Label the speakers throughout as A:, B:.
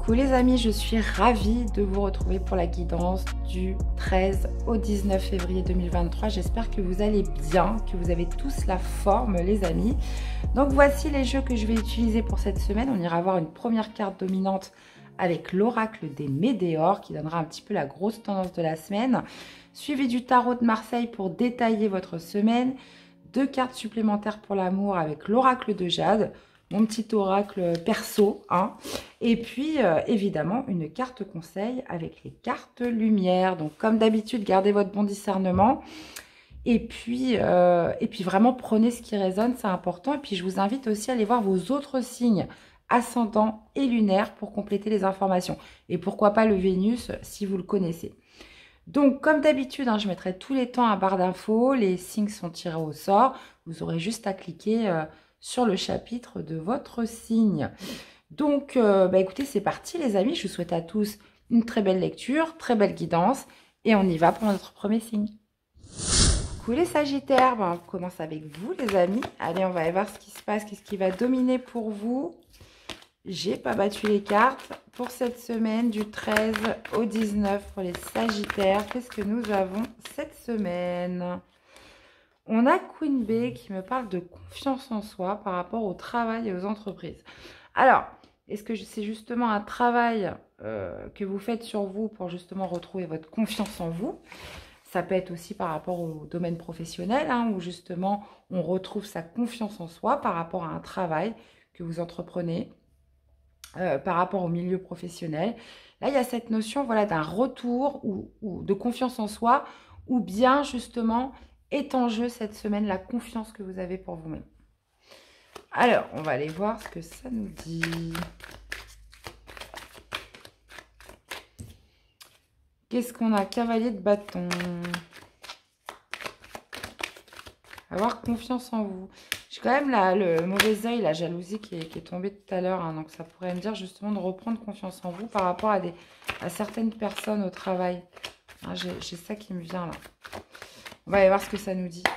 A: Coucou les amis, je suis ravie de vous retrouver pour la guidance du 13 au 19 février 2023. J'espère que vous allez bien, que vous avez tous la forme les amis. Donc voici les jeux que je vais utiliser pour cette semaine. On ira voir une première carte dominante avec l'oracle des Médéors qui donnera un petit peu la grosse tendance de la semaine. Suivi du tarot de Marseille pour détailler votre semaine. 2 cartes supplémentaires pour l'amour avec l'oracle de Jade. Mon petit oracle perso, hein. Et puis évidemment une carte conseil avec les cartes lumière. Donc comme d'habitude, gardez votre bon discernement et puis vraiment prenez ce qui résonne, c'est important. Et puis je vous invite aussi à aller voir vos autres signes ascendant et lunaire pour compléter les informations. Et pourquoi pas le Vénus si vous le connaissez. Donc comme d'habitude, hein, je mettrai tous les temps à barre d'infos. Les signes sont tirés au sort. Vous aurez juste à cliquer sur le chapitre de votre signe. Donc, écoutez, c'est parti les amis. Je vous souhaite à tous une très belle lecture, très belle guidance. Et on y va pour notre premier signe. Coucou les Sagittaires, on commence avec vous les amis. Allez, on va aller voir ce qui se passe, qu'est-ce qui va dominer pour vous. J'ai pas battu les cartes pour cette semaine du 13 au 19 pour les Sagittaires. Qu'est-ce que nous avons cette semaine ? On a Queen B qui me parle de confiance en soi par rapport au travail et aux entreprises. Alors, est-ce que c'est justement un travail que vous faites sur vous pour justement retrouver votre confiance en vous? Ça peut être aussi par rapport au domaine professionnel, hein, où justement on retrouve sa confiance en soi par rapport à un travail que vous entreprenez, par rapport au milieu professionnel. Là, il y a cette notion voilà, d'un retour ou de confiance en soi, ou bien justement est en jeu cette semaine la confiance que vous avez pour vous-même. Alors, on va aller voir ce que ça nous dit. Qu'est-ce qu'on a? Cavalier de bâton. Avoir confiance en vous. J'ai quand même là, le mauvais œil, la jalousie qui est tombée tout à l'heure. Hein, donc, ça pourrait me dire justement de reprendre confiance en vous par rapport à certaines personnes au travail. Hein, j'ai ça qui me vient là. On va aller voir ce que ça nous dit.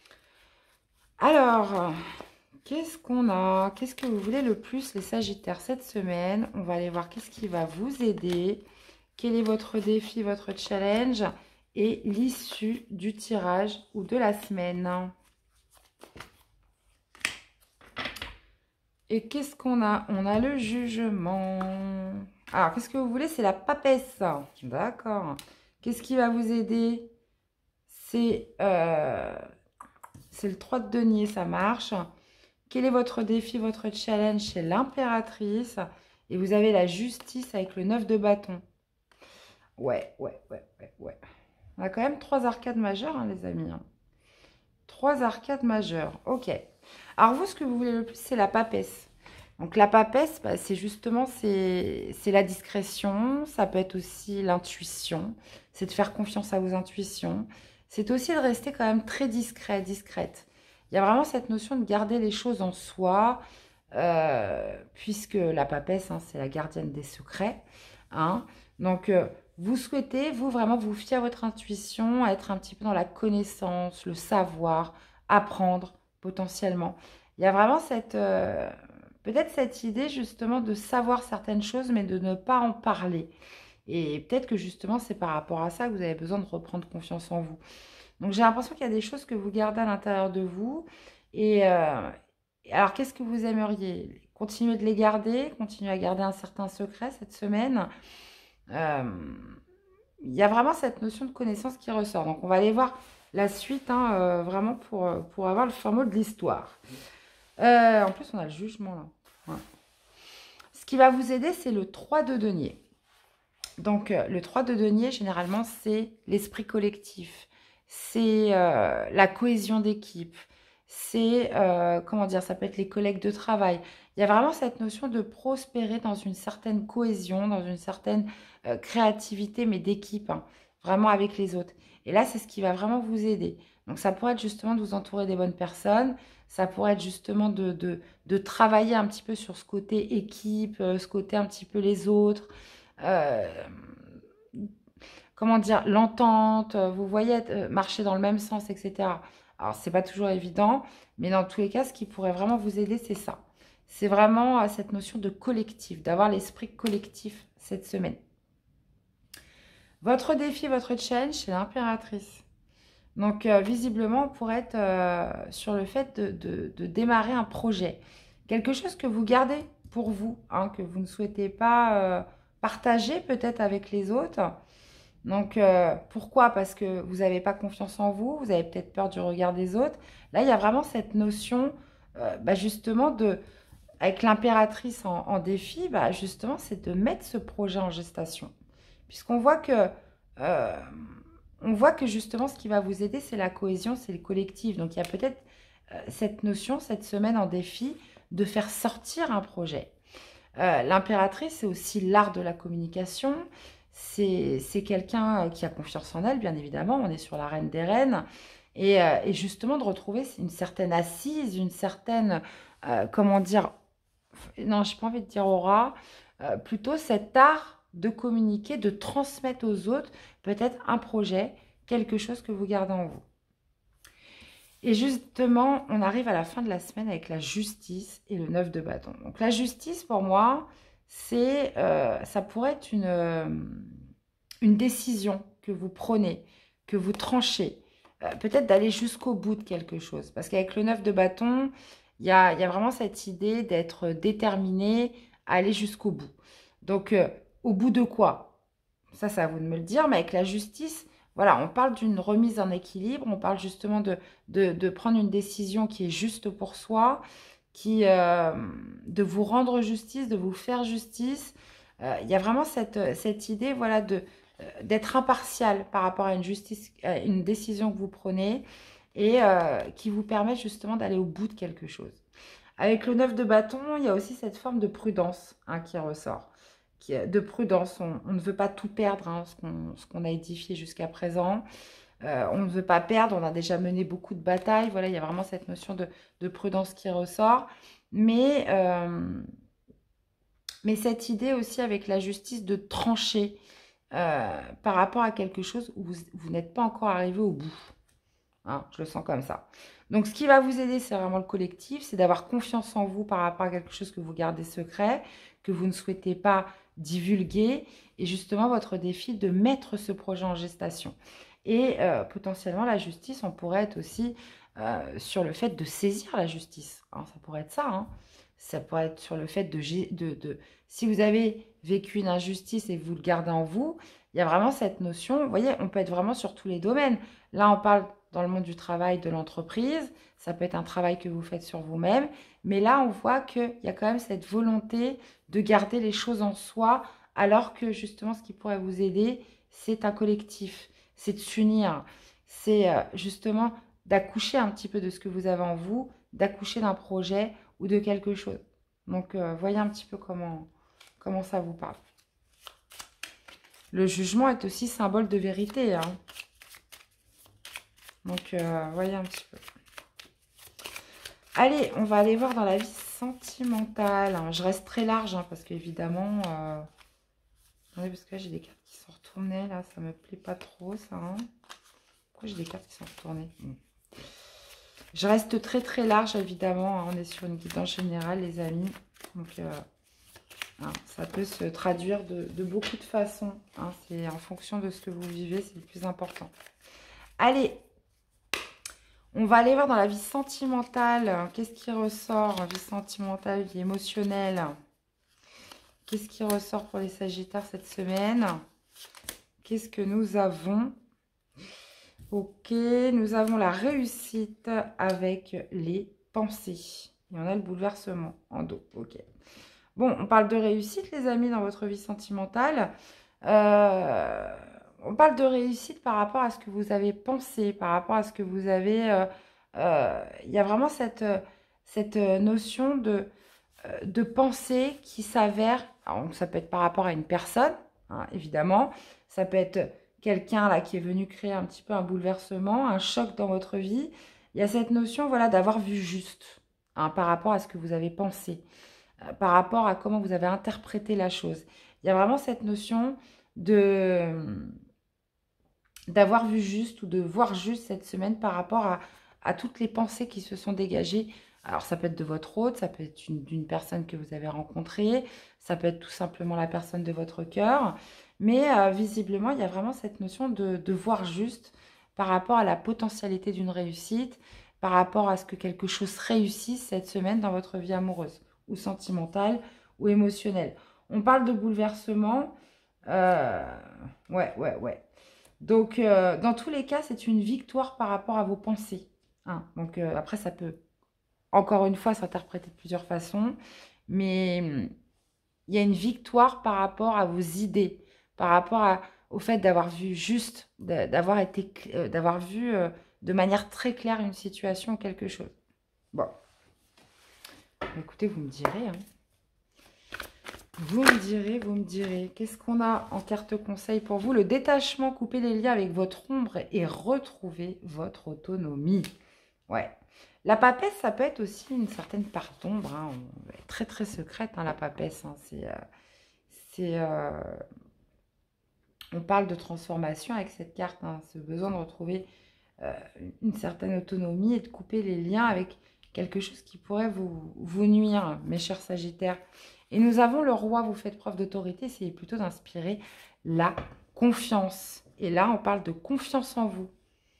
A: Alors, qu'est-ce qu'on a? Qu'est-ce que vous voulez le plus, les Sagittaires, cette semaine? On va aller voir qu'est-ce qui va vous aider. Quel est votre défi, votre challenge? Et l'issue du tirage ou de la semaine. Et qu'est-ce qu'on a? On a le jugement. Alors, qu'est-ce que vous voulez? C'est la papesse. D'accord. Qu'est-ce qui va vous aider? C'est le 3 de denier, ça marche. Quel est votre défi, votre challenge? C'est l'impératrice. Et vous avez la justice avec le 9 de bâton. Ouais. On a quand même 3 arcades majeures, hein, les amis. 3 arcades majeures. Ok. Alors, vous, ce que vous voulez le plus, c'est la papesse. Donc, la papesse, bah, c'est justement, c'est la discrétion. Ça peut être aussi l'intuition. C'est de faire confiance à vos intuitions. C'est aussi de rester quand même très discret, discrète. Il y a vraiment cette notion de garder les choses en soi, puisque la papesse, hein, c'est la gardienne des secrets. Hein. Donc, vous souhaitez, vous, vraiment vous fier à votre intuition, être un petit peu dans la connaissance, le savoir, apprendre potentiellement. Il y a vraiment peut-être cette idée justement de savoir certaines choses, mais de ne pas en parler. Et peut-être que justement, c'est par rapport à ça que vous avez besoin de reprendre confiance en vous. Donc, j'ai l'impression qu'il y a des choses que vous gardez à l'intérieur de vous. Et alors, qu'est-ce que vous aimeriez? Continuer de les garder, continuer à garder un certain secret cette semaine. Il y a vraiment cette notion de connaissance qui ressort. Donc, on va aller voir la suite, hein, vraiment pour avoir le fin mot de l'histoire. En plus, on a le jugement là. Ouais. Ce qui va vous aider, c'est le 3 de denier. Donc, le 3 de denier, généralement, c'est l'esprit collectif. C'est la cohésion d'équipe. C'est, comment dire, ça peut être les collègues de travail. Il y a vraiment cette notion de prospérer dans une certaine cohésion, dans une certaine créativité, mais d'équipe, hein, vraiment avec les autres. Et là, c'est ce qui va vraiment vous aider. Donc, ça pourrait être justement de vous entourer des bonnes personnes. Ça pourrait être justement de travailler un petit peu sur ce côté équipe, ce côté un petit peu les autres. Comment dire, l'entente, vous voyez, marcher dans le même sens, etc. Alors, c'est pas toujours évident, mais dans tous les cas, ce qui pourrait vraiment vous aider, c'est ça. c'est vraiment cette notion de collectif, d'avoir l'esprit collectif cette semaine. Votre défi, votre challenge, c'est l'impératrice. Donc, visiblement, on pourrait être sur le fait de démarrer un projet. Quelque chose que vous gardez pour vous, hein, que vous ne souhaitez pas partager peut-être avec les autres. Donc, pourquoi? Parce que vous n'avez pas confiance en vous, vous avez peut-être peur du regard des autres. Là, il y a vraiment cette notion, justement, avec l'impératrice en défi, justement, c'est de mettre ce projet en gestation. Puisqu'on voit que... euh, on voit que justement, ce qui va vous aider, c'est la cohésion, c'est le collectif. Donc, il y a peut-être cette notion, cette semaine en défi, de faire sortir un projet. L'impératrice, c'est aussi l'art de la communication. C'est quelqu'un qui a confiance en elle, bien évidemment. On est sur la reine des reines. Et justement, de retrouver une certaine assise, une certaine, comment dire, non, je n'ai pas envie de dire aura, plutôt cet art de communiquer, de transmettre aux autres peut-être un projet, quelque chose que vous gardez en vous. Et justement, on arrive à la fin de la semaine avec la justice et le 9 de bâton. Donc la justice, pour moi, ça pourrait être une décision que vous prenez, que vous tranchez. Peut-être d'aller jusqu'au bout de quelque chose. Parce qu'avec le 9 de bâton, il y a vraiment cette idée d'être déterminé à aller jusqu'au bout. Donc, au bout de quoi? Ça, c'est à vous de me le dire. Mais avec la justice, voilà, on parle d'une remise en équilibre. On parle justement de prendre une décision qui est juste pour soi, de vous rendre justice, de vous faire justice. Il y a vraiment cette idée, voilà, d'être impartial par rapport à une décision que vous prenez et qui vous permet justement d'aller au bout de quelque chose. Avec le 9 de bâton, il y a aussi cette forme de prudence, hein, qui ressort. De prudence, on ne veut pas tout perdre, hein, ce qu'on a édifié jusqu'à présent. On ne veut pas perdre, on a déjà mené beaucoup de batailles. Voilà, il y a vraiment cette notion de prudence qui ressort. Mais cette idée aussi avec la justice de trancher par rapport à quelque chose où vous n'êtes pas encore arrivé au bout. Hein, je le sens comme ça. Donc, ce qui va vous aider, c'est vraiment le collectif, c'est d'avoir confiance en vous par rapport à quelque chose que vous gardez secret, que vous ne souhaitez pas divulguer, et justement votre défi de mettre ce projet en gestation. Et potentiellement, la justice, on pourrait être aussi sur le fait de saisir la justice. Hein, ça pourrait être ça. Hein. Ça pourrait être sur le fait si vous avez vécu une injustice et que vous le gardez en vous, il y a vraiment cette notion, vous voyez, on peut être vraiment sur tous les domaines. Là, on parle dans le monde du travail, de l'entreprise. Ça peut être un travail que vous faites sur vous-même. Mais là, on voit qu'il y a quand même cette volonté de garder les choses en soi, alors que justement, ce qui pourrait vous aider, c'est un collectif. C'est de s'unir. C'est justement d'accoucher un petit peu de ce que vous avez en vous, d'accoucher d'un projet ou de quelque chose. Donc, voyez un petit peu comment ça vous parle. Le jugement est aussi symbole de vérité, hein. Donc, voyez un petit peu. Allez, on va aller voir dans la vie sentimentale. Je reste très large, hein, parce qu'évidemment... Attendez, parce que là, j'ai des cartes qui sont retournées. Là, ça me plaît pas trop, ça. Hein. Pourquoi j'ai des cartes qui sont retournées? Je reste très, très large, évidemment. Hein. On est sur une guidance générale, les amis. Donc, ça peut se traduire de beaucoup de façons. Hein. C'est en fonction de ce que vous vivez, c'est le plus important. Allez, on va aller voir dans la vie sentimentale. Qu'est-ce qui ressort? Vie sentimentale, vie émotionnelle. Qu'est-ce qui ressort pour les Sagittaires cette semaine? Qu'est-ce que nous avons? Ok, nous avons la réussite avec les pensées. Et on a le bouleversement en dos. Ok. Bon, on parle de réussite, les amis, dans votre vie sentimentale. On parle de réussite par rapport à ce que vous avez pensé, par rapport à ce que vous avez... Il y a vraiment cette notion de pensée qui s'avère... Ça peut être par rapport à une personne, hein, évidemment. Ça peut être quelqu'un là qui est venu créer un petit peu un bouleversement, un choc dans votre vie. Il y a cette notion, voilà, d'avoir vu juste, hein, par rapport à ce que vous avez pensé, par rapport à comment vous avez interprété la chose. Il y a vraiment cette notion d'avoir vu juste ou de voir juste cette semaine par rapport à toutes les pensées qui se sont dégagées Alors, ça peut être de votre hôte, ça peut être d'une personne que vous avez rencontrée, ça peut être tout simplement la personne de votre cœur. Mais visiblement, il y a vraiment cette notion de voir juste par rapport à la potentialité d'une réussite, par rapport à ce que quelque chose réussisse cette semaine dans votre vie amoureuse, ou sentimentale, ou émotionnelle. On parle de bouleversement. Ouais. Donc, dans tous les cas, c'est une victoire par rapport à vos pensées. Hein. Donc, après, ça peut, encore une fois, s'interpréter de plusieurs façons. Mais il y a une victoire par rapport à vos idées, par rapport au fait d'avoir vu juste, d'avoir vu de manière très claire une situation ou quelque chose. Bon. Écoutez, vous me direz, hein. Vous me direz, qu'est-ce qu'on a en carte conseil pour vous? Le détachement, couper les liens avec votre ombre et retrouver votre autonomie. Ouais. La papesse, ça peut être aussi une certaine part d'ombre. Hein. Elle est très, très secrète, hein, la papesse. Hein. On parle de transformation avec cette carte. Hein. Ce besoin de retrouver une certaine autonomie et de couper les liens avec quelque chose qui pourrait vous nuire, mes chers Sagittaires. Et nous avons le roi, vous faites preuve d'autorité, essayez plutôt d'inspirer la confiance. Et là, on parle de confiance en vous.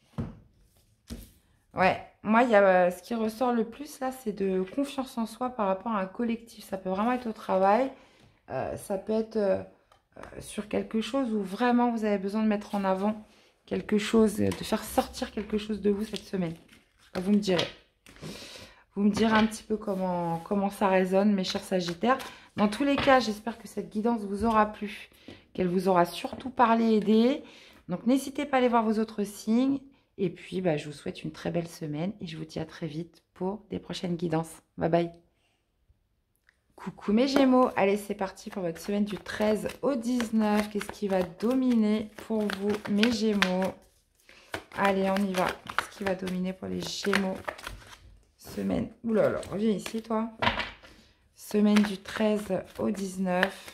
A: Ouais, moi, il y a, ce qui ressort le plus, là, c'est de confiance en soi par rapport à un collectif. Ça peut vraiment être au travail, ça peut être sur quelque chose où vraiment vous avez besoin de mettre en avant quelque chose, de faire sortir quelque chose de vous cette semaine. Vous me direz. Vous me direz un petit peu comment ça résonne, mes chers Sagittaires. Dans tous les cas, j'espère que cette guidance vous aura plu, qu'elle vous aura surtout parlé, aidé. Donc, n'hésitez pas à aller voir vos autres signes. Et puis, je vous souhaite une très belle semaine et je vous dis à très vite pour des prochaines guidances. Bye bye. Coucou mes Gémeaux. Allez, c'est parti pour votre semaine du 13 au 19. Qu'est-ce qui va dominer pour vous, mes Gémeaux? Allez, on y va. Qu'est-ce qui va dominer pour les Gémeaux? Semaine. Oula là, reviens ici, toi. Semaine du 13 au 19.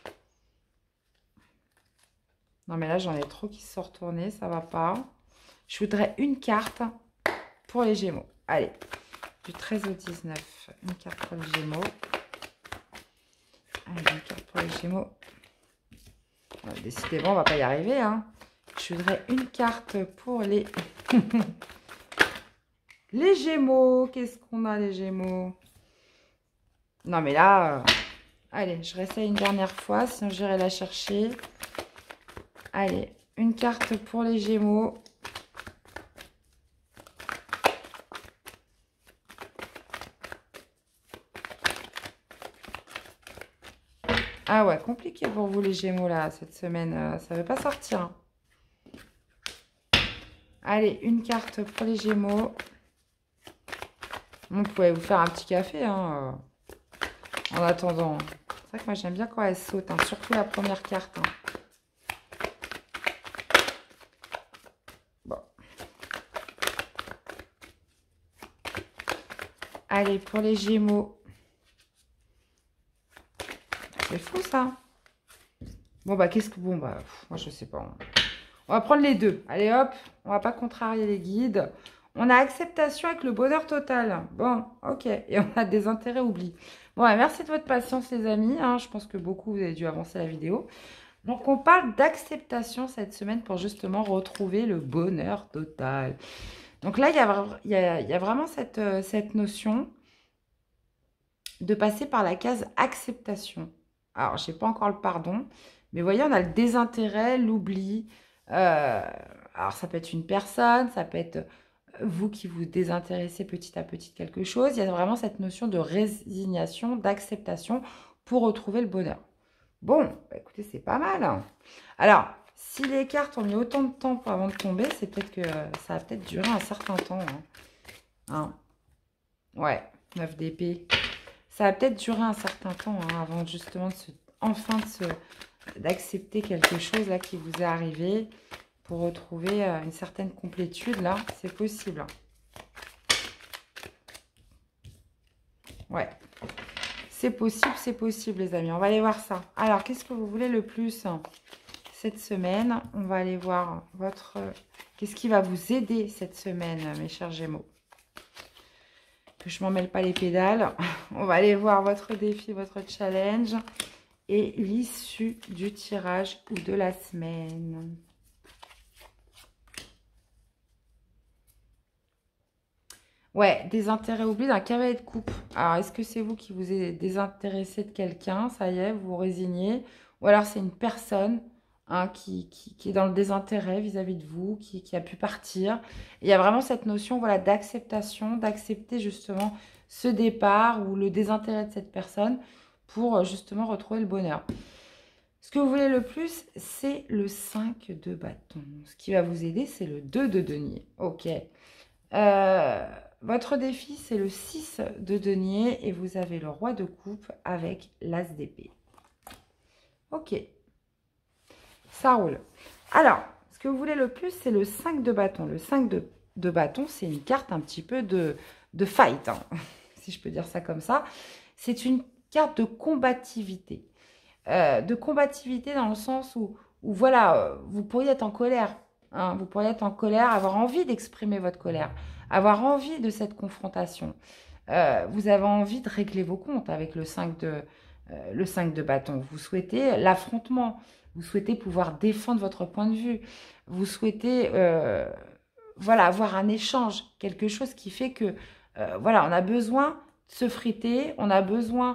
A: Non, mais là, j'en ai trop qui se sont retournés. Ça va pas. Je voudrais une carte pour les Gémeaux. Allez, du 13 au 19. Une carte pour les Gémeaux. Allez, une carte pour les Gémeaux. Décidément, on va pas y arriver. Hein. Je voudrais une carte pour les... les Gémeaux. Qu'est-ce qu'on a, les Gémeaux? Non, mais là... allez, je réessaye une dernière fois. Sinon, j'irai la chercher. Allez, une carte pour les Gémeaux. Ah ouais, compliqué pour vous les Gémeaux là, cette semaine. Ça ne veut pas sortir. Hein. Allez, une carte pour les Gémeaux. Vous pouvez vous faire un petit café hein, en attendant. C'est vrai que moi j'aime bien quand elle saute, hein, surtout la première carte. Hein. Bon. Allez, pour les Gémeaux. C'est fou ça. Bon qu'est-ce que... bon moi je sais pas. On va prendre les deux. Allez hop, on va pas contrarier les guides. On a acceptation avec le bonheur total. Bon, ok. Et on a des intérêts oubliés. Bon, merci de votre patience les amis. Hein. Je pense que beaucoup vous avez dû avancer la vidéo. Donc on parle d'acceptation cette semaine pour justement retrouver le bonheur total. Donc là, il y a vraiment cette notion de passer par la case acceptation. Alors, je n'ai pas encore le pardon, mais vous voyez, on a le désintérêt, l'oubli. Alors, ça peut être une personne, ça peut être vous qui vous désintéressez petit à petit de quelque chose. Il y a vraiment cette notion de résignation, d'acceptation pour retrouver le bonheur. Bon, écoutez, c'est pas mal. Hein. Alors, si les cartes ont mis autant de temps avant de tomber, c'est peut-être que ça va peut-être durer un certain temps. Hein. Ouais, 9 d'épée. Ça va peut-être durer un certain temps hein, avant justement d'accepter quelque chose là qui vous est arrivé pour retrouver une certaine complétude là. C'est possible. Ouais. C'est possible les amis. On va aller voir ça. Alors, qu'est-ce que vous voulez le plus cette semaine? On va aller voir votre... Qu'est-ce qui va vous aider cette semaine, mes chers Gémeaux? que je m'en mêle pas les pédales. On va aller voir votre défi, votre challenge et l'issue du tirage ou de la semaine. Ouais, désintérêt, oubli d'un cavalier de coupe. Alors, est-ce que c'est vous qui vous êtes désintéressé de quelqu'un? Ça y est, vous vous résignez. Ou alors, c'est une personne hein, qui est dans le désintérêt vis-à-vis de vous, qui a pu partir. Il y a vraiment cette notion voilà, d'acceptation, d'accepter justement ce départ ou le désintérêt de cette personne pour justement retrouver le bonheur. Ce que vous voulez le plus, c'est le 5 de bâton. Ce qui va vous aider, c'est le 2 de denier. Ok. Votre défi, c'est le 6 de denier et vous avez le roi de coupe avec l'as d'épée. Ok, ça roule. Alors, ce que vous voulez le plus, c'est le 5 de bâton. Le 5 de bâton, c'est une carte un petit peu de fight, hein, si je peux dire ça comme ça. C'est une carte de combativité. Dans le sens où voilà, vous pourriez être en colère. Hein, vous pourriez être en colère, avoir envie d'exprimer votre colère, avoir envie de cette confrontation. Vous avez envie de régler vos comptes avec le 5 de bâton. Vous souhaitez l'affrontement. Vous souhaitez pouvoir défendre votre point de vue. Vous souhaitez voilà, avoir un échange, quelque chose qui fait que voilà, on a besoin de se friter, on a besoin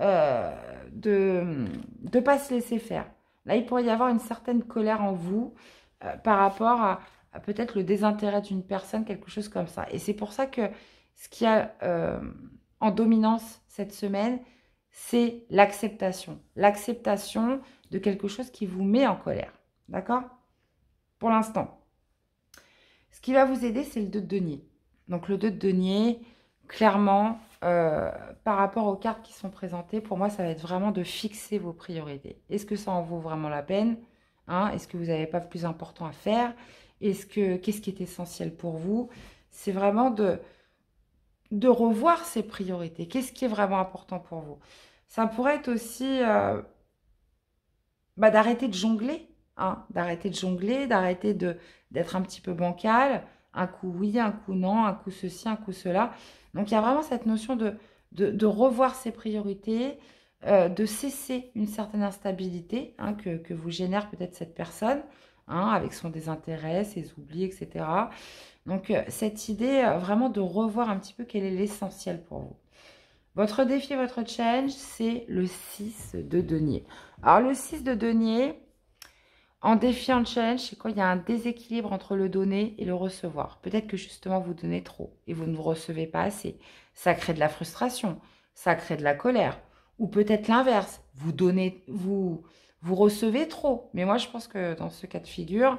A: de ne pas se laisser faire. Là, il pourrait y avoir une certaine colère en vous par rapport à peut-être le désintérêt d'une personne, quelque chose comme ça. Et c'est pour ça que ce qu'il y a en dominance cette semaine, c'est l'acceptation. L'acceptation de quelque chose qui vous met en colère. D'accord? Pour l'instant. Ce qui va vous aider, c'est le 2 de denier. Donc le 2 de denier, clairement, par rapport aux cartes qui sont présentées, pour moi, ça va être vraiment de fixer vos priorités. Est-ce que ça en vaut vraiment la peine hein? Est-ce que vous n'avez pas plus important à faire? Qu'est-ce qui est essentiel pour vous? C'est vraiment de revoir ces priorités. Qu'est-ce qui est vraiment important pour vous? Ça pourrait être aussi d'arrêter de jongler. Hein, d'arrêter de jongler, d'arrêter d'être un petit peu bancal. Un coup oui, un coup non, un coup ceci, un coup cela. Donc, il y a vraiment cette notion de revoir ses priorités, de cesser une certaine instabilité hein, que vous génère peut-être cette personne, hein, avec son désintérêt, ses oublis, etc. Donc, cette idée vraiment de revoir un petit peu quel est l'essentiel pour vous. Votre défi, votre challenge, c'est le 6 de denier. Alors, le 6 de denier, en défi, en challenge, c'est quoi? Il y a un déséquilibre entre le donner et le recevoir. Peut-être que justement, vous donnez trop et vous ne vous recevez pas assez. Ça crée de la frustration, ça crée de la colère. Ou peut-être l'inverse, vous donnez, vous recevez trop. Mais moi, je pense que dans ce cas de figure,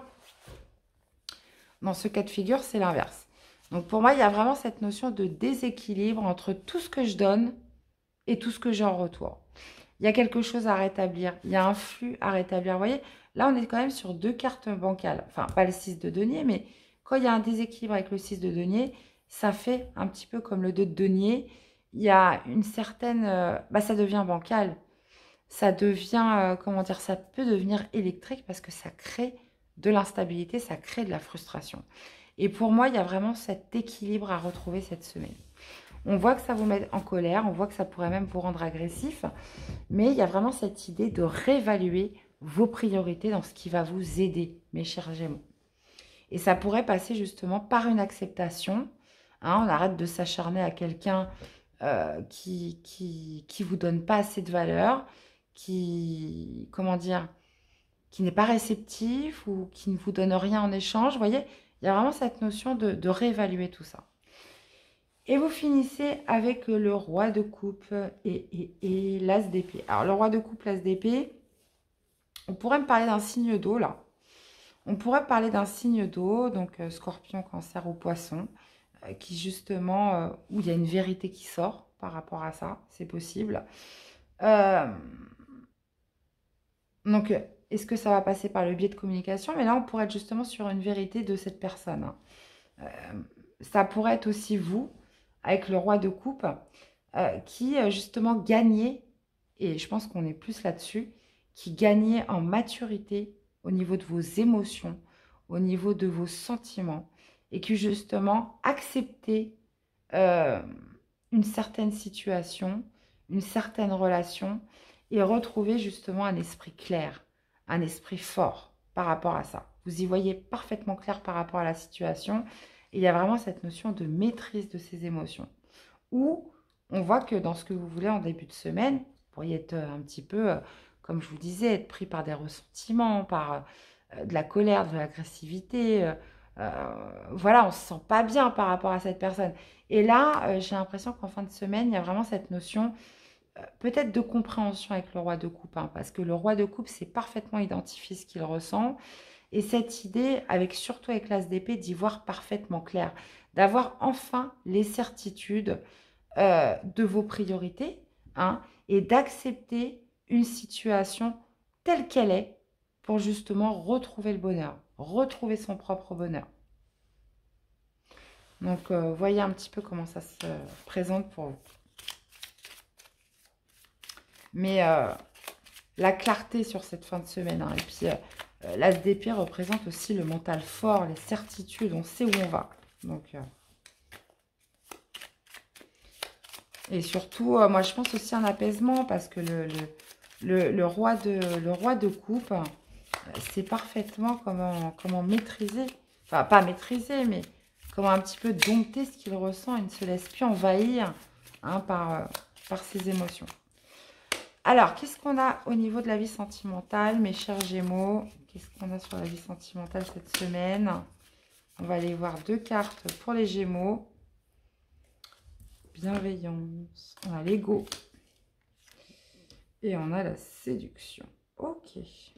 A: c'est l'inverse. Donc pour moi, il y a vraiment cette notion de déséquilibre entre tout ce que je donne et tout ce que j'ai en retour. Il y a quelque chose à rétablir, il y a un flux à rétablir. Vous voyez, là, on est quand même sur 2 cartes bancales. Enfin, pas le 6 de denier, mais quand il y a un déséquilibre avec le 6 de denier, ça fait un petit peu comme le 2 de denier. Il y a une certaine... ça devient bancal. Ça devient, comment dire, ça peut devenir électrique parce que ça crée de l'instabilité, ça crée de la frustration. Et pour moi, il y a vraiment cet équilibre à retrouver cette semaine. On voit que ça vous met en colère, on voit que ça pourrait même vous rendre agressif, mais il y a vraiment cette idée de réévaluer vos priorités dans ce qui va vous aider, mes chers Gémeaux. Et ça pourrait passer justement par une acceptation. Hein, on arrête de s'acharner à quelqu'un qui vous donne pas assez de valeur, comment dire, qui n'est pas réceptif ou qui ne vous donne rien en échange. Vous voyez, il y a vraiment cette notion de réévaluer tout ça. Et vous finissez avec le roi de coupe et l'as d'épée. Alors, le roi de coupe, l'as d'épée, on pourrait me parler d'un signe d'eau, là. On pourrait parler d'un signe d'eau, donc scorpion, cancer ou poisson, qui justement, où il y a une vérité qui sort par rapport à ça, c'est possible. Donc, est-ce que ça va passer par le biais de communication? Mais là, on pourrait être justement sur une vérité de cette personne. Hein. Ça pourrait être aussi vous, avec le roi de coupe, qui justement gagnait, et je pense qu'on est plus là-dessus, qui gagnait en maturité au niveau de vos émotions, au niveau de vos sentiments, et qui justement acceptait une certaine situation, une certaine relation et retrouver justement un esprit clair, un esprit fort par rapport à ça. Vous y voyez parfaitement clair par rapport à la situation. Et il y a vraiment cette notion de maîtrise de ses émotions. Où on voit que dans ce que vous voulez en début de semaine, vous pourriez être un petit peu, comme je vous disais, être pris par des ressentiments, par de la colère, de l'agressivité. Voilà, on ne se sent pas bien par rapport à cette personne. Et là, j'ai l'impression qu'en fin de semaine, il y a vraiment cette notion peut-être de compréhension avec le roi de coupe, hein, parce que le roi de coupe sait parfaitement identifier ce qu'il ressent. Et cette idée, surtout avec l'as d'épée, d'y voir parfaitement clair, d'avoir enfin les certitudes de vos priorités, hein, et d'accepter une situation telle qu'elle est pour justement retrouver le bonheur, retrouver son propre bonheur. Donc, voyez un petit peu comment ça se présente pour vous. Mais la clarté sur cette fin de semaine, hein, et puis l'as d'épée représente aussi le mental fort, les certitudes, on sait où on va. Donc, et surtout, moi je pense aussi un apaisement parce que le roi de coupe sait parfaitement comment maîtriser, enfin pas maîtriser, mais comment un petit peu dompter ce qu'il ressent. Il ne se laisse plus envahir, hein, par ses émotions. Alors, qu'est-ce qu'on a au niveau de la vie sentimentale, mes chers Gémeaux? Qu'est-ce qu'on a sur la vie sentimentale cette semaine? On va aller voir 2 cartes pour les Gémeaux. Bienveillance. On a l'ego. Et on a la séduction. Ok.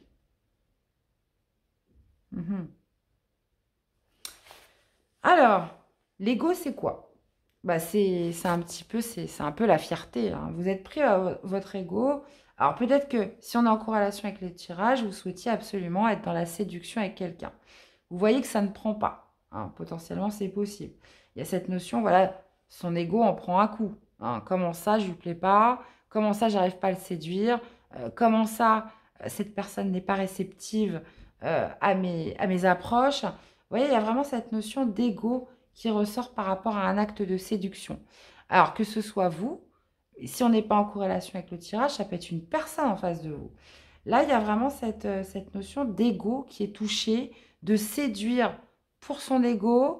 A: Alors, l'ego, c'est quoi? Bah, c'est un peu la fierté, hein. Vous êtes pris à votre ego. Alors, peut-être que si on est en corrélation avec les tirages, vous souhaitiez absolument être dans la séduction avec quelqu'un. Vous voyez que ça ne prend pas, hein. Potentiellement, c'est possible. Il y a cette notion, voilà, son ego en prend un coup, hein. Comment ça, je lui plais pas? Comment ça, j'arrive pas à le séduire? Comment ça, cette personne n'est pas réceptive à mes approches? Vous voyez, il y a vraiment cette notion d'ego qui ressort par rapport à un acte de séduction. Alors que ce soit vous, si on n'est pas en corrélation avec le tirage, ça peut être une personne en face de vous. Là, il y a vraiment cette notion d'ego qui est touchée, de séduire pour son ego,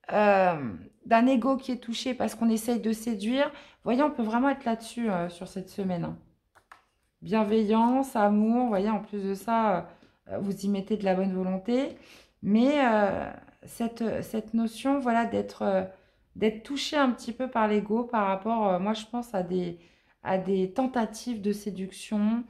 A: d'un ego qui est touché parce qu'on essaye de séduire. Vous voyez, on peut vraiment être là-dessus sur cette semaine, hein. Bienveillance, amour, vous voyez, en plus de ça, vous y mettez de la bonne volonté. Mais cette notion, voilà, d'être touché un petit peu par l'ego par rapport, moi je pense, à des tentatives de séduction,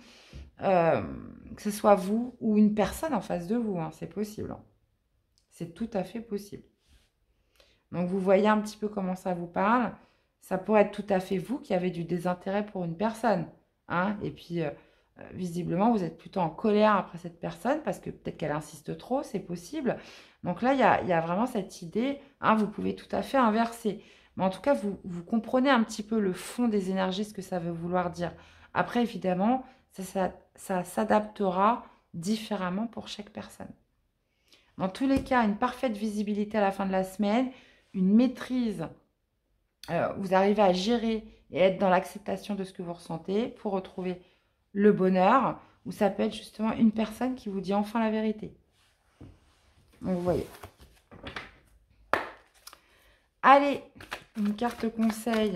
A: que ce soit vous ou une personne en face de vous, hein, c'est possible, hein. C'est tout à fait possible. Donc vous voyez un petit peu comment ça vous parle. Ça pourrait être tout à fait vous qui avez du désintérêt pour une personne, hein. Et puis, visiblement, vous êtes plutôt en colère après cette personne parce que peut-être qu'elle insiste trop, c'est possible. Donc là, il y a vraiment cette idée, hein, vous pouvez tout à fait inverser. Mais en tout cas, vous comprenez un petit peu le fond des énergies, ce que ça veut vouloir dire. Après, évidemment, ça s'adaptera différemment pour chaque personne. Dans tous les cas, une parfaite visibilité à la fin de la semaine, une maîtrise, vous arrivez à gérer et être dans l'acceptation de ce que vous ressentez pour retrouver le bonheur, ou ça peut être justement une personne qui vous dit enfin la vérité. Donc, vous voyez. Allez, une carte conseil.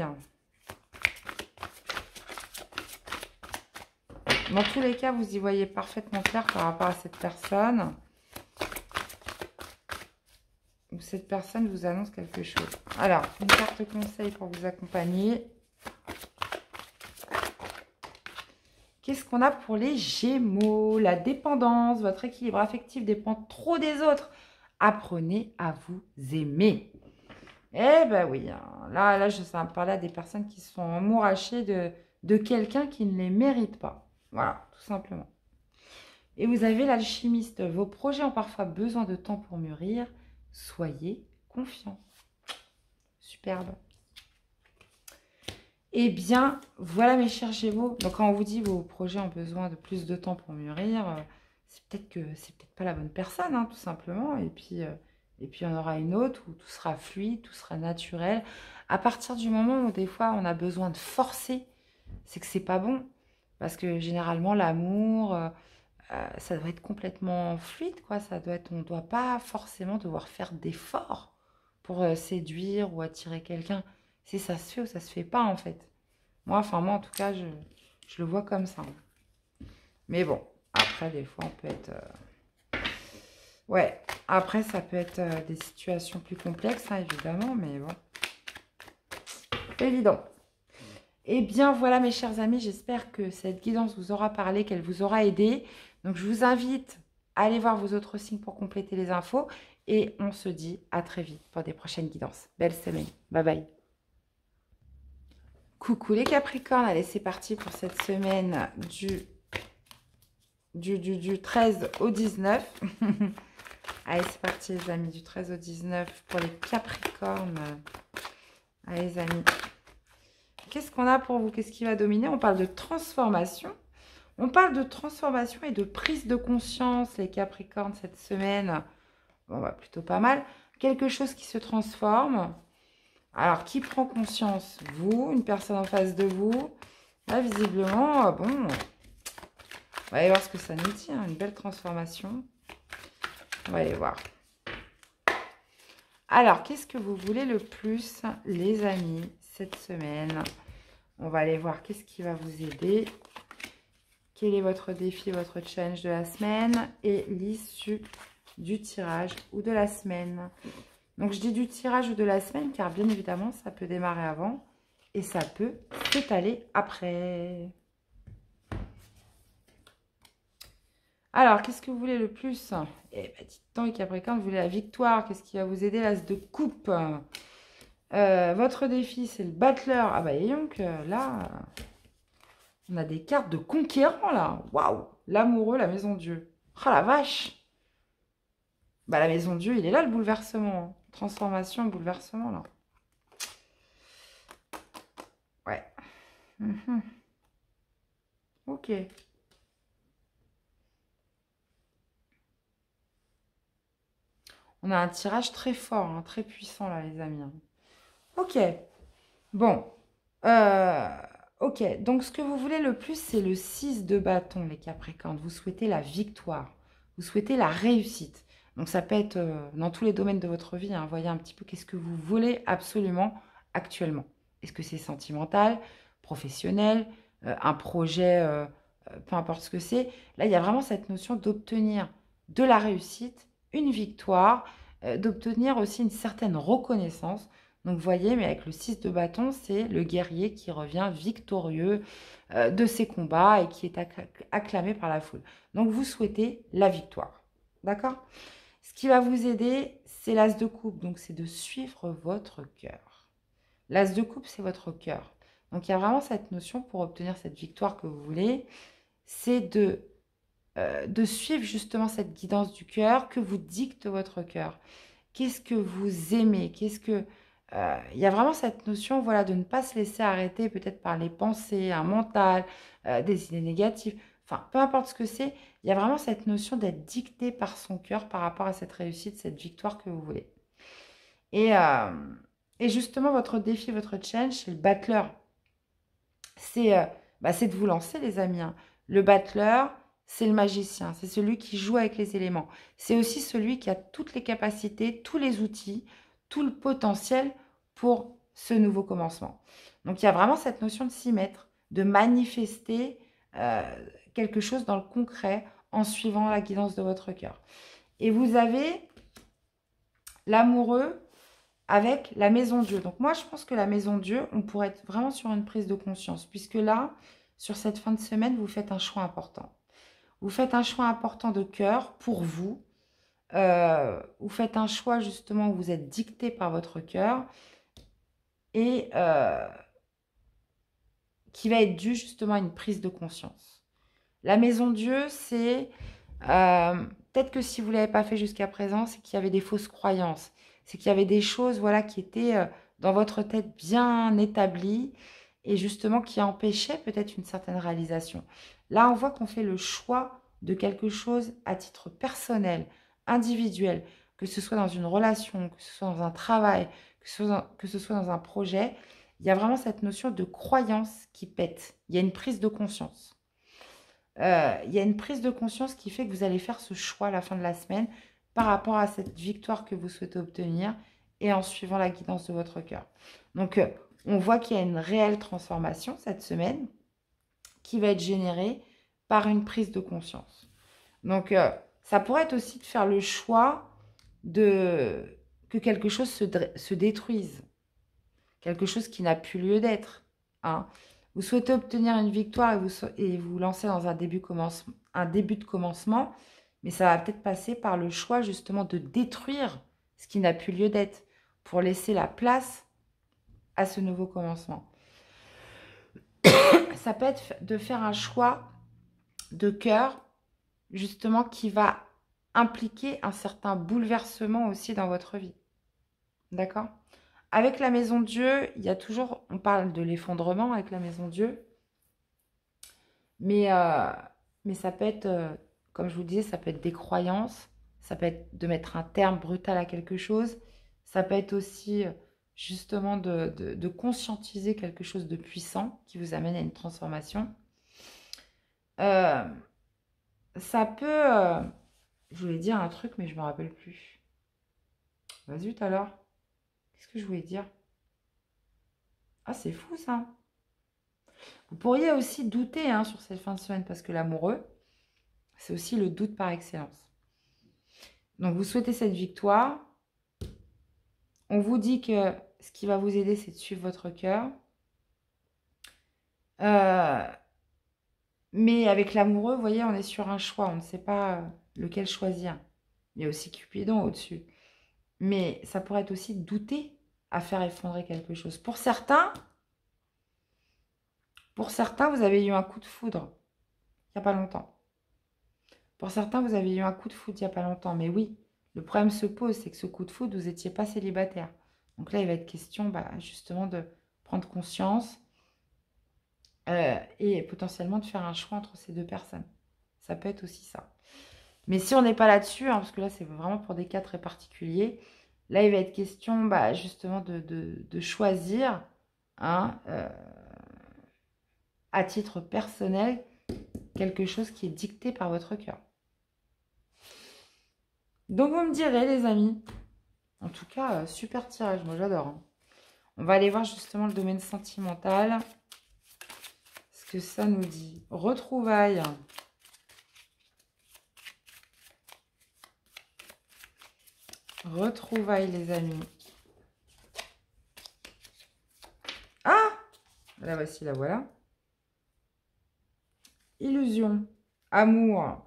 A: Dans tous les cas, vous y voyez parfaitement clair par rapport à cette personne. Ou cette personne vous annonce quelque chose. Alors, une carte conseil pour vous accompagner. Qu'est-ce qu'on a pour les Gémeaux? La dépendance, votre équilibre affectif dépend trop des autres. Apprenez à vous aimer. Eh ben oui, hein. Là, ça me parle à des personnes qui sont amourachées de quelqu'un qui ne les mérite pas. Voilà, tout simplement. Et vous avez l'alchimiste. Vos projets ont parfois besoin de temps pour mûrir. Soyez confiants. Superbe. Eh bien, voilà mes chers Gémeaux. Donc quand on vous dit vos projets ont besoin de plus de temps pour mûrir, c'est peut-être pas la bonne personne, hein, tout simplement. Et puis, Et puis, il y en aura une autre où tout sera fluide, tout sera naturel. À partir du moment où, des fois, on a besoin de forcer, c'est que c'est pas bon. Parce que, généralement, l'amour, ça doit être complètement fluide, quoi. Ça doit être, on ne doit pas forcément devoir faire d'efforts pour séduire ou attirer quelqu'un. Si ça se fait ou ça se fait pas, en fait. Moi, en tout cas, je le vois comme ça. Mais bon, après, des fois, on peut être... Ouais, après, ça peut être des situations plus complexes, hein, évidemment, mais bon, pas évident. Eh bien, voilà, mes chers amis, j'espère que cette guidance vous aura parlé, qu'elle vous aura aidé. Donc, je vous invite à aller voir vos autres signes pour compléter les infos. Et on se dit à très vite pour des prochaines guidances. Belle semaine. Bye bye. Coucou les Capricornes. Allez, c'est parti pour cette semaine du 13 au 19. Allez, c'est parti les amis, du 13 au 19 pour les Capricornes. Allez les amis. Qu'est-ce qu'on a pour vous? Qu'est-ce qui va dominer? On parle de transformation. On parle de transformation et de prise de conscience, les Capricornes, cette semaine. Bon, bah, plutôt pas mal. Quelque chose qui se transforme. Alors, qui prend conscience? Vous, une personne en face de vous. Là, visiblement, bon, on va aller voir ce que ça nous dit. Hein, une belle transformation. On va aller voir. Alors, qu'est-ce que vous voulez le plus, les amis, cette semaine? On va aller voir qu'est-ce qui va vous aider. Quel est votre défi, votre challenge de la semaine et l'issue du tirage ou de la semaine. Donc, je dis du tirage ou de la semaine car bien évidemment, ça peut démarrer avant et ça peut s'étaler après. Alors, qu'est-ce que vous voulez le plus? Eh bien, dites donc, Capricorne, vous voulez la victoire. Qu'est-ce qui va vous aider? L'as de coupe. Votre défi, c'est le battleur. Ah bah, voyons que là, on a des cartes de conquérant, là. Waouh! L'amoureux, la maison Dieu. Oh la vache! Bah, la maison Dieu, il est là, le bouleversement. Transformation, bouleversement, là. Ouais. Ok. On a un tirage très fort, hein, très puissant, là, les amis. Ok. Bon. Ok. Donc, ce que vous voulez le plus, c'est le 6 de bâton, les Capricornes. Vous souhaitez la victoire. Vous souhaitez la réussite. Donc, ça peut être dans tous les domaines de votre vie. Hein. Voyez un petit peu qu'est-ce que vous voulez absolument actuellement. Est-ce que c'est sentimental, professionnel, un projet, peu importe ce que c'est. Là, il y a vraiment cette notion d'obtenir de la réussite, une victoire, d'obtenir aussi une certaine reconnaissance. Donc, vous voyez, mais avec le 6 de bâton, c'est le guerrier qui revient victorieux de ses combats et qui est acclamé par la foule. Donc, vous souhaitez la victoire. D'accord? Ce qui va vous aider, c'est l'as de coupe. Donc, c'est de suivre votre cœur. L'as de coupe, c'est votre cœur. Donc, il y a vraiment cette notion pour obtenir cette victoire que vous voulez. C'est de suivre justement cette guidance du cœur que vous dicte votre cœur. Qu'est-ce que vous aimez? Qu'est-ce que... il y a vraiment cette notion, voilà, de ne pas se laisser arrêter peut-être par les pensées, un mental, des idées négatives. Enfin, peu importe ce que c'est, il y a vraiment cette notion d'être dicté par son cœur par rapport à cette réussite, cette victoire que vous voulez. Et justement, votre défi, votre challenge, c'est le battleur. C'est de vous lancer, les amis. Hein. Le battleur, c'est le magicien. C'est celui qui joue avec les éléments. C'est aussi celui qui a toutes les capacités, tous les outils, tout le potentiel pour ce nouveau commencement. Donc, il y a vraiment cette notion de s'y mettre, de manifester quelque chose dans le concret en suivant la guidance de votre cœur. Et vous avez l'amoureux avec la maison Dieu. Donc, moi, je pense que la maison Dieu, on pourrait être vraiment sur une prise de conscience, puisque là, sur cette fin de semaine, vous faites un choix important. Vous faites un choix important de cœur pour vous. Vous faites un choix justement où vous êtes dicté par votre cœur et qui va être dû justement à une prise de conscience. La maison Dieu, c'est peut-être que si vous ne l'avez pas fait jusqu'à présent, c'est qu'il y avait des fausses croyances. C'est qu'il y avait des choses voilà, qui étaient dans votre tête bien établies et justement qui empêchaient peut-être une certaine réalisation. Là, on voit qu'on fait le choix de quelque chose à titre personnel, individuel. que ce soit dans une relation, que ce soit dans un travail, que ce soit dans un projet, il y a vraiment cette notion de croyance qui pète. Il y a une prise de conscience. Il y a une prise de conscience qui fait que vous allez faire ce choix à la fin de la semaine par rapport à cette victoire que vous souhaitez obtenir et en suivant la guidance de votre cœur. Donc, on voit qu'il y a une réelle transformation cette semaine qui va être générée par une prise de conscience. Donc, ça pourrait être aussi de faire le choix que quelque chose se détruise. Quelque chose qui n'a plus lieu d'être. Hein. Vous souhaitez obtenir une victoire et vous lancez dans un début de commencement, mais ça va peut-être passer par le choix justement de détruire ce qui n'a plus lieu d'être pour laisser la place à ce nouveau commencement. Ça peut être de faire un choix de cœur justement qui va impliquer un certain bouleversement aussi dans votre vie. D'accord ? Avec la maison Dieu, il y a toujours, on parle de l'effondrement avec la maison Dieu, mais ça peut être, comme je vous disais, ça peut être des croyances, ça peut être de mettre un terme brutal à quelque chose, ça peut être aussi justement de conscientiser quelque chose de puissant qui vous amène à une transformation. Ça peut, je voulais dire un truc, mais je ne me rappelle plus. Bah zut alors. Qu'est-ce que je voulais dire? Ah, c'est fou ça. Vous pourriez aussi douter sur cette fin de semaine parce que l'amoureux, c'est aussi le doute par excellence. Donc, vous souhaitez cette victoire. On vous dit que ce qui va vous aider, c'est de suivre votre cœur. Mais avec l'amoureux, vous voyez, on est sur un choix. On ne sait pas lequel choisir. Il y a aussi Cupidon au-dessus. Mais ça pourrait être aussi douter à faire effondrer quelque chose. Pour certains, vous avez eu un coup de foudre il n'y a pas longtemps. Pour certains, vous avez eu un coup de foudre il n'y a pas longtemps. Mais oui, le problème se pose, c'est que ce coup de foudre, vous n'étiez pas célibataire. Donc là, il va être question justement de prendre conscience et potentiellement de faire un choix entre ces deux personnes. Ça peut être aussi ça. Mais si on n'est pas là-dessus, parce que là, c'est vraiment pour des cas très particuliers, là, il va être question justement de choisir à titre personnel quelque chose qui est dicté par votre cœur. Donc, vous me direz, les amis. En tout cas, super tirage. Moi, j'adore. On va aller voir justement le domaine sentimental. Ce que ça nous dit. Retrouvailles. Retrouvailles, les amis. Ah! La voici, la voilà. Illusion. Amour.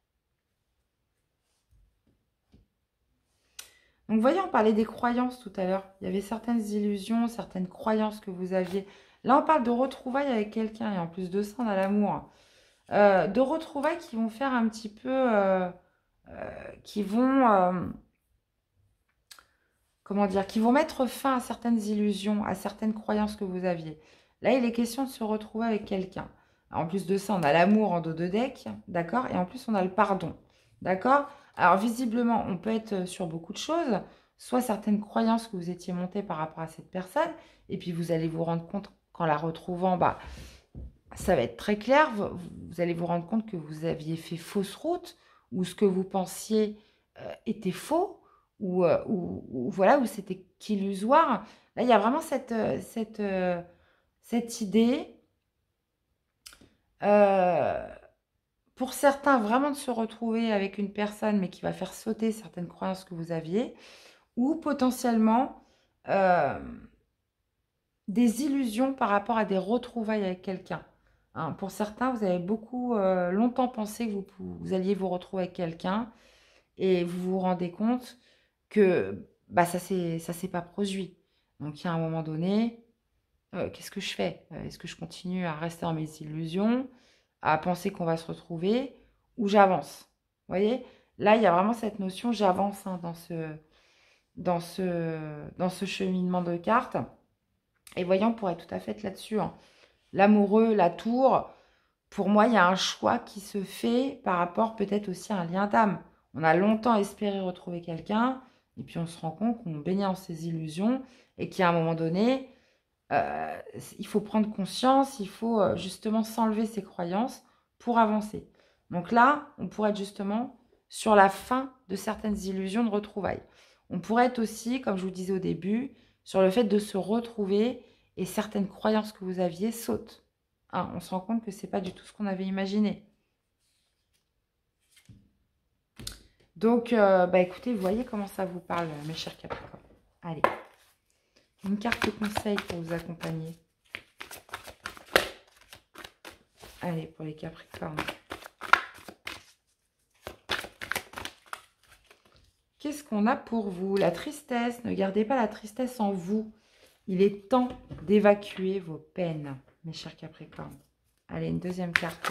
A: Donc, voyez, on parlait des croyances tout à l'heure. Il y avait certaines illusions, certaines croyances que vous aviez. Là, on parle de retrouvailles avec quelqu'un. Et en plus de ça, on a l'amour. De retrouvailles qui vont faire un petit peu... qui vont... comment dire, qui vont mettre fin à certaines illusions, à certaines croyances que vous aviez. Là, il est question de se retrouver avec quelqu'un. En plus de ça, on a l'amour en dos de deck, d'accord? Et en plus, on a le pardon, d'accord? Alors, visiblement, on peut être sur beaucoup de choses, soit certaines croyances que vous étiez montées par rapport à cette personne, et puis vous allez vous rendre compte qu'en la retrouvant, ça va être très clair, vous allez vous rendre compte que vous aviez fait fausse route, ou ce que vous pensiez était faux, ou voilà, où c'était qu'illusoire. Là, il y a vraiment cette idée, pour certains, vraiment de se retrouver avec une personne, mais qui va faire sauter certaines croyances que vous aviez, ou potentiellement des illusions par rapport à des retrouvailles avec quelqu'un. Pour certains, vous avez beaucoup longtemps pensé que vous alliez vous retrouver avec quelqu'un, et vous vous rendez compte que ça s'est pas produit. Donc, il y a un moment donné, qu'est-ce que je fais? Est-ce que je continue à rester dans mes illusions, à penser qu'on va se retrouver, ou j'avance? Vous voyez? Là, il y a vraiment cette notion, j'avance dans ce cheminement de cartes. Et voyons, on pourrait tout à fait être là-dessus. L'amoureux, la tour, pour moi, il y a un choix qui se fait par rapport peut-être aussi à un lien d'âme. On a longtemps espéré retrouver quelqu'un, et puis on se rend compte qu'on baignait en ces illusions, et qu'à un moment donné, il faut prendre conscience, il faut justement s'enlever ses croyances pour avancer. Donc là, on pourrait être justement sur la fin de certaines illusions de retrouvailles. On pourrait être aussi, comme je vous disais au début, sur le fait de se retrouver et certaines croyances que vous aviez sautent. Hein, on se rend compte que ce n'est pas du tout ce qu'on avait imaginé. Donc, écoutez, vous voyez comment ça vous parle, mes chers Capricornes. Allez, une carte conseil pour vous accompagner. Allez, pour les Capricornes. Qu'est-ce qu'on a pour vous? La tristesse. Ne gardez pas la tristesse en vous. Il est temps d'évacuer vos peines, mes chers Capricornes. Allez, une deuxième carte.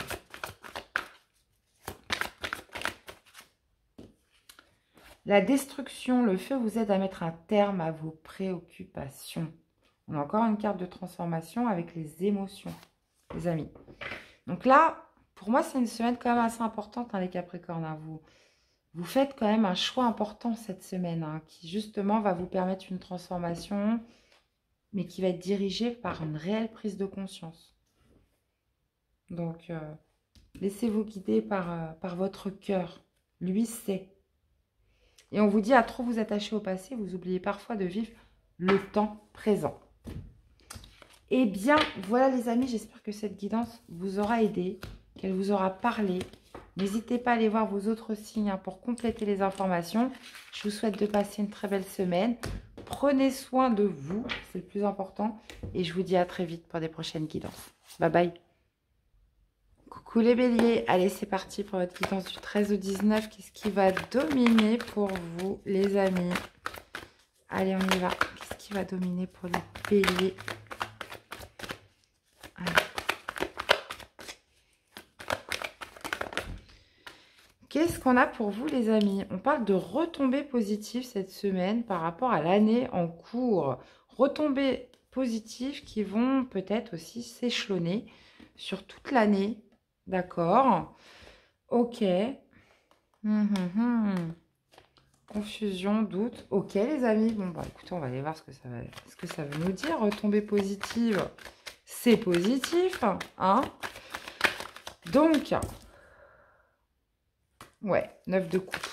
A: La destruction, le feu vous aide à mettre un terme à vos préoccupations. On a encore une carte de transformation avec les émotions, les amis. Donc là, pour moi, c'est une semaine quand même assez importante, hein, les Capricornes. Hein. Vous faites quand même un choix important cette semaine, hein, qui justement va vous permettre une transformation, mais qui va être dirigée par une réelle prise de conscience. Donc, laissez-vous guider par votre cœur. Lui sait. Et on vous dit, à trop vous attacher au passé, vous oubliez parfois de vivre le temps présent. Eh bien, voilà les amis, j'espère que cette guidance vous aura aidé, qu'elle vous aura parlé. N'hésitez pas à aller voir vos autres signes, hein, pour compléter les informations. Je vous souhaite de passer une très belle semaine. Prenez soin de vous, c'est le plus important. Et je vous dis à très vite pour des prochaines guidances. Bye bye. Coucou les béliers, allez c'est parti pour votre guidance du 13 au 19. Qu'est-ce qui va dominer pour vous les amis? Allez on y va. Qu'est-ce qui va dominer pour les béliers? Allez. Qu'est-ce qu'on a pour vous les amis? On parle de retombées positives cette semaine par rapport à l'année en cours. Retombées positives qui vont peut-être aussi s'échelonner sur toute l'année. D'accord. Ok. Confusion, doute. Ok les amis. Bon bah écoutez, on va aller voir ce que ça veut nous dire. Retombée positive, c'est positif. Hein. Donc, ouais, 9 de coupe.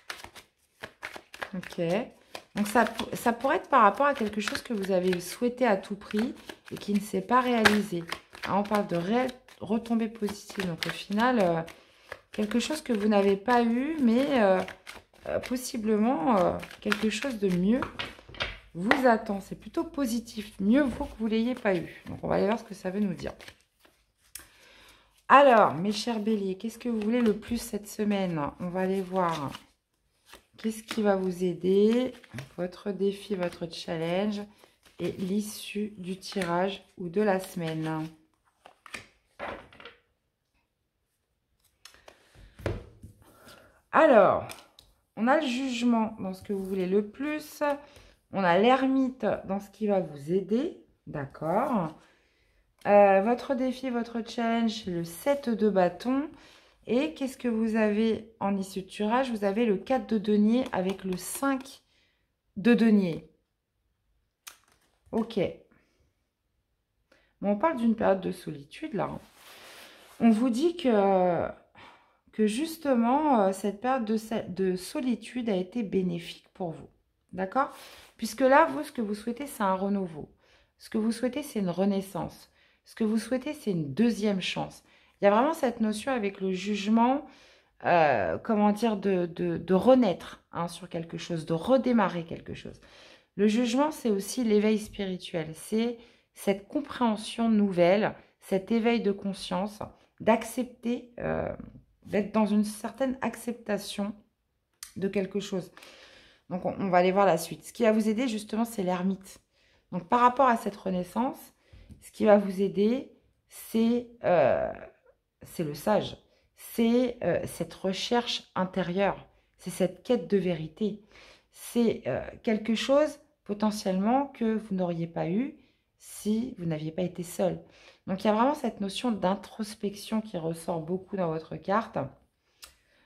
A: Ok. Donc ça pourrait être par rapport à quelque chose que vous avez souhaité à tout prix et qui ne s'est pas réalisé. Hein, on parle de réelle retombée positive. Donc au final, quelque chose que vous n'avez pas eu, mais possiblement quelque chose de mieux vous attend. C'est plutôt positif. Mieux vaut que vous ne l'ayez pas eu. Donc on va aller voir ce que ça veut nous dire. Alors, mes chers béliers, qu'est-ce que vous voulez le plus cette semaine? On va aller voir. Qu'est-ce qui va vous aider? Votre défi, votre challenge et l'issue du tirage ou de la semaine. Alors, on a le jugement dans ce que vous voulez le plus. On a l'ermite dans ce qui va vous aider. D'accord. Votre défi, votre challenge, le 7 de bâton. Et qu'est-ce que vous avez en issue de tirage? Vous avez le 4 de denier avec le 5 de denier. Ok. Bon, on parle d'une période de solitude, là. On vous dit que justement, cette période de solitude a été bénéfique pour vous. D'accord? Puisque là, vous, ce que vous souhaitez, c'est un renouveau. Ce que vous souhaitez, c'est une renaissance. Ce que vous souhaitez, c'est une deuxième chance. Il y a vraiment cette notion avec le jugement, comment dire, de renaître, hein, sur quelque chose, de redémarrer quelque chose. Le jugement, c'est aussi l'éveil spirituel. C'est cette compréhension nouvelle, cet éveil de conscience, d'accepter, d'être dans une certaine acceptation de quelque chose. Donc, on va aller voir la suite. Ce qui va vous aider, justement, c'est l'ermite. Donc, par rapport à cette renaissance, ce qui va vous aider, c'est le sage. C'est cette recherche intérieure. C'est cette quête de vérité. C'est quelque chose, potentiellement, que vous n'auriez pas eu si vous n'aviez pas été seul. Donc, il y a vraiment cette notion d'introspection qui ressort beaucoup dans votre carte.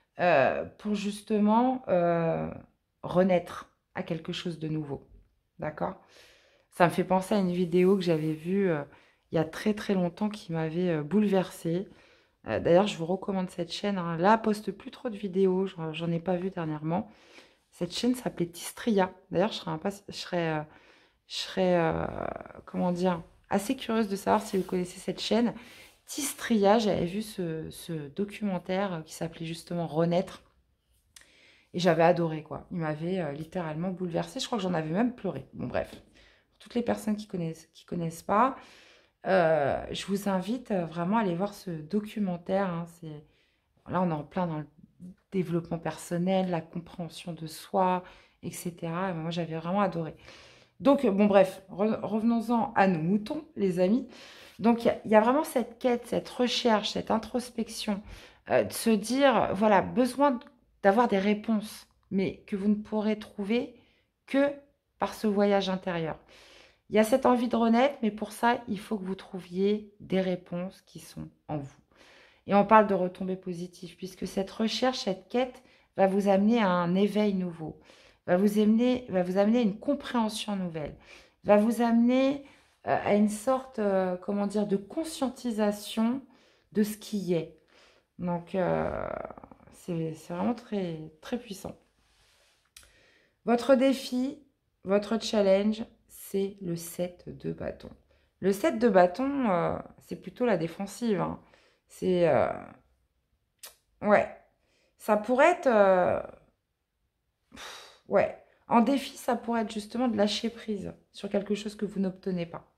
A: pour justement renaître à quelque chose de nouveau. D'accord? Ça me fait penser à une vidéo que j'avais vue il y a très très longtemps qui m'avait bouleversée. D'ailleurs, je vous recommande cette chaîne, hein. Là, elle poste plus trop de vidéos, j'en ai pas vu dernièrement. Cette chaîne s'appelait Tistria. D'ailleurs, je serais comment dire, assez curieuse de savoir si vous connaissez cette chaîne. Tistria, j'avais vu ce documentaire qui s'appelait justement Renaître. Et j'avais adoré, quoi. Il m'avait littéralement bouleversée. Je crois que j'en avais même pleuré. Bon, bref. Pour toutes les personnes qui connaissent pas, je vous invite vraiment à aller voir ce documentaire, hein. Là, on est en plein dans le développement personnel, la compréhension de soi, etc. Et moi, j'avais vraiment adoré. Donc, bon, bref, revenons-en à nos moutons, les amis. Donc, il y a vraiment cette quête, cette recherche, cette introspection, de se dire, voilà, besoin d'avoir des réponses, mais que vous ne pourrez trouver que par ce voyage intérieur. Il y a cette envie de renaître, mais pour ça, il faut que vous trouviez des réponses qui sont en vous. Et on parle de retombées positives, puisque cette recherche, cette quête va vous amener à un éveil nouveau, va vous amener à une compréhension nouvelle, va vous amener à une sorte, comment dire, de conscientisation de ce qui est. Donc, c'est vraiment très, très puissant. Votre défi, votre challenge, c'est le 7 de bâton. Le 7 de bâton, c'est plutôt la défensive, hein. C'est... ouais. Ça pourrait être... ouais. En défi, ça pourrait être justement de lâcher prise sur quelque chose que vous n'obtenez pas.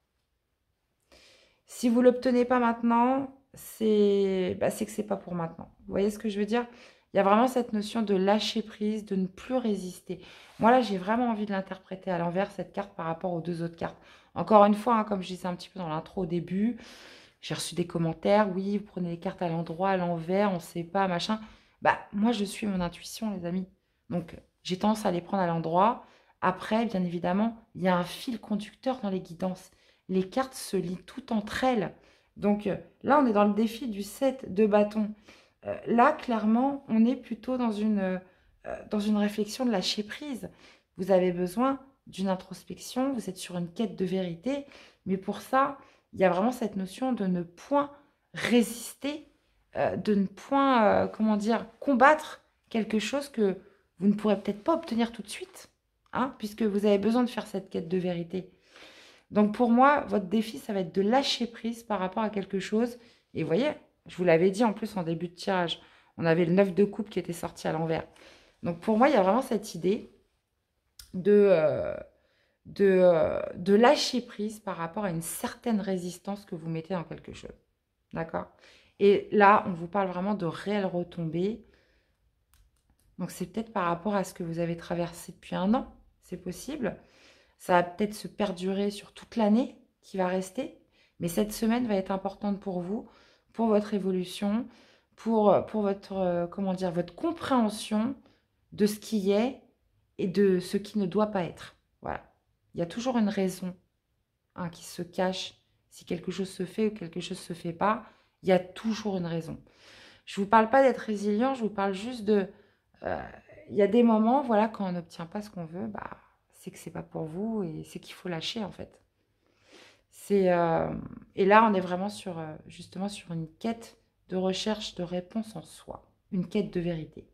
A: Si vous ne l'obtenez pas maintenant, c'est que c'est pas pour maintenant. Vous voyez ce que je veux dire? Il y a vraiment cette notion de lâcher prise, de ne plus résister. Moi, là, j'ai vraiment envie de l'interpréter à l'envers, cette carte, par rapport aux deux autres cartes. Encore une fois, hein, comme je disais un petit peu dans l'intro au début, j'ai reçu des commentaires. Oui, vous prenez les cartes à l'endroit, à l'envers, on ne sait pas, machin. Bah, moi, je suis mon intuition, les amis. Donc, j'ai tendance à les prendre à l'endroit. Après, bien évidemment, il y a un fil conducteur dans les guidances. Les cartes se lient toutes entre elles. Donc, là, on est dans le défi du 7 de bâton. Là, clairement, on est plutôt dans une réflexion de lâcher prise. Vous avez besoin d'une introspection, vous êtes sur une quête de vérité, mais pour ça, il y a vraiment cette notion de ne point résister, de ne point, comment dire, combattre quelque chose que vous ne pourrez peut-être pas obtenir tout de suite, hein, puisque vous avez besoin de faire cette quête de vérité. Donc pour moi, votre défi, ça va être de lâcher prise par rapport à quelque chose. Et vous voyez, je vous l'avais dit en plus en début de tirage, on avait le 9 de coupe qui était sorti à l'envers. Donc pour moi, il y a vraiment cette idée de lâcher prise par rapport à une certaine résistance que vous mettez dans quelque chose. D'accord? Et là, on vous parle vraiment de réelles retombées. Donc c'est peut-être par rapport à ce que vous avez traversé depuis un an, c'est possible. Ça va peut-être se perdurer sur toute l'année qui va rester. Mais cette semaine va être importante pour vous, pour votre évolution, pour votre, comment dire, votre compréhension de ce qui est et de ce qui ne doit pas être. Voilà. Il y a toujours une raison, hein, qui se cache. Si quelque chose se fait ou quelque chose ne se fait pas, il y a toujours une raison. Je ne vous parle pas d'être résilient, je vous parle juste de... il y a des moments, voilà, quand on n'obtient pas ce qu'on veut, bah, c'est que c'est pas pour vous et c'est qu'il faut lâcher, en fait. Et là, on est vraiment sur, justement sur une quête de recherche de réponse en soi, une quête de vérité.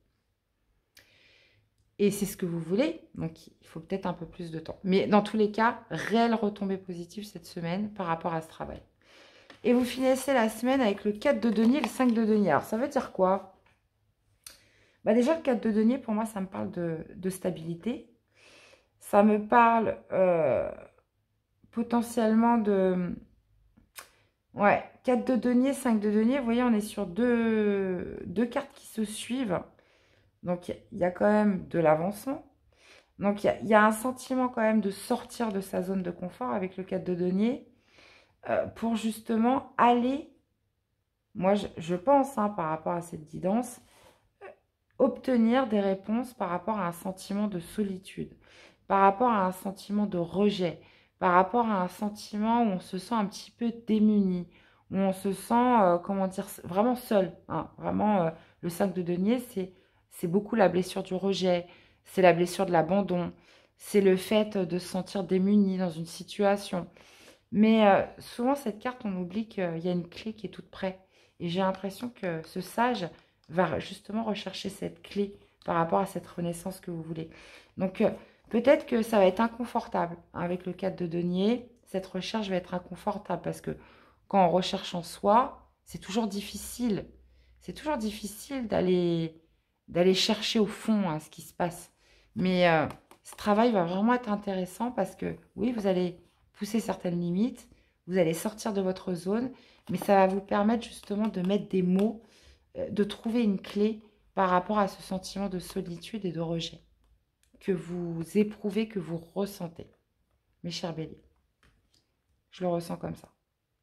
A: Et c'est ce que vous voulez, donc il faut peut-être un peu plus de temps. Mais dans tous les cas, réelle retombée positive cette semaine par rapport à ce travail. Et vous finissez la semaine avec le 4 de denier et le 5 de denier. Alors, ça veut dire quoi? Bah déjà, le 4 de denier, pour moi, ça me parle de stabilité. Ça me parle potentiellement de... Ouais, 4 de denier, 5 de denier. Vous voyez, on est sur deux cartes qui se suivent. Donc, il y a quand même de l'avancement. Donc, il y a un sentiment quand même de sortir de sa zone de confort avec le 4 de denier pour justement aller, moi je pense, hein, par rapport à cette guidance, obtenir des réponses par rapport à un sentiment de solitude, par rapport à un sentiment de rejet, par rapport à un sentiment où on se sent un petit peu démuni, où on se sent, comment dire, vraiment seul, hein. Vraiment, le 5 de denier, c'est c'est beaucoup la blessure du rejet, c'est la blessure de l'abandon, c'est le fait de se sentir démuni dans une situation. Mais souvent, cette carte, on oublie qu'il y a une clé qui est toute prête. Et j'ai l'impression que ce sage va justement rechercher cette clé par rapport à cette renaissance que vous voulez. Donc, peut-être que ça va être inconfortable hein, avec le 4 de denier. Cette recherche va être inconfortable parce que quand on recherche en soi, c'est toujours difficile. C'est toujours difficile d'aller chercher au fond hein, ce qui se passe. Mais ce travail va vraiment être intéressant parce que, oui, vous allez pousser certaines limites, vous allez sortir de votre zone, mais ça va vous permettre justement de mettre des mots, de trouver une clé par rapport à ce sentiment de solitude et de rejet que vous éprouvez, que vous ressentez. Mes chers béliers, je le ressens comme ça.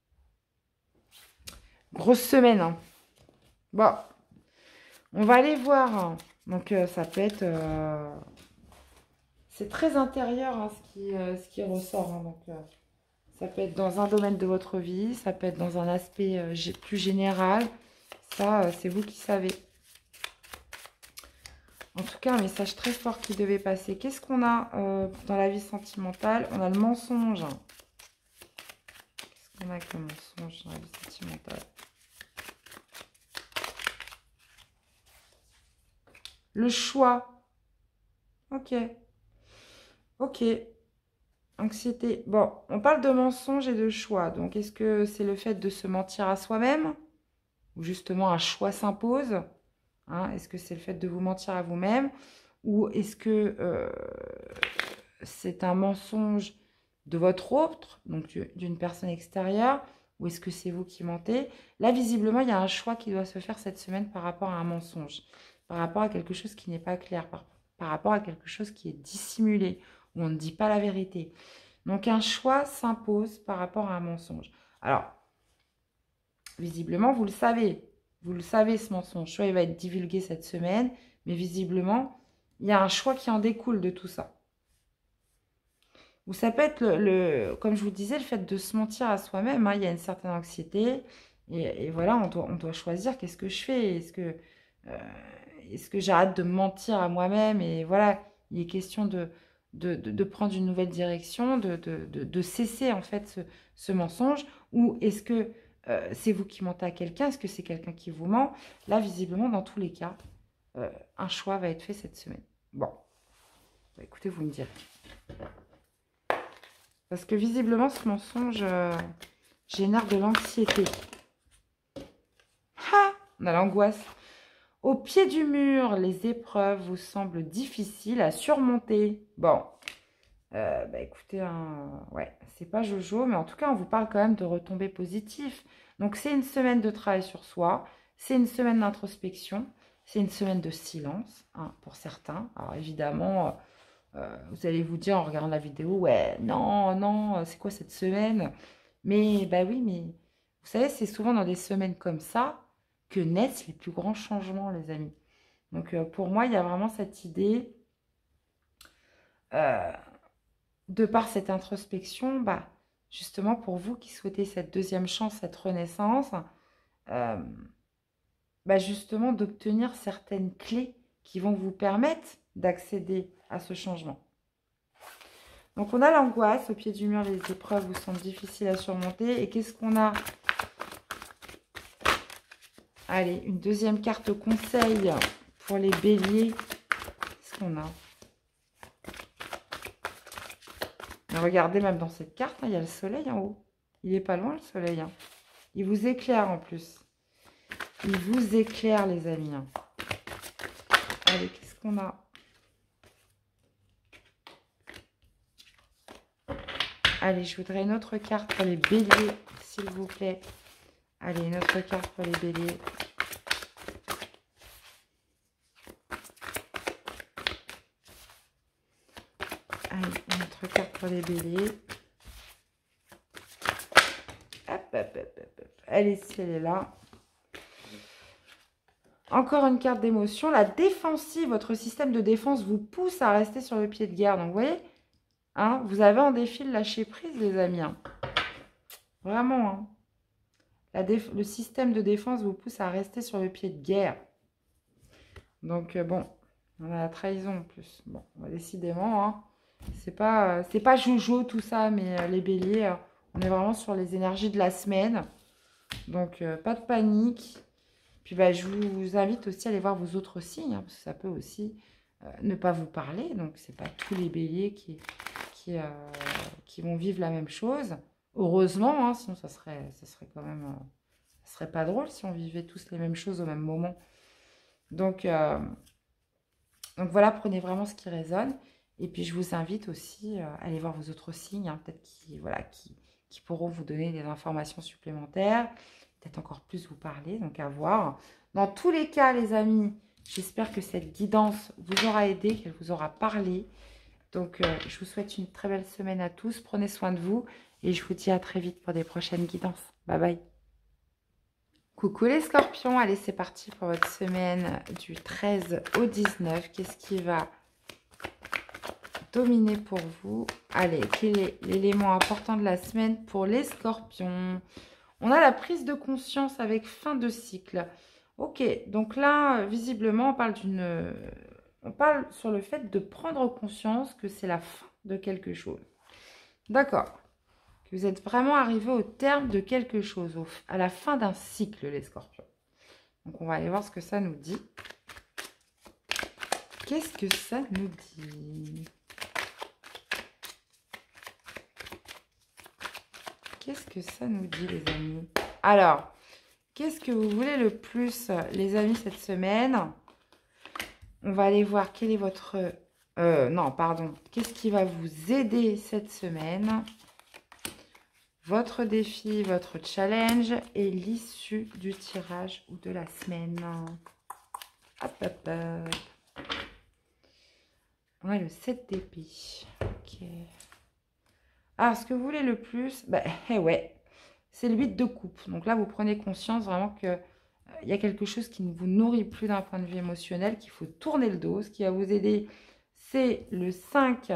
A: Grosse semaine. Hein. Bon, on va aller voir. Hein. Donc, ça peut être... c'est très intérieur hein, ce qui ressort. Hein. Donc, ça peut être dans un domaine de votre vie, ça peut être dans un aspect plus général. Ça, c'est vous qui savez. En tout cas, un message très fort qui devait passer. Qu'est-ce qu'on a dans la vie sentimentale? On a le mensonge. Qu'est-ce qu'on a avec le mensonge dans la vie sentimentale? Le choix. Ok. Ok. Anxiété. Bon, on parle de mensonge et de choix. Donc, est-ce que c'est le fait de se mentir à soi-même? Ou justement, un choix s'impose? Hein, est-ce que c'est le fait de vous mentir à vous-même? Ou est-ce que c'est un mensonge de votre autre, donc d'une personne extérieure? Ou est-ce que c'est vous qui mentez? Là, visiblement, il y a un choix qui doit se faire cette semaine par rapport à un mensonge. Par rapport à quelque chose qui n'est pas clair. Par rapport à quelque chose qui est dissimulé. Où on ne dit pas la vérité. Donc, un choix s'impose par rapport à un mensonge. Alors, visiblement, vous le savez. Vous le savez, ce mensonge. Soit il va être divulgué cette semaine, mais visiblement, il y a un choix qui en découle de tout ça. Ou ça peut être, comme je vous disais, le fait de se mentir à soi-même. Hein. Il y a une certaine anxiété. Et voilà, on doit choisir qu'est-ce que je fais. Est-ce que j'arrête de me mentir à moi-même? Et voilà, il est question de prendre une nouvelle direction, de cesser en fait ce mensonge. Ou est-ce que c'est vous qui mentez à quelqu'un? Est-ce que c'est quelqu'un qui vous ment? Là, visiblement, dans tous les cas, un choix va être fait cette semaine. Bon, bah, écoutez, vous me direz. Parce que visiblement, ce mensonge génère de l'anxiété. Ah, on a l'angoisse. Au pied du mur, les épreuves vous semblent difficiles à surmonter. Bon, bah écoutez, ouais, c'est pas Jojo, mais en tout cas, on vous parle quand même de retombées positives. Donc, c'est une semaine de travail sur soi, c'est une semaine d'introspection, c'est une semaine de silence, hein, pour certains. Alors, évidemment, vous allez vous dire en regardant la vidéo, ouais, non, non, c'est quoi cette semaine? Mais, bah oui, mais vous savez, c'est souvent dans des semaines comme ça que naissent les plus grands changements, les amis. Donc, pour moi, il y a vraiment cette idée... de par cette introspection, bah, justement pour vous qui souhaitez cette deuxième chance, cette renaissance, bah, justement d'obtenir certaines clés qui vont vous permettre d'accéder à ce changement. Donc on a l'angoisse, au pied du mur, les épreuves vous semblent difficiles à surmonter. Et qu'est-ce qu'on a? Allez, une deuxième carte conseil pour les béliers. Qu'est-ce qu'on a? Regardez, même dans cette carte, hein, il y a le soleil en haut. Il n'est pas loin, le soleil. Hein. Il vous éclaire en plus. Il vous éclaire, les amis. Hein. Allez, qu'est-ce qu'on a? Allez, je voudrais une autre carte pour les béliers, s'il vous plaît. Allez, une autre carte pour les béliers. Allez, une autre carte pour les béliers. Hop, hop, hop, hop, hop. Allez, si elle est là. Encore une carte d'émotion. La défensive, votre système de défense vous pousse à rester sur le pied de guerre. Donc, vous voyez, hein, vous avez en défi le lâcher prise, les amis. Hein. Vraiment. Hein. Le système de défense vous pousse à rester sur le pied de guerre. Donc, bon, on a la trahison en plus. Bon, décidément, hein, c'est pas jojo tout ça, mais les béliers, on est vraiment sur les énergies de la semaine. Donc, pas de panique. Puis, bah, je vous invite aussi à aller voir vos autres signes, hein, parce que ça peut aussi ne pas vous parler. Donc, c'est pas tous les béliers qui vont vivre la même chose. Heureusement, hein, sinon ça serait quand même... ça serait pas drôle si on vivait tous les mêmes choses au même moment. Donc voilà, prenez vraiment ce qui résonne. Et puis, je vous invite aussi à aller voir vos autres signes, hein, peut-être qui pourront vous donner des informations supplémentaires, peut-être encore plus vous parler, donc à voir. Dans tous les cas, les amis, j'espère que cette guidance vous aura aidé, qu'elle vous aura parlé. Donc, je vous souhaite une très belle semaine à tous. Prenez soin de vous et je vous dis à très vite pour des prochaines guidances. Bye bye. Coucou les scorpions, allez c'est parti pour votre semaine du 13 au 19. Qu'est-ce qui va dominer pour vous? Allez, quel est l'élément important de la semaine pour les scorpions? On a la prise de conscience avec fin de cycle. Ok, donc là, visiblement, on parle sur le fait de prendre conscience que c'est la fin de quelque chose. D'accord. Que vous êtes vraiment arrivé au terme de quelque chose, à la fin d'un cycle, les scorpions. Donc, on va aller voir ce que ça nous dit. Qu'est-ce que ça nous dit? Qu'est-ce que ça nous dit, les amis? Alors, qu'est-ce que vous voulez le plus, les amis, cette semaine? On va aller voir quel est votre... non, pardon. Qu'est-ce qui va vous aider cette semaine? Votre défi, votre challenge et l'issue du tirage ou de la semaine. Hop, hop, hop. On a le 7 d'épée. Ok. Alors, ce que vous voulez le plus, ouais, c'est le 8 de coupe. Donc là, vous prenez conscience vraiment que il y a quelque chose qui ne vous nourrit plus d'un point de vue émotionnel, qu'il faut tourner le dos. Ce qui va vous aider, c'est le 5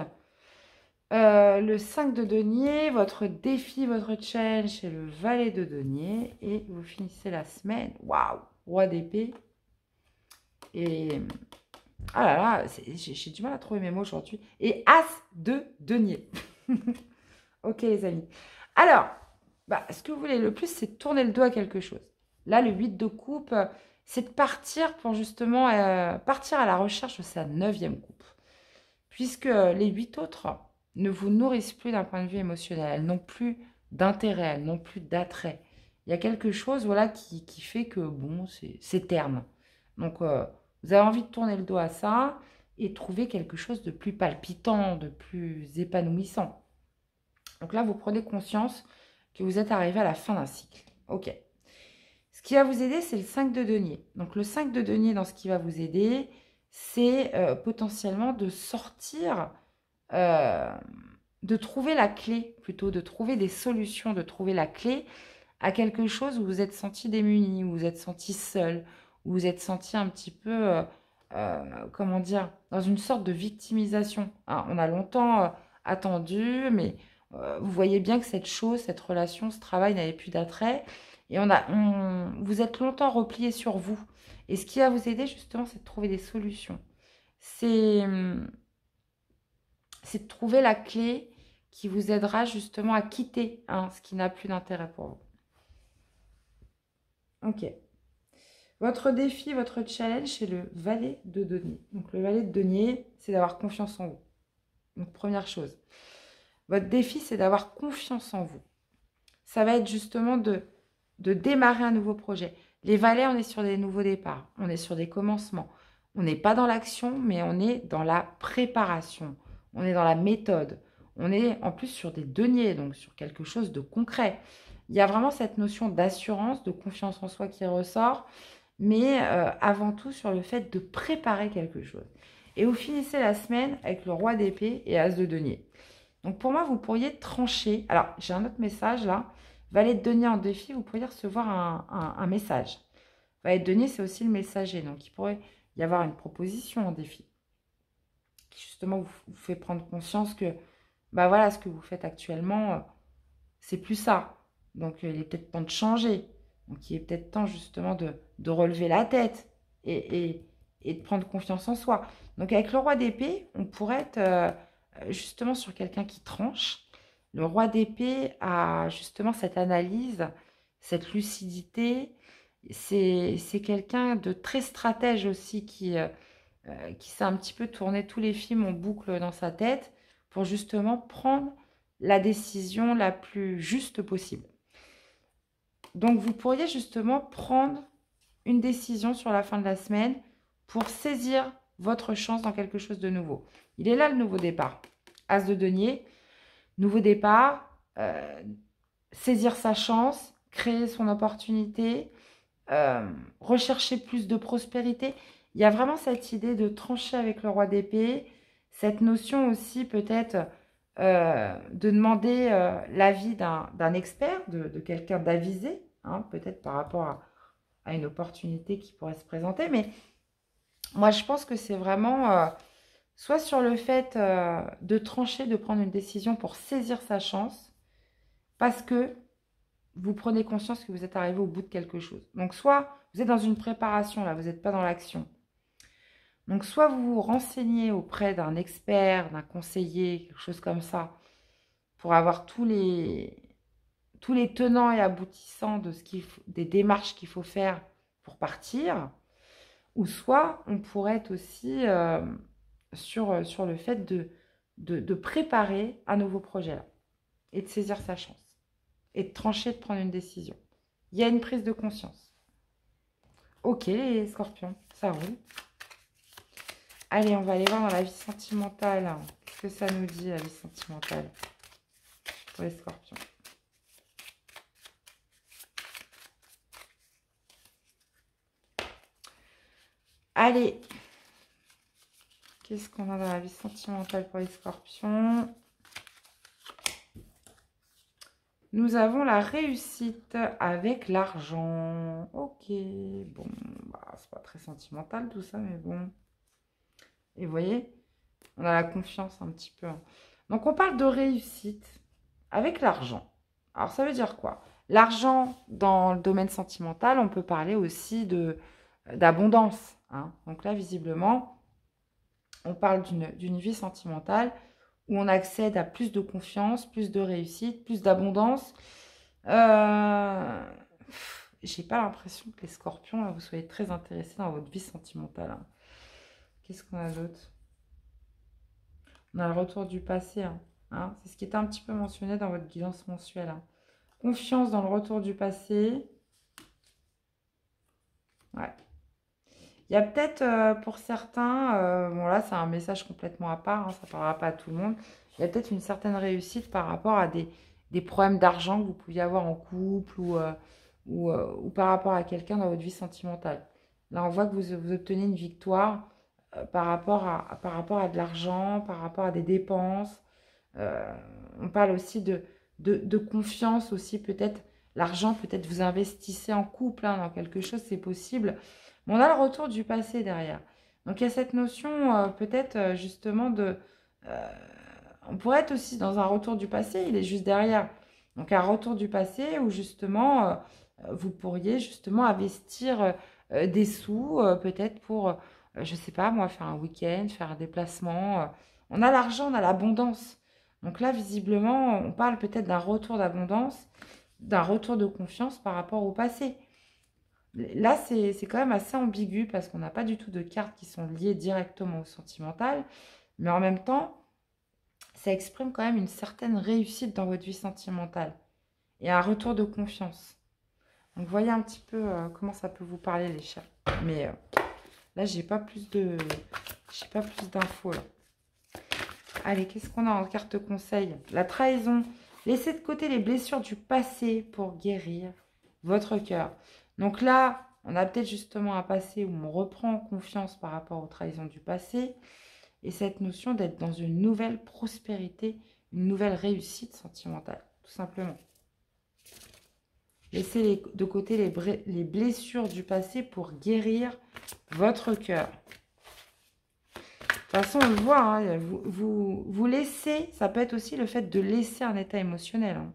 A: de denier. Votre défi, votre challenge, c'est le valet de denier. Et vous finissez la semaine. Waouh! Roi d'épée. Et... ah là là, j'ai du mal à trouver mes mots aujourd'hui. Et as de denier. Ok, les amis. Alors, ce que vous voulez le plus, c'est de tourner le dos à quelque chose. Là, le 8 de coupe, c'est de partir pour justement partir à la recherche de sa 9e coupe. Puisque les 8 autres ne vous nourrissent plus d'un point de vue émotionnel. Elles n'ont plus d'intérêt, elles n'ont plus d'attrait. Il y a quelque chose voilà, qui fait que, bon, c'est terne. Donc, vous avez envie de tourner le dos à ça et trouver quelque chose de plus palpitant, de plus épanouissant. Donc là, vous prenez conscience que vous êtes arrivé à la fin d'un cycle. Ok. Ce qui va vous aider, c'est le 5 de denier. Donc le 5 de denier, dans ce qui va vous aider, c'est potentiellement de sortir, de trouver la clé, plutôt de trouver des solutions, de trouver la clé à quelque chose où vous êtes senti démuni, où vous êtes senti seul, où vous êtes senti un petit peu, comment dire, dans une sorte de victimisation. Hein, on a longtemps attendu, mais vous voyez bien que cette chose, cette relation, ce travail n'avait plus d'attrait. Et vous êtes longtemps replié sur vous. Et ce qui va vous aider justement, c'est de trouver des solutions. C'est de trouver la clé qui vous aidera justement à quitter ce qui n'a plus d'intérêt pour vous. Ok. Votre défi, votre challenge, c'est le valet de denier. Donc le valet de denier, c'est d'avoir confiance en vous. Donc première chose. Votre défi, c'est d'avoir confiance en vous. Ça va être justement de démarrer un nouveau projet. Les valets, on est sur des nouveaux départs. On est sur des commencements. On n'est pas dans l'action, mais on est dans la préparation. On est dans la méthode. On est en plus sur des deniers, donc sur quelque chose de concret. Il y a vraiment cette notion d'assurance, de confiance en soi qui ressort, mais avant tout sur le fait de préparer quelque chose. Et vous finissez la semaine avec le roi d'épée et as de denier. Donc pour moi, vous pourriez trancher. Alors, j'ai un autre message là. Valet de denier en défi, vous pourriez recevoir un message. Valet de denier, c'est aussi le messager. Donc, il pourrait y avoir une proposition en défi qui justement vous fait prendre conscience que voilà, ce que vous faites actuellement, c'est plus ça. Donc, il est peut-être temps de changer. Donc, il est peut-être temps justement de relever la tête et et de prendre confiance en soi. Donc avec le roi d'épée, on pourrait être justement sur quelqu'un qui tranche. Le roi d'épée a justement cette analyse, cette lucidité. C'est quelqu'un de très stratège aussi qui sait un petit peu tourner tous les films en boucle dans sa tête pour justement prendre la décision la plus juste possible. Donc vous pourriez justement prendre une décision sur la fin de la semaine pour saisir votre chance dans quelque chose de nouveau. Il est là le nouveau départ. As de denier, nouveau départ, saisir sa chance, créer son opportunité, rechercher plus de prospérité. Il y a vraiment cette idée de trancher avec le roi d'épée, cette notion aussi peut-être de demander l'avis d'un expert, de quelqu'un d'avisé, hein, peut-être par rapport à une opportunité qui pourrait se présenter. Mais moi, je pense que c'est vraiment soit sur le fait de trancher, de prendre une décision pour saisir sa chance, parce que vous prenez conscience que vous êtes arrivé au bout de quelque chose. Donc, soit vous êtes dans une préparation, là, vous n'êtes pas dans l'action. Donc, soit vous vous renseignez auprès d'un expert, d'un conseiller, quelque chose comme ça, pour avoir tous les tenants et aboutissants de des démarches qu'il faut faire pour partir. Ou soit on pourrait être aussi sur le fait de préparer un nouveau projet là, et de saisir sa chance. Et de trancher, de prendre une décision. Il y a une prise de conscience. Ok, les scorpions, ça roule. Allez, on va aller voir dans la vie sentimentale. Qu'est-ce que ça nous dit, la vie sentimentale, pour les scorpions? Allez. Qu'est-ce qu'on a dans la vie sentimentale pour les scorpions? Nous avons la réussite avec l'argent. Ok, bon, bah, c'est pas très sentimental tout ça, mais bon. Et vous voyez, on a la confiance un petit peu. Donc, on parle de réussite avec l'argent. Alors, ça veut dire quoi? L'argent, dans le domaine sentimental, on peut parler aussi d'abondance. Hein. Donc là, visiblement, on parle d'une vie sentimentale où on accède à plus de confiance, plus de réussite, plus d'abondance. J'ai pas l'impression que les scorpions, là, vous soyez très intéressés dans votre vie sentimentale. Hein. Qu'est-ce qu'on a d'autre? On a le retour du passé. Hein. C'est ce qui était un petit peu mentionné dans votre guidance mensuelle. Hein. Confiance dans le retour du passé. Ouais. Il y a peut-être pour certains, bon là c'est un message complètement à part, hein, ça ne parlera pas à tout le monde, il y a peut-être une certaine réussite par rapport à des problèmes d'argent que vous pouviez avoir en couple ou par rapport à quelqu'un dans votre vie sentimentale. Là on voit que vous obtenez une victoire par rapport à de l'argent, par rapport à des dépenses. On parle aussi de confiance aussi, peut-être l'argent, peut-être vous investissez en couple hein, dans quelque chose, c'est possible. Mais on a le retour du passé derrière. Donc il y a cette notion peut-être justement on pourrait être aussi dans un retour du passé, il est juste derrière. Donc un retour du passé où justement vous pourriez justement investir des sous peut-être pour, je ne sais pas moi, faire un week-end, faire un déplacement. On a l'argent, on a l'abondance. Donc là visiblement on parle peut-être d'un retour d'abondance, d'un retour de confiance par rapport au passé. Là, c'est quand même assez ambigu parce qu'on n'a pas du tout de cartes qui sont liées directement au sentimental. Mais en même temps, ça exprime quand même une certaine réussite dans votre vie sentimentale. Et un retour de confiance. Donc, voyez un petit peu comment ça peut vous parler, les chers. Mais là, j'ai pas plus d'infos. Allez, qu'est-ce qu'on a en carte conseil? La trahison. Laissez de côté les blessures du passé pour guérir votre cœur. Donc là, on a peut-être justement un passé où on reprend confiance par rapport aux trahisons du passé et cette notion d'être dans une nouvelle prospérité, une nouvelle réussite sentimentale, tout simplement. Laissez de côté les blessures du passé pour guérir votre cœur. De toute façon, on le voit, hein, vous laissez, ça peut être aussi le fait de laisser un état émotionnel. Hein.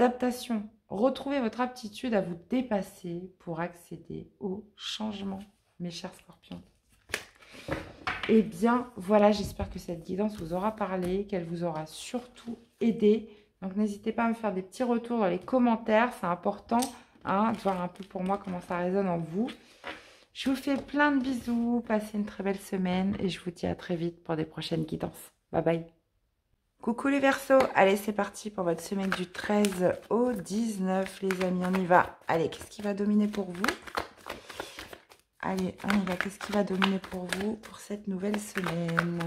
A: L'adaptation. Retrouvez votre aptitude à vous dépasser pour accéder au changement. mes chers scorpions. Eh bien, voilà, j'espère que cette guidance vous aura parlé, qu'elle vous aura surtout aidé. Donc, n'hésitez pas à me faire des petits retours dans les commentaires. C'est important hein, de voir un peu pour moi comment ça résonne en vous. Je vous fais plein de bisous. Passez une très belle semaine et je vous dis à très vite pour des prochaines guidances. Bye bye. Coucou les Verseaux. Allez, c'est parti pour votre semaine du 13 au 19, les amis. On y va. Allez, qu'est-ce qui va dominer pour vous? Allez, on y va. Qu'est-ce qui va dominer pour vous pour cette nouvelle semaine?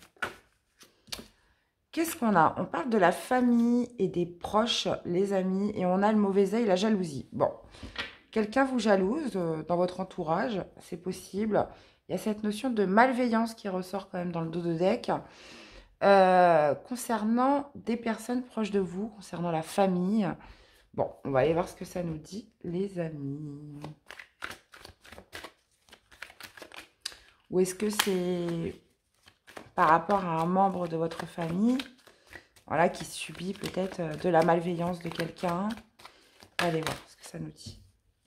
A: Qu'est-ce qu'on a? On parle de la famille et des proches, les amis, et on a le mauvais œil, la jalousie. Bon, quelqu'un vous jalouse dans votre entourage, c'est possible. Il y a cette notion de malveillance qui ressort quand même dans le dos de deck. Concernant des personnes proches de vous, concernant la famille. Bon, on va aller voir ce que ça nous dit, les amis. Ou est-ce que c'est par rapport à un membre de votre famille, voilà, qui subit peut-être de la malveillance de quelqu'un? Allez voir ce que ça nous dit.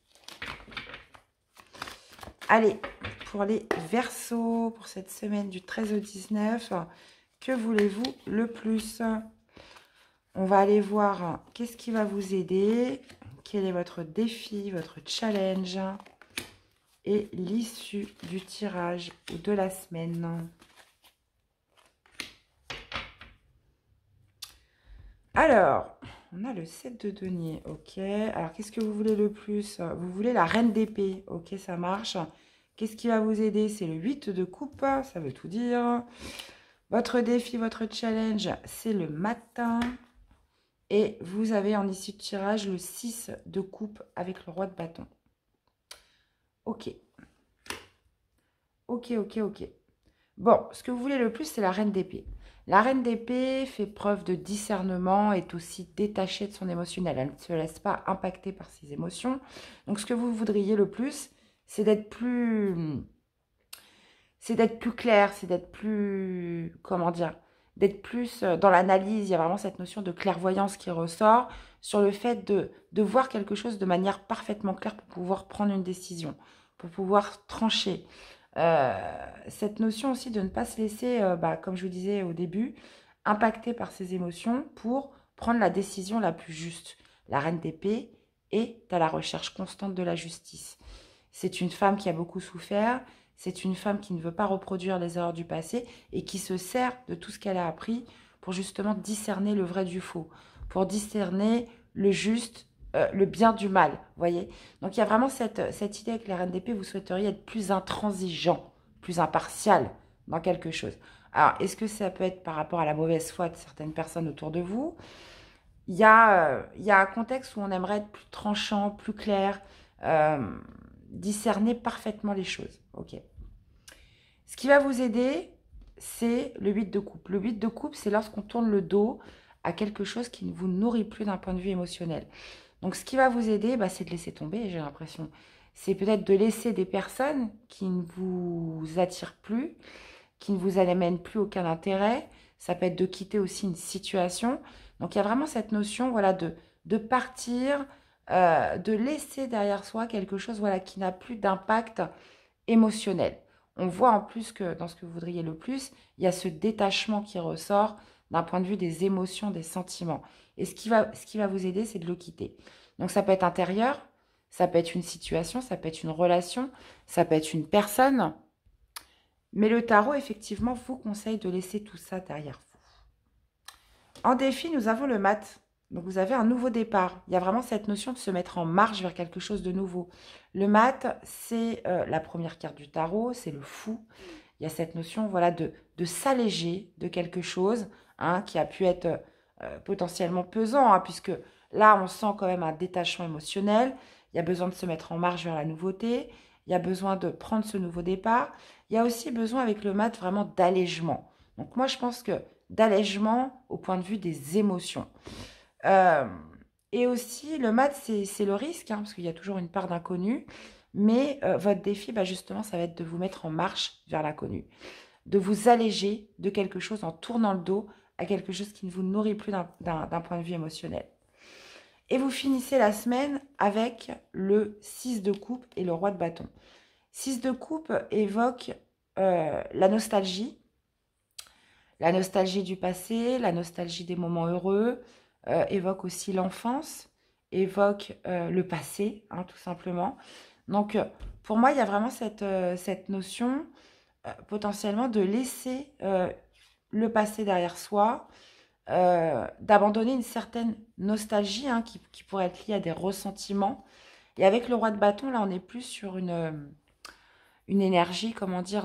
A: Allez, pour les Verseaux, pour cette semaine du 13 au 19, que voulez-vous le plus? On va aller voir qu'est-ce qui va vous aider, quel est votre défi, votre challenge et l'issue du tirage ou de la semaine. Alors, on a le 7 de denier, ok. Alors, qu'est-ce que vous voulez le plus? Vous voulez la reine d'épée, ok, ça marche. Qu'est-ce qui va vous aider? C'est le 8 de coupe, ça veut tout dire. Votre défi, votre challenge, c'est le matin. Et vous avez en issue de tirage le 6 de coupe avec le roi de bâton. Ok. Ok, ok, ok. Bon, ce que vous voulez le plus, c'est la reine d'épée. La reine d'épée fait preuve de discernement, est aussi détachée de son émotionnel. Elle ne se laisse pas impacter par ses émotions. Donc, ce que vous voudriez le plus, c'est d'être plus... C'est d'être plus clair, c'est d'être plus... Comment dire? D'être plus dans l'analyse. Il y a vraiment cette notion de clairvoyance qui ressort sur le fait de voir quelque chose de manière parfaitement claire pour pouvoir prendre une décision, pour pouvoir trancher. Cette notion aussi de ne pas se laisser, comme je vous disais au début, impacter par ses émotions pour prendre la décision la plus juste. La reine d'épée est à la recherche constante de la justice. C'est une femme qui a beaucoup souffert, c'est une femme qui ne veut pas reproduire les erreurs du passé et qui se sert de tout ce qu'elle a appris pour justement discerner le vrai du faux, pour discerner le juste, le bien du mal, voyez. Donc, il y a vraiment cette idée avec la reine d'épée, vous souhaiteriez être plus intransigeant, plus impartial dans quelque chose. Alors, est-ce que ça peut être par rapport à la mauvaise foi de certaines personnes autour de vous? Il y a un contexte où on aimerait être plus tranchant, plus clair, discerner parfaitement les choses. Ok. Ce qui va vous aider, c'est le 8 de coupe. Le 8 de coupe, c'est lorsqu'on tourne le dos à quelque chose qui ne vous nourrit plus d'un point de vue émotionnel. Donc, ce qui va vous aider, c'est de laisser tomber, j'ai l'impression. C'est peut-être de laisser des personnes qui ne vous attirent plus, qui ne vous amènent plus aucun intérêt. Ça peut être de quitter aussi une situation. Donc, il y a vraiment cette notion, voilà, de partir, de laisser derrière soi quelque chose, voilà, qui n'a plus d'impact émotionnel. On voit en plus que dans ce que vous voudriez le plus, il y a ce détachement qui ressort d'un point de vue des émotions, des sentiments. Et ce qui va vous aider, c'est de le quitter. Donc, ça peut être intérieur, ça peut être une situation, ça peut être une relation, ça peut être une personne. Mais le tarot, effectivement, vous conseille de laisser tout ça derrière vous. En défi, nous avons le mat. Donc, vous avez un nouveau départ. Il y a vraiment cette notion de se mettre en marche vers quelque chose de nouveau. Le mat, c'est la première carte du tarot, c'est le fou. Il y a cette notion, voilà, de s'alléger de quelque chose qui a pu être potentiellement pesant, puisque là, on sent quand même un détachement émotionnel. Il y a besoin de se mettre en marche vers la nouveauté. Il y a besoin de prendre ce nouveau départ. Il y a aussi besoin avec le mat vraiment d'allègement. Donc moi, je pense que d'allègement au point de vue des émotions. Et aussi, le mat, c'est le risque, parce qu'il y a toujours une part d'inconnu. Mais votre défi, justement, ça va être de vous mettre en marche vers l'inconnu. De vous alléger de quelque chose en tournant le dos à quelque chose qui ne vous nourrit plus d'un point de vue émotionnel. Et vous finissez la semaine avec le 6 de coupe et le roi de bâton. 6 de coupe évoque la nostalgie du passé, la nostalgie des moments heureux, évoque aussi l'enfance, évoque le passé, hein, tout simplement. Donc, pour moi, il y a vraiment cette notion potentiellement de laisser le passé derrière soi, d'abandonner une certaine nostalgie hein, qui pourrait être liée à des ressentiments. Et avec le roi de bâton, là, on est plus sur une énergie, comment dire,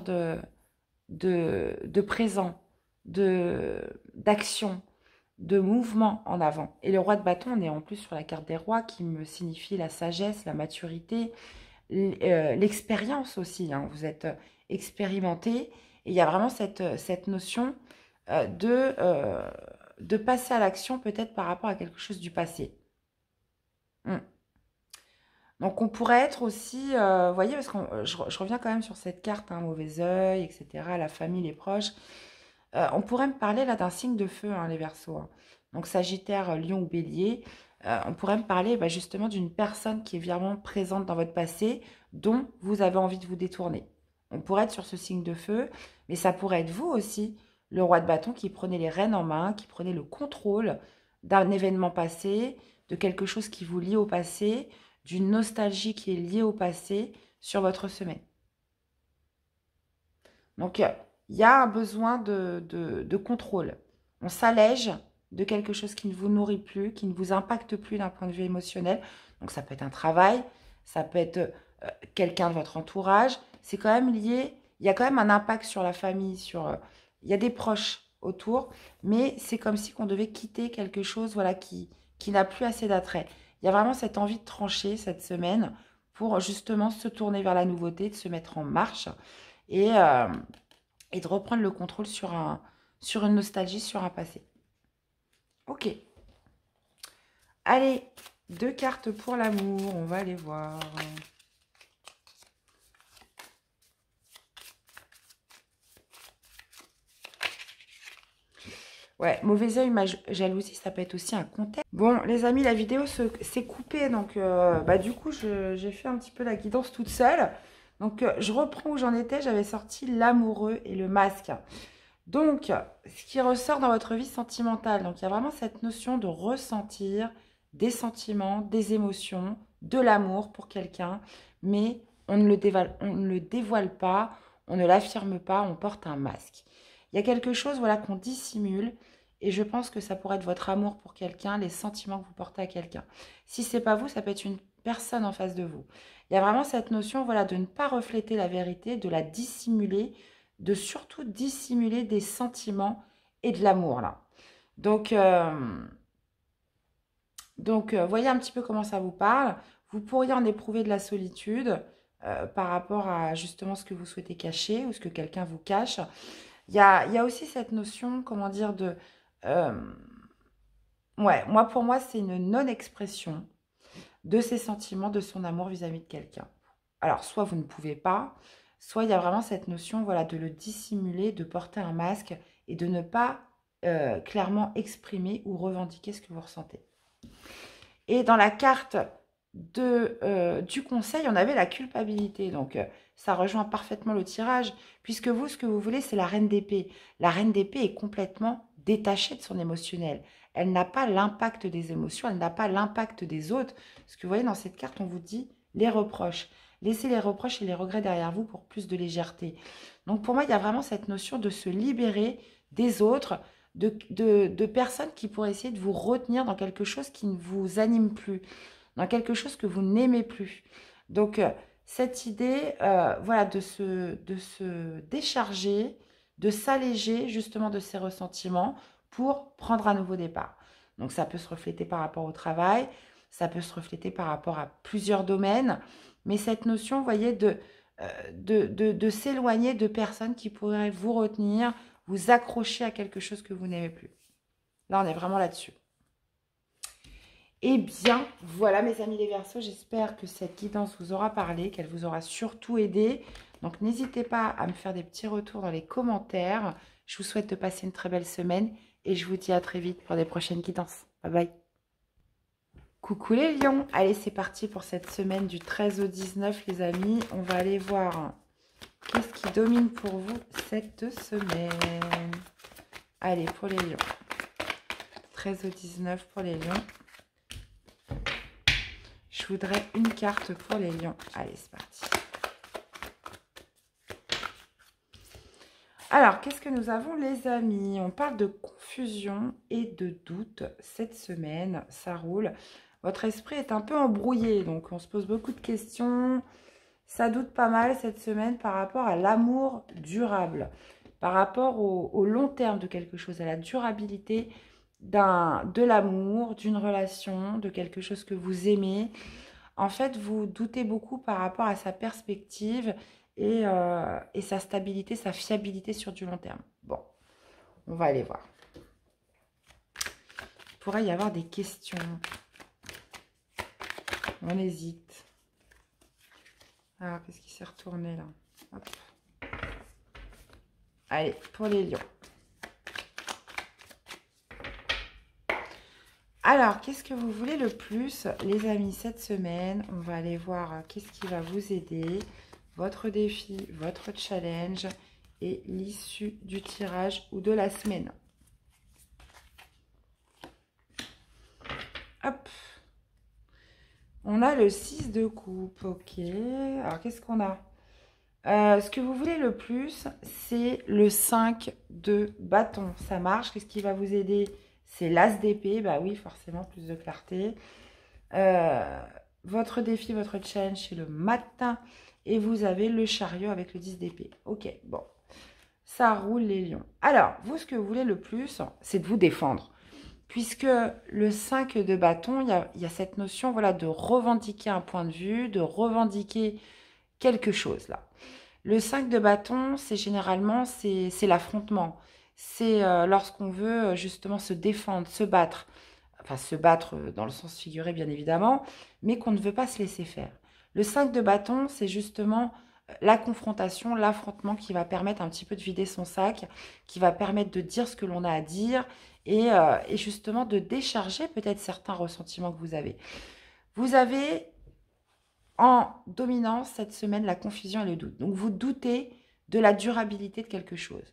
A: de présent, d'action, de mouvement en avant. Et le roi de bâton, on est en plus sur la carte des rois qui me signifie la sagesse, la maturité, l'expérience aussi. Hein. Vous êtes expérimenté et il y a vraiment cette notion de passer à l'action peut-être par rapport à quelque chose du passé. Donc, on pourrait être aussi, vous voyez, parce que je reviens quand même sur cette carte, hein, mauvais œil, etc., la famille, les proches. On pourrait me parler là d'un signe de feu, hein, les Verseaux. Hein. Donc, Sagittaire, Lion ou Bélier. On pourrait me parler justement d'une personne qui est vraiment présente dans votre passé, dont vous avez envie de vous détourner. On pourrait être sur ce signe de feu, mais ça pourrait être vous aussi, le roi de bâton, qui prenait les rênes en main, qui prenait le contrôle d'un événement passé, de quelque chose qui vous lie au passé, d'une nostalgie qui est liée au passé sur votre semaine. Donc, il y a un besoin de contrôle. On s'allège de quelque chose qui ne vous nourrit plus, qui ne vous impacte plus d'un point de vue émotionnel. Donc, ça peut être un travail, ça peut être quelqu'un de votre entourage. C'est quand même lié, il y a quand même un impact sur la famille, il y a des proches autour, mais c'est comme si on devait quitter quelque chose voilà, qui n'a plus assez d'attrait. Il y a vraiment cette envie de trancher cette semaine pour justement se tourner vers la nouveauté, de se mettre en marche et de reprendre le contrôle sur une nostalgie, sur un passé. Ok. Allez, 2 cartes pour l'amour, on va aller voir. Ouais, mauvais œil, jalousie, ça peut être aussi un contexte. Bon, les amis, la vidéo s'est coupée, donc du coup, j'ai fait un petit peu la guidance toute seule. Donc, je reprends où j'en étais. J'avais sorti l'amoureux et le masque. Donc, ce qui ressort dans votre vie sentimentale. Donc, il y a vraiment cette notion de ressentir des sentiments, des émotions, de l'amour pour quelqu'un. Mais on ne le dévoile pas, on ne l'affirme pas, on porte un masque. Il y a quelque chose voilà, qu'on dissimule et je pense que ça pourrait être votre amour pour quelqu'un, les sentiments que vous portez à quelqu'un. Si ce n'est pas vous, ça peut être une personne en face de vous. Il y a vraiment cette notion voilà, de ne pas refléter la vérité, de la dissimuler, de surtout dissimuler des sentiments et de l'amour là. Donc, voyez un petit peu comment ça vous parle. Vous pourriez en éprouver de la solitude par rapport à justement ce que vous souhaitez cacher ou ce que quelqu'un vous cache. Il y a aussi cette notion, comment dire, ouais, pour moi, c'est une non-expression de ses sentiments, de son amour vis-à-vis de quelqu'un. Alors, soit vous ne pouvez pas, soit il y a vraiment cette notion, voilà, de le dissimuler, de porter un masque et de ne pas clairement exprimer ou revendiquer ce que vous ressentez. Et dans la carte du conseil, on avait la culpabilité. Donc, ça rejoint parfaitement le tirage, puisque vous, ce que vous voulez, c'est la reine d'épée. La reine d'épée est complètement détachée de son émotionnel. Elle n'a pas l'impact des émotions, elle n'a pas l'impact des autres. Ce que vous voyez dans cette carte, on vous dit les reproches. Laissez les reproches et les regrets derrière vous pour plus de légèreté. Donc, pour moi, il y a vraiment cette notion de se libérer des autres, de personnes qui pourraient essayer de vous retenir dans quelque chose qui ne vous anime plus, dans quelque chose que vous n'aimez plus. Donc, cette idée, voilà, de se décharger, de s'alléger justement de ses ressentiments pour prendre un nouveau départ. Donc, ça peut se refléter par rapport au travail, ça peut se refléter par rapport à plusieurs domaines, mais cette notion, vous voyez, de s'éloigner de personnes qui pourraient vous retenir, vous accrocher à quelque chose que vous n'aimez plus. Là, on est vraiment là-dessus. Eh bien, voilà mes amis les Verseaux, j'espère que cette guidance vous aura parlé, qu'elle vous aura surtout aidé. Donc, n'hésitez pas à me faire des petits retours dans les commentaires. Je vous souhaite de passer une très belle semaine et je vous dis à très vite pour des prochaines guidances. Bye bye. Coucou les lions, allez c'est parti pour cette semaine du 13 au 19 les amis. On va aller voir qu'est-ce qui domine pour vous cette semaine. Allez pour les lions, 13 au 19 pour les lions. Je voudrais une carte pour les lions. Allez c'est parti. Alors qu'est-ce que nous avons les amis? On parle de confusion et de doute cette semaine, ça roule. Votre esprit est un peu embrouillé, donc on se pose beaucoup de questions. Ça doute pas mal cette semaine par rapport à l'amour durable, par rapport au long terme de quelque chose, à la durabilité de l'amour, d'une relation, de quelque chose que vous aimez. En fait, vous doutez beaucoup par rapport à sa perspective et sa stabilité, sa fiabilité sur du long terme. Bon, on va aller voir. Il pourrait y avoir des questions. On hésite. Alors, qu'est-ce qui s'est retourné là? Hop. Allez, pour les lions. Alors, qu'est-ce que vous voulez le plus, les amis, cette semaine? On va aller voir qu'est-ce qui va vous aider. Votre défi, votre challenge et l'issue du tirage ou de la semaine. Hop. On a le 6 de coupe, ok. Alors, qu'est-ce qu'on a? Ce que vous voulez le plus, c'est le 5 de bâton. Ça marche. Qu'est-ce qui va vous aider? C'est l'as d'épée. Bah oui, forcément, plus de clarté. Votre défi, votre challenge, c'est le matin. Et vous avez le chariot avec le 10 d'épée. Ok, bon. Ça roule les lions. Alors, vous, ce que vous voulez le plus, c'est de vous défendre. Puisque le 5 de bâton, il y a cette notion voilà, de revendiquer un point de vue, de revendiquer quelque chose là. Le 5 de bâton, c'est généralement c'est l'affrontement. C'est lorsqu'on veut justement se défendre, se battre. Enfin, se battre dans le sens figuré bien évidemment, mais qu'on ne veut pas se laisser faire. Le 5 de bâton, c'est justement la confrontation, l'affrontement qui va permettre un petit peu de vider son sac, qui va permettre de dire ce que l'on a à dire et justement de décharger peut-être certains ressentiments que vous avez. Vous avez en dominance cette semaine la confusion et le doute. Donc vous doutez de la durabilité de quelque chose.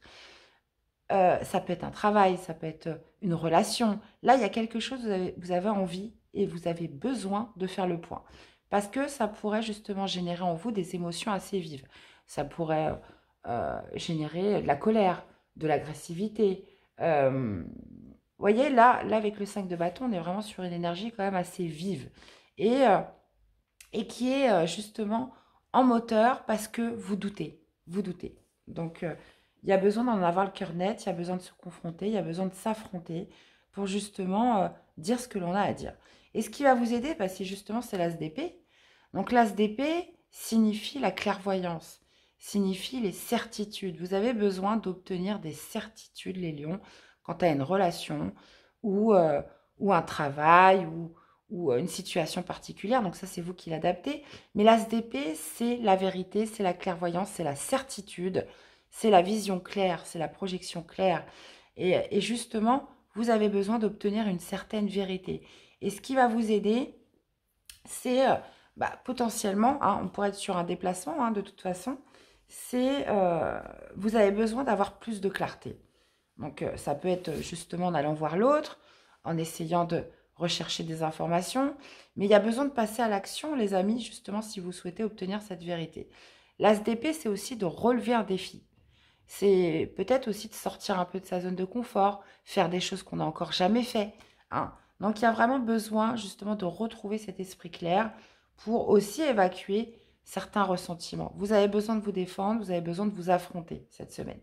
A: Ça peut être un travail, ça peut être une relation. Là, il y a quelque chose, vous avez envie et vous avez besoin de faire le point. Parce que ça pourrait justement générer en vous des émotions assez vives. Ça pourrait générer de la colère, de l'agressivité. Vous voyez, là, avec le 5 de bâton, on est vraiment sur une énergie quand même assez vive. Et qui est justement en moteur parce que vous doutez. Vous doutez. Donc, il y a besoin d'en avoir le cœur net, il y a besoin de se confronter, il y a besoin de s'affronter pour justement dire ce que l'on a à dire. Et ce qui va vous aider, bah, c'est justement l'as d'épée. Donc l'as d'épée signifie la clairvoyance, signifie les certitudes. Vous avez besoin d'obtenir des certitudes, les lions, quant à une relation ou un travail ou une situation particulière. Donc ça, c'est vous qui l'adaptez. Mais l'as d'épée, c'est la vérité, c'est la clairvoyance, c'est la certitude, c'est la vision claire, c'est la projection claire. Et justement, vous avez besoin d'obtenir une certaine vérité. Et ce qui va vous aider, c'est potentiellement, hein, on pourrait être sur un déplacement de toute façon, c'est vous avez besoin d'avoir plus de clarté. Donc ça peut être justement en allant voir l'autre, en essayant de rechercher des informations, mais il y a besoin de passer à l'action, les amis, justement, si vous souhaitez obtenir cette vérité. L'as d'épée, c'est aussi de relever un défi. C'est peut-être aussi de sortir un peu de sa zone de confort, faire des choses qu'on n'a encore jamais fait. Hein. Donc, il y a vraiment besoin, justement, de retrouver cet esprit clair pour aussi évacuer certains ressentiments. Vous avez besoin de vous défendre, vous avez besoin de vous affronter cette semaine.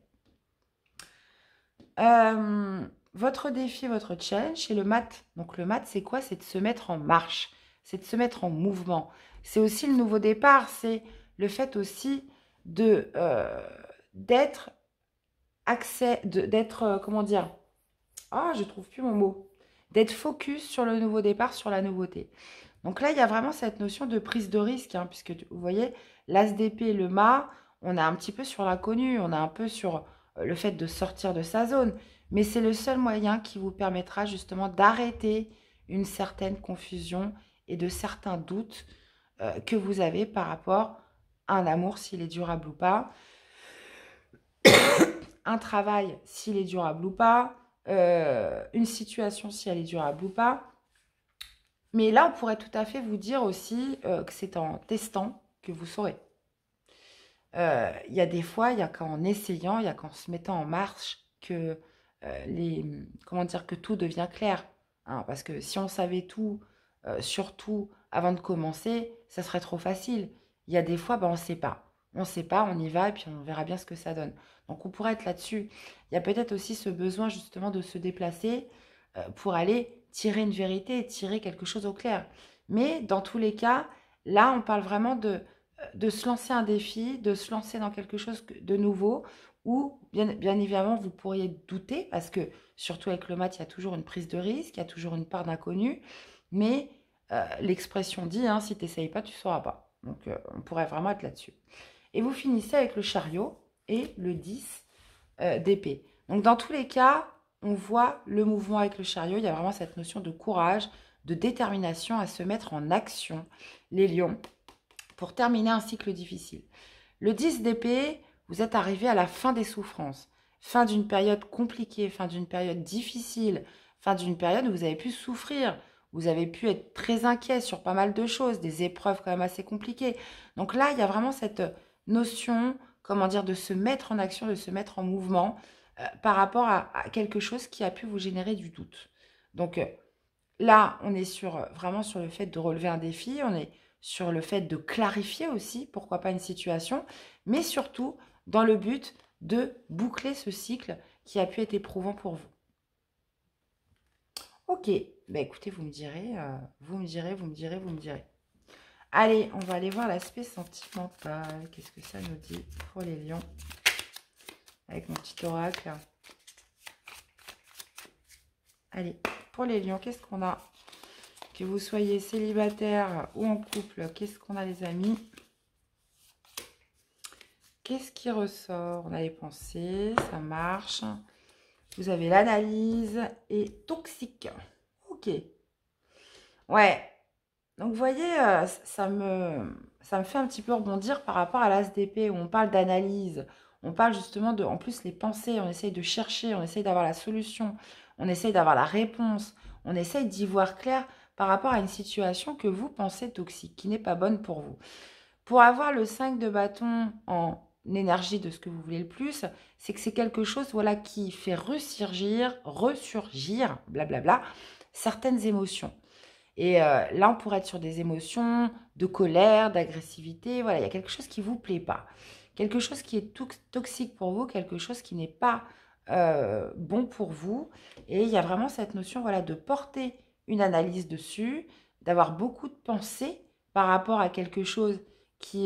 A: Votre défi, votre challenge, c'est le mat. Donc le mat, c'est quoi? C'est de se mettre en marche, c'est de se mettre en mouvement. C'est aussi le nouveau départ, c'est le fait aussi d'être comment dire? Ah, je trouve plus mon mot. D'être focus sur le nouveau départ, sur la nouveauté. Donc là, il y a vraiment cette notion de prise de risque, hein, puisque vous voyez, l'as d'épée, le mât, on est un petit peu sur l'inconnu, on est un peu sur le fait de sortir de sa zone. Mais c'est le seul moyen qui vous permettra justement d'arrêter une certaine confusion et de certains doutes que vous avez par rapport à un amour, s'il est durable ou pas, un travail, s'il est durable ou pas, une situation, si elle est durable ou pas. Mais là, on pourrait tout à fait vous dire aussi que c'est en testant que vous saurez. Il y a des fois, il y a qu'en essayant, il y a qu'en se mettant en marche que comment dire, que tout devient clair. Hein, parce que si on savait tout, surtout avant de commencer, ça serait trop facile. Il y a des fois, ben, on ne sait pas. On ne sait pas, on y va et puis on verra bien ce que ça donne. Donc on pourrait être là-dessus. Il y a peut-être aussi ce besoin justement de se déplacer pour aller tirer une vérité et tirer quelque chose au clair. Mais dans tous les cas, là, on parle vraiment de se lancer un défi, de se lancer dans quelque chose de nouveau, où bien évidemment vous pourriez douter, parce que surtout avec le mat, il y a toujours une prise de risque, il y a toujours une part d'inconnu, mais l'expression dit, hein, si tu n'essayes pas, tu ne sauras pas. Donc on pourrait vraiment être là-dessus. Et vous finissez avec le chariot et le 10 d'épée. Donc dans tous les cas, on voit le mouvement avec le chariot, il y a vraiment cette notion de courage, de détermination à se mettre en action, les lions, pour terminer un cycle difficile. Le 10 d'épée, vous êtes arrivé à la fin des souffrances, fin d'une période compliquée, fin d'une période difficile, fin d'une période où vous avez pu souffrir, vous avez pu être très inquiet sur pas mal de choses, des épreuves quand même assez compliquées. Donc là, il y a vraiment cette notion, comment dire, de se mettre en action, de se mettre en mouvement par rapport à quelque chose qui a pu vous générer du doute. Donc là, on est vraiment sur le fait de relever un défi, on est sur le fait de clarifier aussi, pourquoi pas une situation, mais surtout dans le but de boucler ce cycle qui a pu être éprouvant pour vous. Ok, bah écoutez, vous me direz. Allez, on va aller voir l'aspect sentimental. Qu'est-ce que ça nous dit pour les lions? Avec mon petit oracle. Allez, pour les lions, qu'est-ce qu'on a? Que vous soyez célibataire ou en couple, qu'est-ce qu'on a les amis? Qu'est-ce qui ressort? On a les pensées, ça marche. Vous avez l'analyse et toxique. Ok. Ouais. Donc, vous voyez, ça me fait un petit peu rebondir par rapport à l'as d'épée où on parle d'analyse. On parle justement de, en plus, les pensées. On essaye de chercher, on essaye d'avoir la solution. On essaye d'avoir la réponse. On essaye d'y voir clair par rapport à une situation que vous pensez toxique, qui n'est pas bonne pour vous. Pour avoir le 5 de bâton en énergie de ce que vous voulez le plus, c'est que c'est quelque chose voilà, qui fait ressurgir, blablabla, certaines émotions. Et là, on pourrait être sur des émotions de colère, d'agressivité. Voilà, il y a quelque chose qui ne vous plaît pas. Quelque chose qui est toxique pour vous, quelque chose qui n'est pas bon pour vous. Et il y a vraiment cette notion voilà, de porter une analyse dessus, d'avoir beaucoup de pensées par rapport à quelque chose qui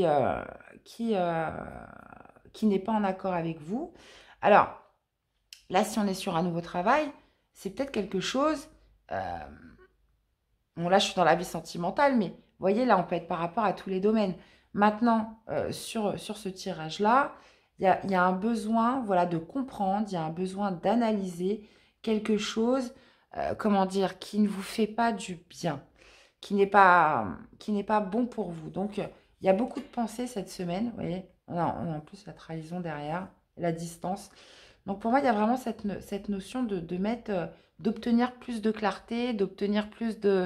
A: n'est pas en accord avec vous. Alors, là, si on est sur un nouveau travail, c'est peut-être quelque chose... bon, là, je suis dans la vie sentimentale, mais vous voyez, là, on peut être par rapport à tous les domaines. Maintenant, sur ce tirage-là, il y a un besoin voilà, de comprendre, il y a un besoin d'analyser quelque chose, comment dire, qui ne vous fait pas du bien, qui n'est pas bon pour vous. Donc, il y a beaucoup de pensées cette semaine. Vous voyez, on a en plus la trahison derrière, la distance. Donc, pour moi, il y a vraiment cette notion de mettre, d'obtenir plus de clarté, d'obtenir plus de...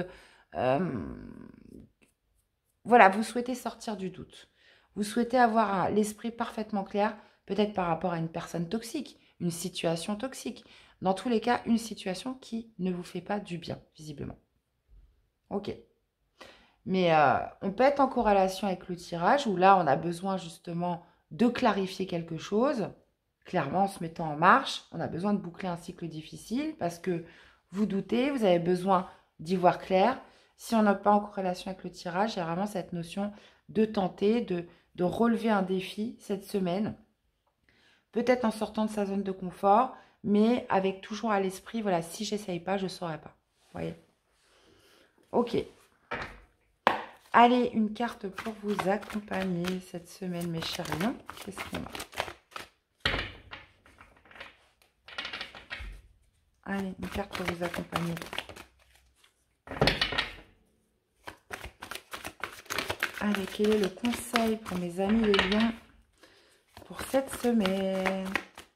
A: voilà, vous souhaitez sortir du doute. Vous souhaitez avoir l'esprit parfaitement clair, peut-être par rapport à une personne toxique, une situation toxique. Dans tous les cas, une situation qui ne vous fait pas du bien, visiblement. Ok. Mais on peut être en corrélation avec le tirage, où là, on a besoin justement de clarifier quelque chose. Clairement, en se mettant en marche, on a besoin de boucler un cycle difficile parce que vous doutez, vous avez besoin d'y voir clair. Si on n'a pas en corrélation avec le tirage, il y a vraiment cette notion de tenter, de relever un défi cette semaine. Peut-être en sortant de sa zone de confort, mais avec toujours à l'esprit, voilà, si j'essaye pas, je ne saurais pas. Vous voyez? Ok. Allez, une carte pour vous accompagner cette semaine, mes chers lions. Qu'est-ce qu'on a? Allez, une carte pour vous accompagner. Allez, quel est le conseil pour mes amis les lions pour cette semaine?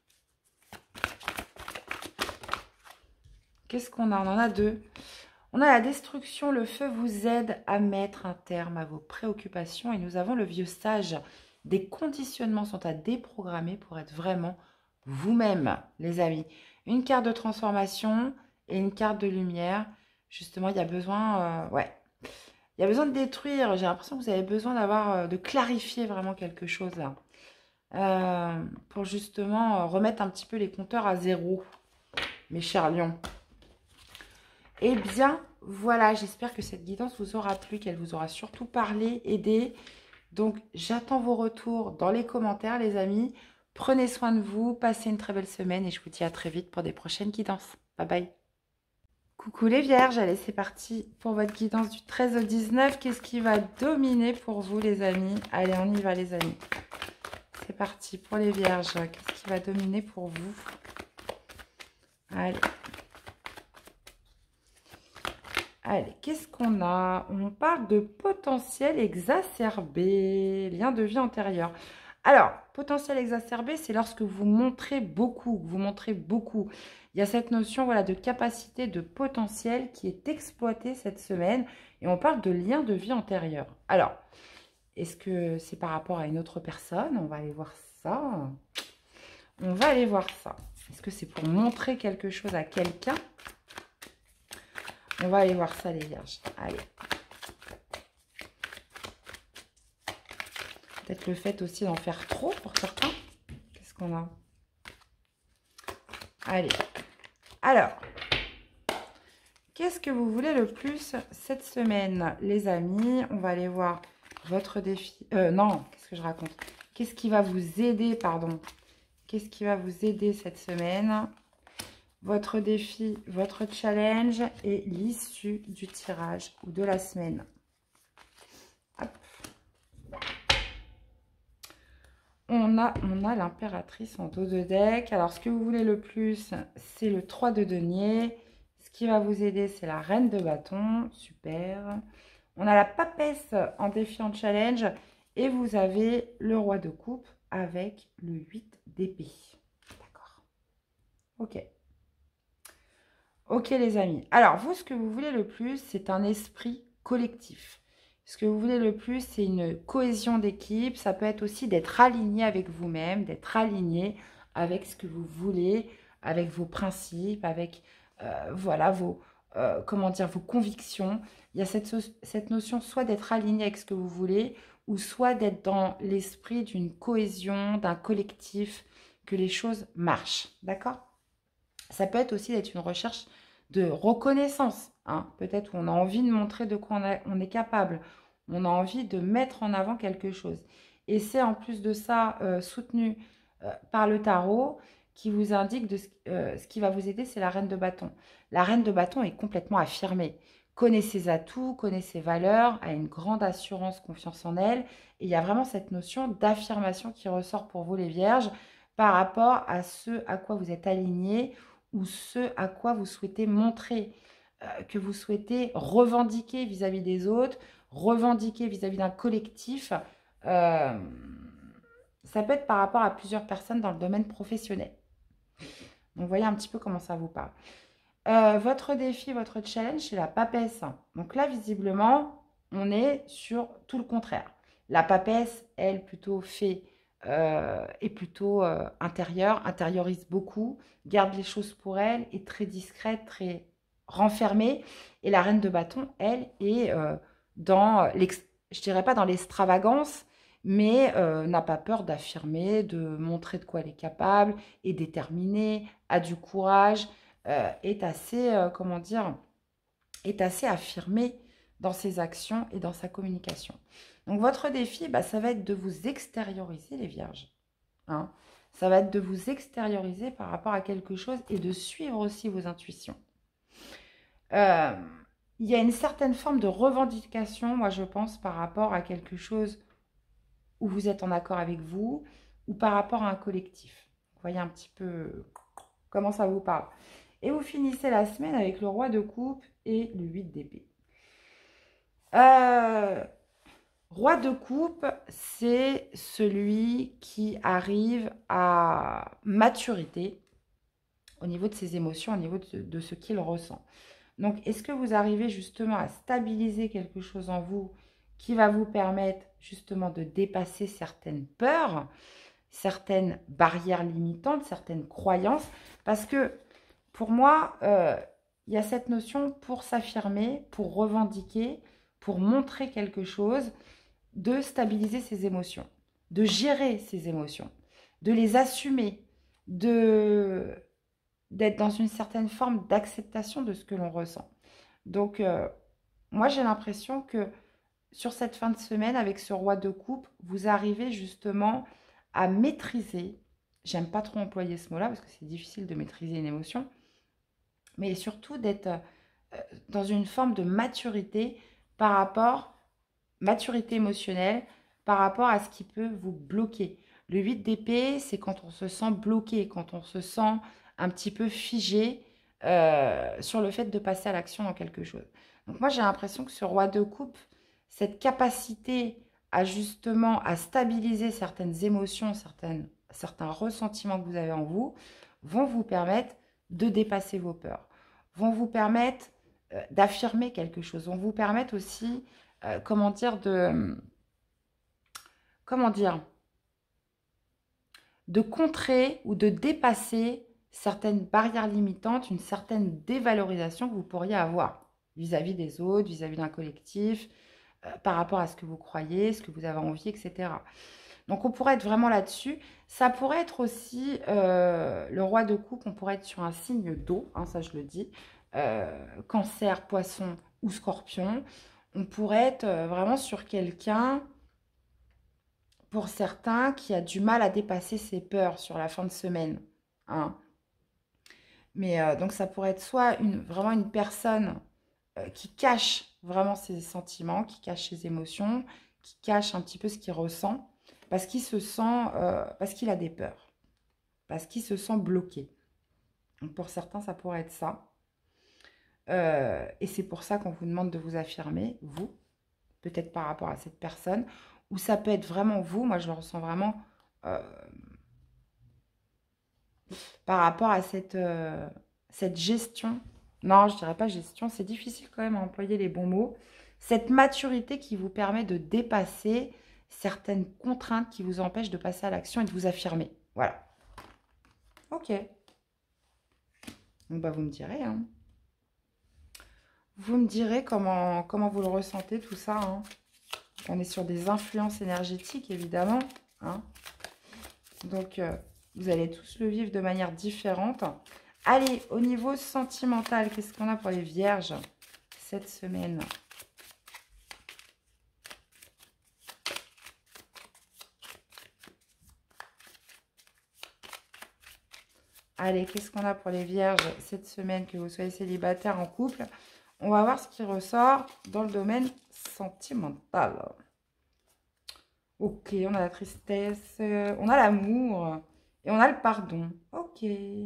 A: Qu'est-ce qu'on a? On en a deux. On a la destruction. Le feu vous aide à mettre un terme à vos préoccupations. Et nous avons le vieux sage. Des conditionnements sont à déprogrammer pour être vraiment vous-même, les amis. Une carte de transformation et une carte de lumière. Justement, il y a besoin... il y a besoin de détruire. J'ai l'impression que vous avez besoin d'avoir, de clarifier vraiment quelque chose là. Pour justement remettre un petit peu les compteurs à zéro, mes chers lions. Eh bien, voilà, j'espère que cette guidance vous aura plu, qu'elle vous aura surtout parlé, aidé. Donc, j'attends vos retours dans les commentaires, les amis. Prenez soin de vous, passez une très belle semaine et je vous dis à très vite pour des prochaines guidances. Bye bye. Coucou les vierges, allez, c'est parti pour votre guidance du 13 au 19. Qu'est-ce qui va dominer pour vous, les amis? Allez, on y va, les amis. C'est parti pour les vierges. Qu'est-ce qui va dominer pour vous? Allez. Allez, qu'est-ce qu'on a? On parle de potentiel exacerbé, lien de vie antérieur. Alors, potentiel exacerbé, c'est lorsque vous montrez beaucoup, Il y a cette notion, voilà, de capacité, de potentiel qui est exploitée cette semaine. Et on parle de lien de vie antérieur. Alors, est-ce que c'est par rapport à une autre personne? On va aller voir ça. On va aller voir ça. Est-ce que c'est pour montrer quelque chose à quelqu'un? On va aller voir ça, les vierges. Allez. Peut-être le fait aussi d'en faire trop pour certains. Qu'est-ce qu'on a? Allez. Alors, qu'est-ce que vous voulez le plus cette semaine, les amis? On va aller voir votre défi. Non, qu'est-ce que je raconte? Qu'est-ce qui va vous aider, pardon? Qu'est-ce qui va vous aider cette semaine? Votre défi, votre challenge et l'issue du tirage ou de la semaine. Hop. On a l'impératrice en dos de deck. Alors, ce que vous voulez le plus, c'est le 3 de denier. Ce qui va vous aider, c'est la reine de bâton. Super. On a la papesse en défi en challenge. Et vous avez le roi de coupe avec le 8 d'épée. D'accord. Ok. Ok les amis, alors vous ce que vous voulez le plus c'est un esprit collectif. Ce que vous voulez le plus c'est une cohésion d'équipe, ça peut être aussi d'être aligné avec vous-même, d'être aligné avec ce que vous voulez, avec vos principes, avec voilà vos, comment dire, vos convictions. Il y a cette notion soit d'être aligné avec ce que vous voulez ou soit d'être dans l'esprit d'une cohésion, d'un collectif, que les choses marchent, d'accord? Ça peut être aussi d'être une recherche de reconnaissance, hein, peut-être où on a envie de montrer de quoi on est capable, on a envie de mettre en avant quelque chose. Et c'est en plus de ça soutenu par le tarot qui vous indique ce qui va vous aider, c'est la reine de bâton. La reine de bâton est complètement affirmée, connaît ses atouts, connaît ses valeurs, a une grande assurance, confiance en elle. Et il y a vraiment cette notion d'affirmation qui ressort pour vous les vierges par rapport à ce à quoi vous êtes alignés ou ce à quoi vous souhaitez montrer, que vous souhaitez revendiquer vis-à-vis des autres, revendiquer vis-à-vis d'un collectif. Ça peut être par rapport à plusieurs personnes dans le domaine professionnel. Donc, voyez un petit peu comment ça vous parle. Votre défi, votre challenge, c'est la papesse. Donc là, visiblement, on est sur tout le contraire. La papesse, elle, plutôt fait... est plutôt intérieure, intériorise beaucoup, garde les choses pour elle, est très discrète, très renfermée. Et la reine de bâton, elle, est dans, je dirais pas dans l'extravagance, mais n'a pas peur d'affirmer, de montrer de quoi elle est capable, est déterminée, a du courage, est assez, comment dire, est assez affirmée dans ses actions et dans sa communication. Donc, votre défi, bah, ça va être de vous extérioriser, les vierges. Hein, ça va être de vous extérioriser par rapport à quelque chose et de suivre aussi vos intuitions. Il y a une certaine forme de revendication, moi, je pense, par rapport à quelque chose où vous êtes en accord avec vous ou par rapport à un collectif. Vous voyez un petit peu comment ça vous parle. Et vous finissez la semaine avec le roi de coupe et le 8 d'épée. Roi de coupe, c'est celui qui arrive à maturité au niveau de ses émotions, au niveau de ce qu'il ressent. Donc, est-ce que vous arrivez justement à stabiliser quelque chose en vous qui va vous permettre justement de dépasser certaines peurs, certaines barrières limitantes, certaines croyances? Parce que pour moi, il y a cette notion pour s'affirmer, pour revendiquer, pour montrer quelque chose, de stabiliser ses émotions, de gérer ses émotions, de les assumer, d'être dans une certaine forme d'acceptation de ce que l'on ressent. Donc, moi, j'ai l'impression que sur cette fin de semaine, avec ce roi de coupe, vous arrivez justement à maîtriser, j'aime pas trop employer ce mot-là parce que c'est difficile de maîtriser une émotion, mais surtout d'être dans une forme de maturité par rapport, maturité émotionnelle, par rapport à ce qui peut vous bloquer. Le 8 d'épée, c'est quand on se sent bloqué, quand on se sent un petit peu figé sur le fait de passer à l'action dans quelque chose. Donc moi, j'ai l'impression que ce roi de coupe, cette capacité à justement à stabiliser certaines émotions, certains ressentiments que vous avez en vous, vont vous permettre de dépasser vos peurs, vont vous permettre d'affirmer quelque chose, vont vous permettre aussi, comment dire, de contrer ou de dépasser certaines barrières limitantes, une certaine dévalorisation que vous pourriez avoir vis-à-vis des autres, vis-à-vis d'un collectif, par rapport à ce que vous croyez, ce que vous avez envie, etc. Donc on pourrait être vraiment là-dessus. Ça pourrait être aussi le roi de coupe, on pourrait être sur un signe d'eau, hein, ça je le dis, cancer, poisson ou scorpion. On pourrait être vraiment sur quelqu'un, pour certains, qui a du mal à dépasser ses peurs sur la fin de semaine. Hein. Mais donc ça pourrait être soit vraiment une personne qui cache vraiment ses sentiments, qui cache ses émotions, qui cache un petit peu ce qu'il ressent, parce qu'il se sent, parce qu'il a des peurs, parce qu'il se sent bloqué. Donc pour certains, ça pourrait être ça. Et c'est pour ça qu'on vous demande de vous affirmer, vous, peut-être par rapport à cette personne, ou ça peut être vraiment vous, moi je le ressens vraiment par rapport à cette gestion. Non, je dirais pas gestion, c'est difficile quand même à employer les bons mots. Cette maturité qui vous permet de dépasser certaines contraintes qui vous empêchent de passer à l'action et de vous affirmer. Voilà. Ok. Donc, bah, vous me direz. Hein. Vous me direz comment vous le ressentez, tout ça. Hein. On est sur des influences énergétiques, évidemment. Hein. Donc, vous allez tous le vivre de manière différente. Allez, au niveau sentimental, qu'est-ce qu'on a pour les vierges cette semaine? Allez, qu'est-ce qu'on a pour les vierges cette semaine, que vous soyez célibataire, en couple? On va voir ce qui ressort dans le domaine sentimental. Ok, on a la tristesse, on a l'amour et on a le pardon. Ok.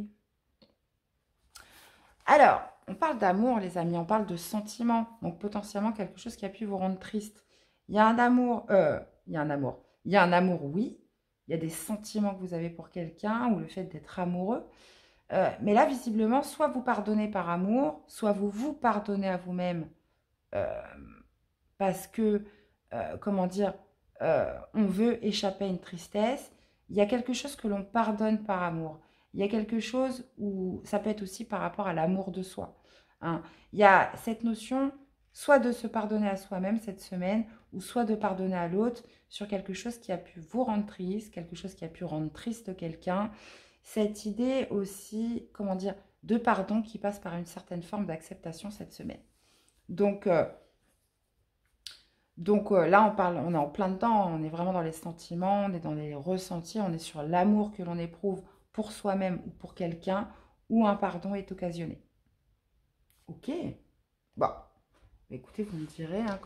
A: Alors, on parle d'amour, les amis, on parle de sentiments. Donc, potentiellement, quelque chose qui a pu vous rendre triste. Il y a un amour, il y a un amour. Il y a un amour, oui. Il y a des sentiments que vous avez pour quelqu'un ou le fait d'être amoureux. Mais là, visiblement, soit vous pardonnez par amour, soit vous vous pardonnez à vous-même parce que, comment dire, on veut échapper à une tristesse. Il y a quelque chose que l'on pardonne par amour. Il y a quelque chose où ça peut être aussi par rapport à l'amour de soi. Hein. Il y a cette notion soit de se pardonner à soi-même cette semaine, ou soit de pardonner à l'autre sur quelque chose qui a pu vous rendre triste, quelque chose qui a pu rendre triste quelqu'un. Cette idée aussi, comment dire, de pardon qui passe par une certaine forme d'acceptation cette semaine. Donc là, on est en plein dedans, on est vraiment dans les sentiments, on est dans les ressentis, on est sur l'amour que l'on éprouve pour soi-même ou pour quelqu'un, où un pardon est occasionné. Ok. Bon. Écoutez, vous me direz hein,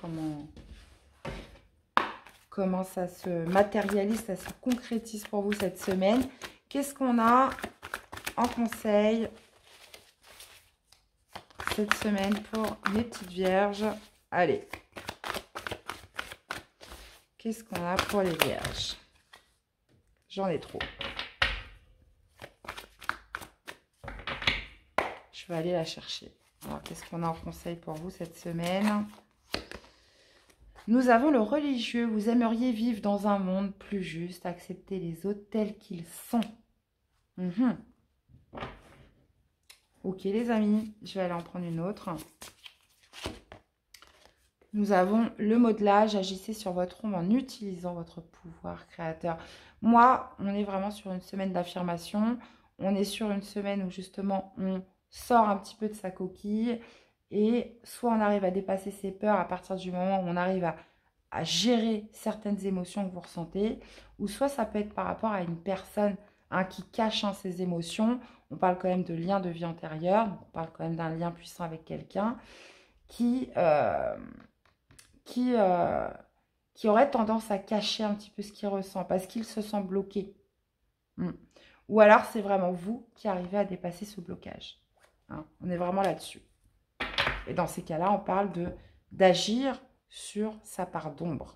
A: comment ça se matérialise, ça se concrétise pour vous cette semaine. Qu'est-ce qu'on a en conseil cette semaine pour mes petites vierges? Allez. qu'est-ce qu'on a pour les vierges? J'en ai trop. Je vais aller la chercher. Alors, qu'est-ce qu'on a en conseil pour vous cette semaine? Nous avons le religieux. Vous aimeriez vivre dans un monde plus juste, accepter les autres tels qu'ils sont. Ok les amis, je vais aller en prendre une autre. Nous avons le modelage. Agissez sur votre ombre en utilisant votre pouvoir créateur. Moi, on est vraiment sur une semaine d'affirmation. On est sur une semaine où justement on sort un petit peu de sa coquille. Et soit on arrive à dépasser ses peurs à partir du moment où on arrive à gérer certaines émotions que vous ressentez. Ou soit ça peut être par rapport à une personne qui cache ses émotions. On parle quand même de lien de vie antérieure. Donc on parle quand même d'un lien puissant avec quelqu'un qui aurait tendance à cacher un petit peu ce qu'il ressent parce qu'il se sent bloqué. Ou alors c'est vraiment vous qui arrivez à dépasser ce blocage. On est vraiment là-dessus. Et dans ces cas-là, on parle d'agir sur sa part d'ombre.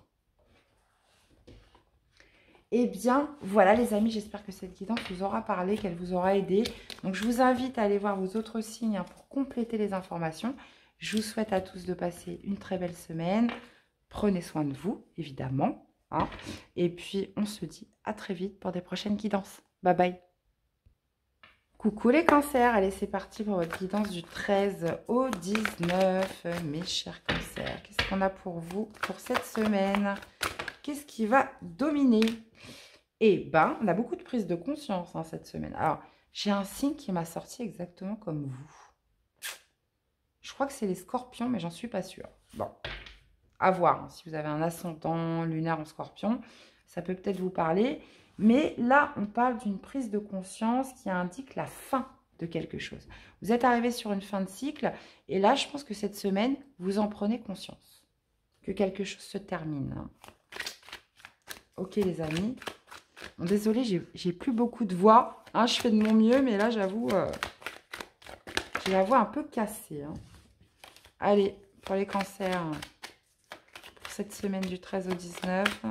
A: Eh bien, voilà les amis, j'espère que cette guidance vous aura parlé, qu'elle vous aura aidé. Donc, je vous invite à aller voir vos autres signes pour compléter les informations. Je vous souhaite à tous de passer une très belle semaine. Prenez soin de vous, évidemment. Et puis, on se dit à très vite pour des prochaines guidances. Bye bye. Coucou les cancers, allez c'est parti pour votre guidance du 13 au 19, mes chers cancers. Qu'est-ce qu'on a pour vous pour cette semaine? Qu'est-ce qui va dominer? Eh ben, on a beaucoup de prise de conscience cette semaine. Alors, j'ai un signe qui m'a sorti exactement comme vous. Je crois que c'est les scorpions, mais j'en suis pas sûre. Bon, à voir. Si vous avez un ascendant lunaire en scorpion, ça peut peut-être vous parler. Mais là, on parle d'une prise de conscience qui indique la fin de quelque chose. Vous êtes arrivé sur une fin de cycle. Et là, je pense que cette semaine, vous en prenez conscience. Que quelque chose se termine. Ok, les amis. Bon, désolée, j'ai plus beaucoup de voix. Je fais de mon mieux, mais là, j'avoue, j'ai la voix un peu cassée. Allez, pour les cancers, pour cette semaine du 13 au 19.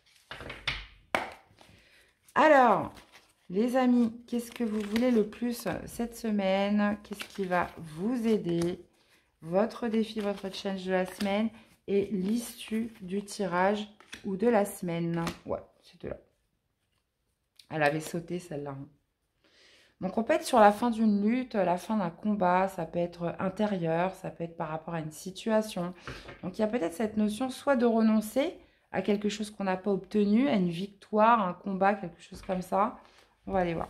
A: Alors, les amis, qu'est-ce que vous voulez le plus cette semaine? Qu'est-ce qui va vous aider? Votre défi, votre challenge de la semaine et l'issue du tirage ou de la semaine. Ouais, c'est de là. Elle avait sauté celle-là. Donc, on peut être sur la fin d'une lutte, la fin d'un combat. Ça peut être intérieur, ça peut être par rapport à une situation. Donc, il y a peut-être cette notion soit de renoncer à quelque chose qu'on n'a pas obtenu, à une victoire, un combat, quelque chose comme ça. On va aller voir.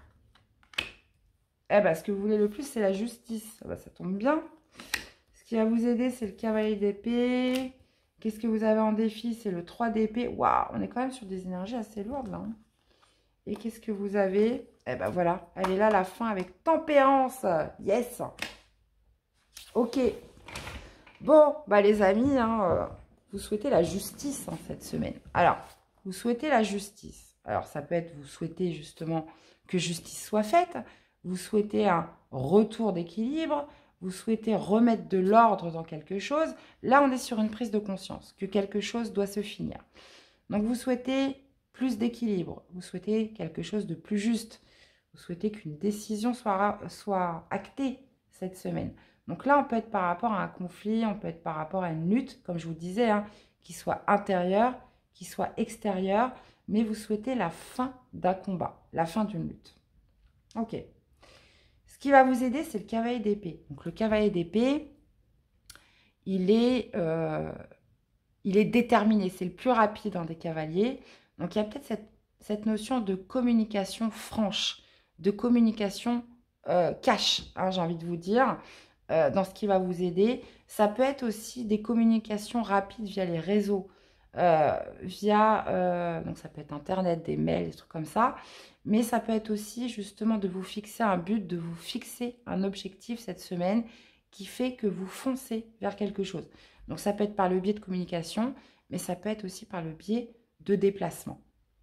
A: Eh ben, ce que vous voulez le plus, c'est la justice. Ah ben, ça tombe bien. Ce qui va vous aider, c'est le cavalier d'épée. Qu'est-ce que vous avez en défi? C'est le 3 d'épée. Waouh, on est quand même sur des énergies assez lourdes, là. Et qu'est-ce que vous avez? Eh ben, voilà. Elle est là, la fin, avec tempérance. Yes. Ok. Bon, bah, les amis, vous souhaitez la justice cette semaine. Alors, vous souhaitez la justice. Alors, ça peut être, vous souhaitez justement que justice soit faite. Vous souhaitez un retour d'équilibre. Vous souhaitez remettre de l'ordre dans quelque chose. Là, on est sur une prise de conscience que quelque chose doit se finir. Donc, vous souhaitez plus d'équilibre. Vous souhaitez quelque chose de plus juste. Vous souhaitez qu'une décision soit actée cette semaine. Donc là, on peut être par rapport à un conflit, on peut être par rapport à une lutte, comme je vous disais, qui soit intérieure, qui soit extérieure, mais vous souhaitez la fin d'un combat, la fin d'une lutte. Ok. Ce qui va vous aider, c'est le cavalier d'épée. Donc le cavalier d'épée, il est déterminé, c'est le plus rapide des cavaliers. Donc il y a peut-être cette notion de communication franche, de communication cash, j'ai envie de vous dire. Dans ce qui va vous aider. Ça peut être aussi des communications rapides via les réseaux, donc ça peut être Internet, des mails, des trucs comme ça, mais ça peut être aussi justement de vous fixer un but, de vous fixer un objectif cette semaine qui fait que vous foncez vers quelque chose. Donc ça peut être par le biais de communication, mais ça peut être aussi par le biais de déplacement.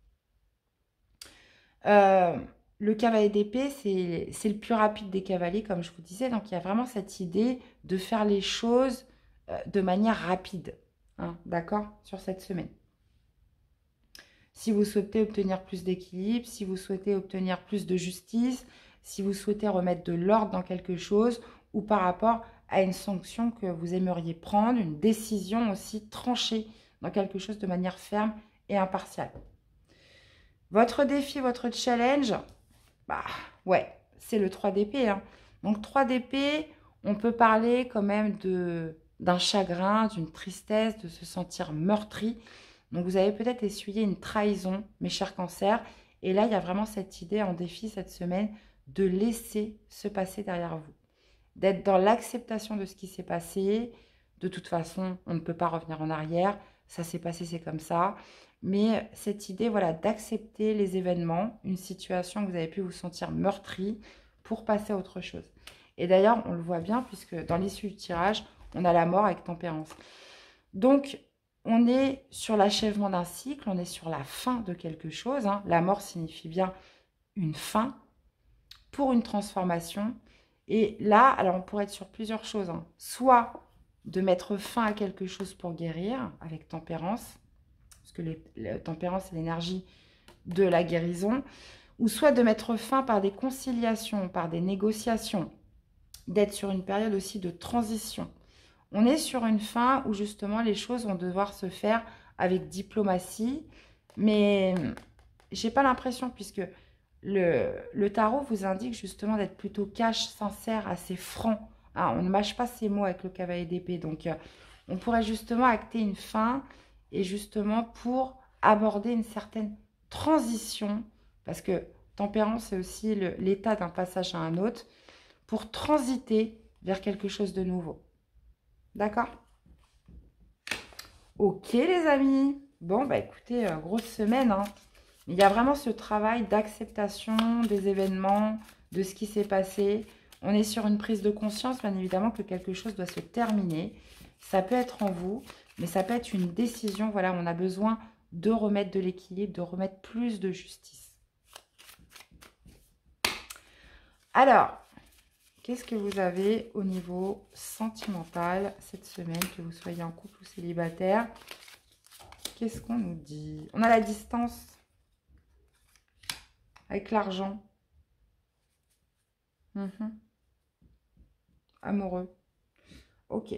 A: Le cavalier d'épée, c'est le plus rapide des cavaliers, comme je vous disais. Donc, il y a vraiment cette idée de faire les choses de manière rapide. D'accord? Sur cette semaine. si vous souhaitez obtenir plus d'équilibre, si vous souhaitez obtenir plus de justice, si vous souhaitez remettre de l'ordre dans quelque chose ou par rapport à une sanction que vous aimeriez prendre, une décision aussi tranchée dans quelque chose de manière ferme et impartiale. Votre défi, votre challenge, bah ouais, c'est le 3 d'épée. Hein. Donc 3 d'épée, on peut parler quand même d'un chagrin, d'une tristesse, de se sentir meurtri. Donc vous avez peut-être essuyé une trahison, mes chers cancers. Et là, il y a vraiment cette idée en défi cette semaine de laisser se passer derrière vous. D'être dans l'acceptation de ce qui s'est passé. De toute façon, on ne peut pas revenir en arrière. Ça s'est passé, c'est comme ça. Mais cette idée, voilà, d'accepter les événements, une situation que vous avez pu vous sentir meurtri pour passer à autre chose. Et d'ailleurs, on le voit bien puisque dans l'issue du tirage, on a la mort avec tempérance. Donc, on est sur l'achèvement d'un cycle, on est sur la fin de quelque chose. Hein. La mort signifie bien une fin pour une transformation. Et là, alors on pourrait être sur plusieurs choses. Hein. Soit de mettre fin à quelque chose pour guérir avec tempérance, parce que la tempérance, c'est l'énergie de la guérison, ou soit de mettre fin par des conciliations, par des négociations, d'être sur une période aussi de transition. On est sur une fin où justement les choses vont devoir se faire avec diplomatie, mais j'ai pas l'impression, puisque le tarot vous indique justement d'être plutôt cash, sincère, assez franc. Hein, on ne mâche pas ses mots avec le cavalier d'épée, donc on pourrait justement acter une fin et justement pour aborder une certaine transition, parce que tempérance, c'est aussi l'état d'un passage à un autre, pour transiter vers quelque chose de nouveau. D'accord? Ok les amis. Bon, bah écoutez, grosse semaine. Hein. Il y a vraiment ce travail d'acceptation des événements, de ce qui s'est passé. On est sur une prise de conscience, bien évidemment, que quelque chose doit se terminer. Ça peut être en vous, mais ça peut être une décision. Voilà, on a besoin de remettre de l'équilibre, de remettre plus de justice. Alors, qu'est-ce que vous avez au niveau sentimental cette semaine, que vous soyez en couple ou célibataire? Qu'est-ce qu'on nous dit? On a la distance avec l'argent. Amoureux. Ok.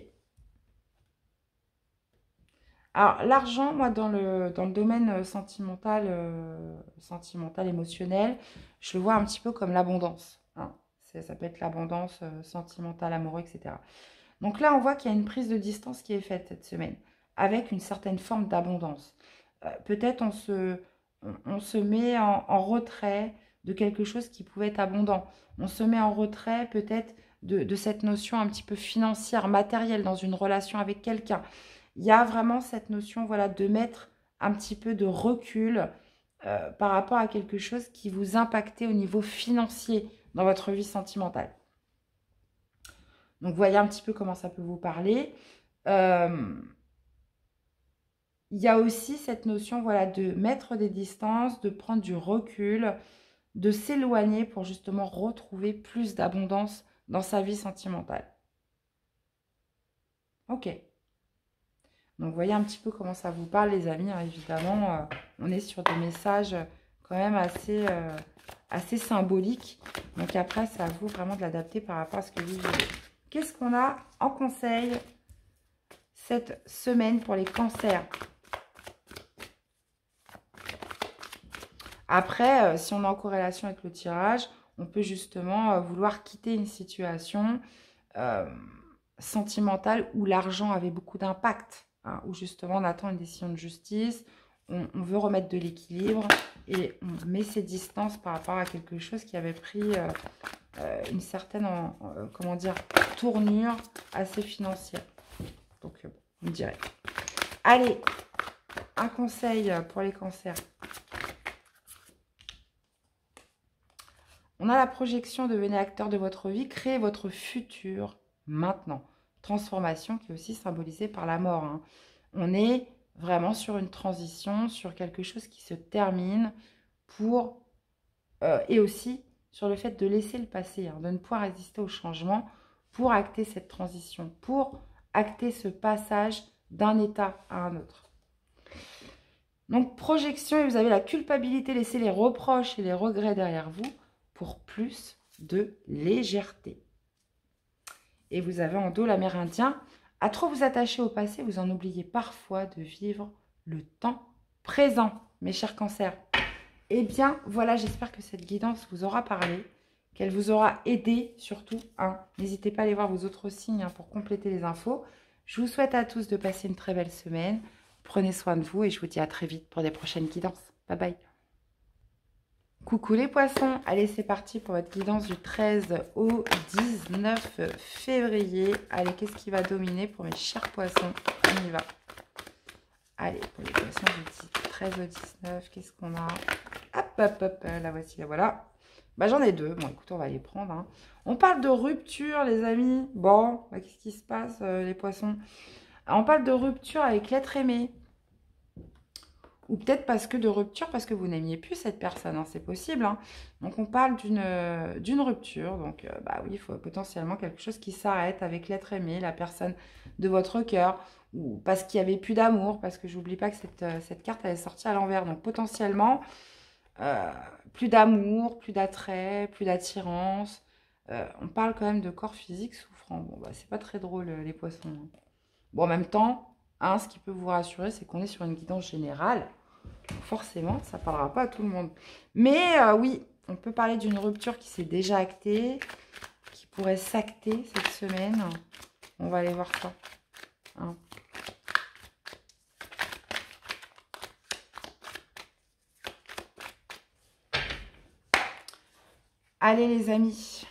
A: Alors, l'argent, moi, dans le domaine sentimental, émotionnel, je le vois un petit peu comme l'abondance. Hein. Ça peut être l'abondance sentimentale, amoureuse, etc. Donc là, on voit qu'il y a une prise de distance qui est faite cette semaine, avec une certaine forme d'abondance. Peut-être on se met en retrait de quelque chose qui pouvait être abondant. On se met en retrait peut-être de cette notion un petit peu financière, matérielle, dans une relation avec quelqu'un. Il y a vraiment cette notion, voilà, de mettre un petit peu de recul par rapport à quelque chose qui vous impactait au niveau financier dans votre vie sentimentale. Donc, voyez un petit peu comment ça peut vous parler. Il y a aussi cette notion, voilà, de mettre des distances, de prendre du recul, de s'éloigner pour justement retrouver plus d'abondance dans sa vie sentimentale. Ok. Donc, voyez un petit peu comment ça vous parle, les amis. Hein, évidemment, on est sur des messages quand même assez symboliques. Donc, après, c'est à vous vraiment de l'adapter par rapport à ce que vous vivez. Qu'est-ce qu'on a en conseil cette semaine pour les cancers? Après, si on est en corrélation avec le tirage, on peut justement vouloir quitter une situation sentimentale où l'argent avait beaucoup d'impact, hein, où justement on attend une décision de justice, on veut remettre de l'équilibre et on met ses distances par rapport à quelque chose qui avait pris une certaine comment dire, tournure assez financière. Donc, on dirait. Allez, un conseil pour les cancers. On a la projection, devenez acteur de votre vie, créez votre futur maintenant. Transformation qui est aussi symbolisée par la mort. Hein. On est vraiment sur une transition, sur quelque chose qui se termine pour... et aussi sur le fait de laisser le passé, hein, de ne pas résister au changement pour acter cette transition, pour acter ce passage d'un état à un autre. Donc, projection, et vous avez la culpabilité, laissez les reproches et les regrets derrière vous pour plus de légèreté. Et vous avez en dos l'Amérindien. À trop vous attacher au passé, vous en oubliez parfois de vivre le temps présent, mes chers cancers. Eh bien, voilà, j'espère que cette guidance vous aura parlé, qu'elle vous aura aidé surtout. N'hésitez pas à aller voir vos autres signes pour compléter les infos. Je vous souhaite à tous de passer une très belle semaine. Prenez soin de vous et je vous dis à très vite pour des prochaines guidances. Bye bye. Coucou les poissons. Allez, c'est parti pour votre guidance du 13 au 19 février. Allez, qu'est-ce qui va dominer pour mes chers poissons? On y va. Allez, pour les poissons du 13 au 19, qu'est-ce qu'on a? Hop, hop, hop, la voici, la voilà. Bah, j'en ai deux. Bon, écoute, on va les prendre. On parle de rupture, les amis. Bon, bah, qu'est-ce qui se passe, les poissons? Alors, on parle de rupture avec l'être aimé. Ou peut-être de rupture parce que vous n'aimiez plus cette personne, c'est possible. Donc, on parle d'une rupture. Donc, bah oui, il faut potentiellement quelque chose qui s'arrête avec l'être aimé, la personne de votre cœur. Ou parce qu'il n'y avait plus d'amour, parce que j'oublie pas que cette carte, elle est sortie à l'envers. Donc, potentiellement, plus d'amour, plus d'attrait, plus d'attirance. On parle quand même de corps physique souffrant. Bon, bah, c'est pas très drôle, les poissons. Bon, en même temps, ce qui peut vous rassurer, c'est qu'on est sur une guidance générale. Forcément, ça ne parlera pas à tout le monde. Mais oui, on peut parler d'une rupture qui s'est déjà actée, qui pourrait s'acter cette semaine. On va aller voir ça. Allez les amis.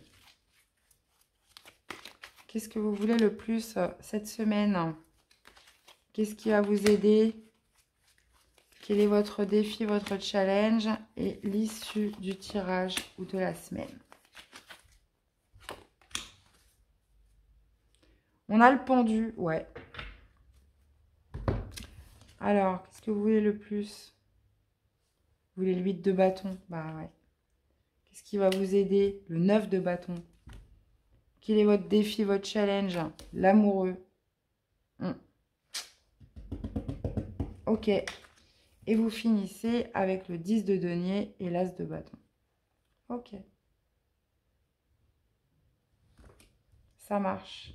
A: Qu'est-ce que vous voulez le plus cette semaine? Qu'est-ce qui va vous aider? Quel est votre défi, votre challenge et l'issue du tirage ou de la semaine? On a le pendu, ouais. Alors, qu'est-ce que vous voulez le plus? Vous voulez le 8 de bâton? Bah ouais. Qu'est-ce qui va vous aider? Le 9 de bâton. Quel est votre défi, votre challenge? L'amoureux. Ok. Et vous finissez avec le 10 de denier et l'as de bâton. Ok. Ça marche.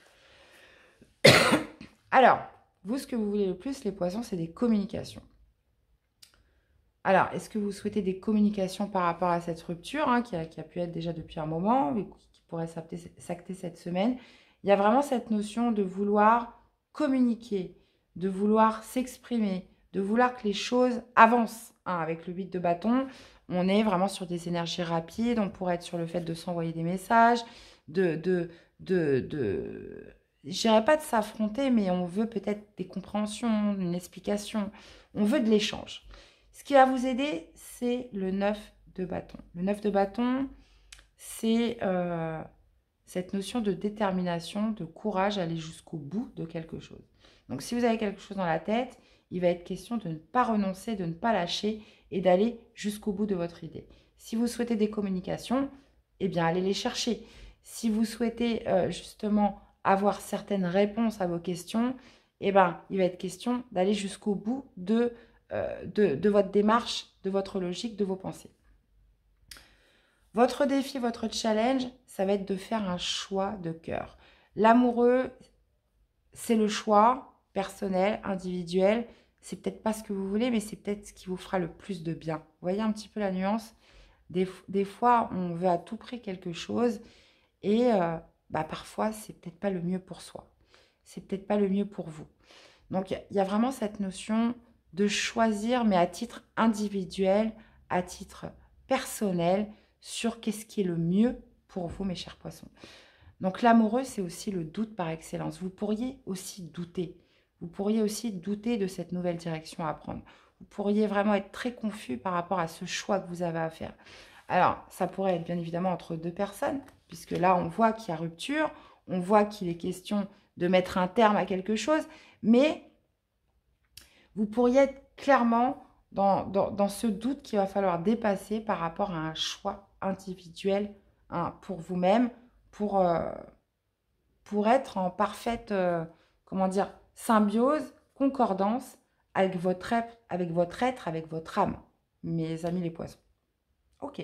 A: Alors, vous, ce que vous voulez le plus, les poissons, c'est des communications. Alors, est-ce que vous souhaitez des communications par rapport à cette rupture, qui a pu être déjà depuis un moment, mais qui pourrait s'acter cette semaine? Il y a vraiment cette notion de vouloir communiquer, de vouloir s'exprimer, de vouloir que les choses avancent. Avec le 8 de bâton, on est vraiment sur des énergies rapides. On pourrait être sur le fait de s'envoyer des messages, je dirais pas de s'affronter, mais on veut peut-être des compréhensions, une explication. On veut de l'échange. Ce qui va vous aider, c'est le 9 de bâton. Le 9 de bâton, c'est cette notion de détermination, de courage à aller jusqu'au bout de quelque chose. Donc, si vous avez quelque chose dans la tête, il va être question de ne pas renoncer, de ne pas lâcher et d'aller jusqu'au bout de votre idée. Si vous souhaitez des communications, eh bien, allez les chercher. Si vous souhaitez justement avoir certaines réponses à vos questions, eh bien, il va être question d'aller jusqu'au bout de votre démarche, de votre logique, de vos pensées. Votre défi, votre challenge, ça va être de faire un choix de cœur. L'amoureux, c'est le choix personnel, individuel. C'est peut-être pas ce que vous voulez, mais c'est peut-être ce qui vous fera le plus de bien. Vous voyez un petit peu la nuance? Des fois, on veut à tout prix quelque chose et parfois, c'est peut-être pas le mieux pour soi. C'est peut-être pas le mieux pour vous. Donc, il y a vraiment cette notion de choisir, mais à titre individuel, à titre personnel, sur qu'est-ce qui est le mieux pour vous, mes chers poissons. Donc, l'amoureux, c'est aussi le doute par excellence. Vous pourriez aussi douter. Vous pourriez aussi douter de cette nouvelle direction à prendre. Vous pourriez vraiment être très confus par rapport à ce choix que vous avez à faire. Alors, ça pourrait être bien évidemment entre deux personnes, puisque là, on voit qu'il y a rupture, on voit qu'il est question de mettre un terme à quelque chose, mais vous pourriez être clairement dans ce doute qu'il va falloir dépasser par rapport à un choix individuel pour vous-même, pour être en parfaite, symbiose, concordance avec votre être, avec votre âme, mes amis les poissons. Ok.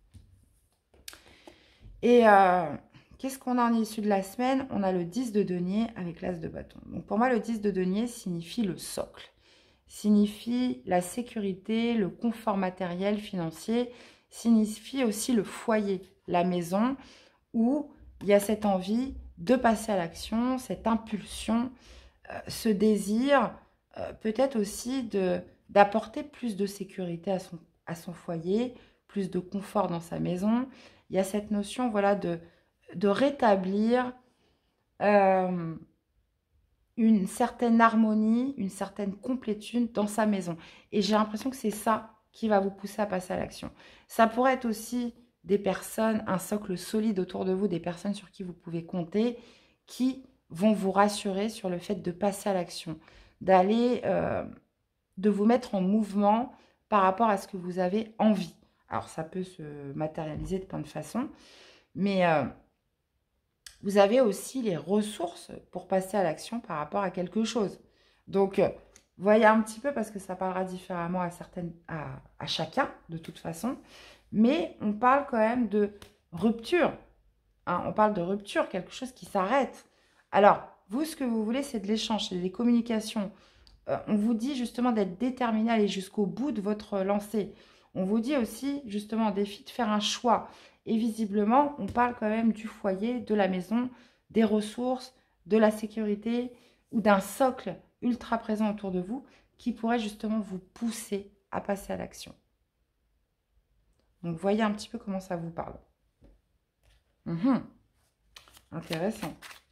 A: Et qu'est-ce qu'on a en issue de la semaine? On a le 10 de denier avec l'as de bâton. Donc pour moi, le 10 de denier signifie le socle, signifie la sécurité, le confort matériel, financier, signifie aussi le foyer, la maison, où il y a cette envie de passer à l'action, cette impulsion, ce désir, peut-être aussi d'apporter plus de sécurité à son foyer, plus de confort dans sa maison. Il y a cette notion, voilà, de rétablir une certaine harmonie, une certaine complétude dans sa maison. Et j'ai l'impression que c'est ça qui va vous pousser à passer à l'action. Ça pourrait être aussi des personnes, un socle solide autour de vous, des personnes sur qui vous pouvez compter, qui vont vous rassurer sur le fait de passer à l'action, d'aller, de vous mettre en mouvement par rapport à ce que vous avez envie. Alors, ça peut se matérialiser de plein de façons, mais vous avez aussi les ressources pour passer à l'action par rapport à quelque chose. Donc, voyez un petit peu, parce que ça parlera différemment à chacun, de toute façon, mais on parle quand même de rupture. Hein, on parle de rupture, quelque chose qui s'arrête. Alors, vous, ce que vous voulez, c'est de l'échange, c'est des communications. On vous dit justement d'être déterminé à aller jusqu'au bout de votre lancée. On vous dit aussi, justement, en défi, de faire un choix. Et visiblement, on parle quand même du foyer, de la maison, des ressources, de la sécurité ou d'un socle ultra présent autour de vous qui pourrait justement vous pousser à passer à l'action. Donc, voyez un petit peu comment ça vous parle. Intéressant.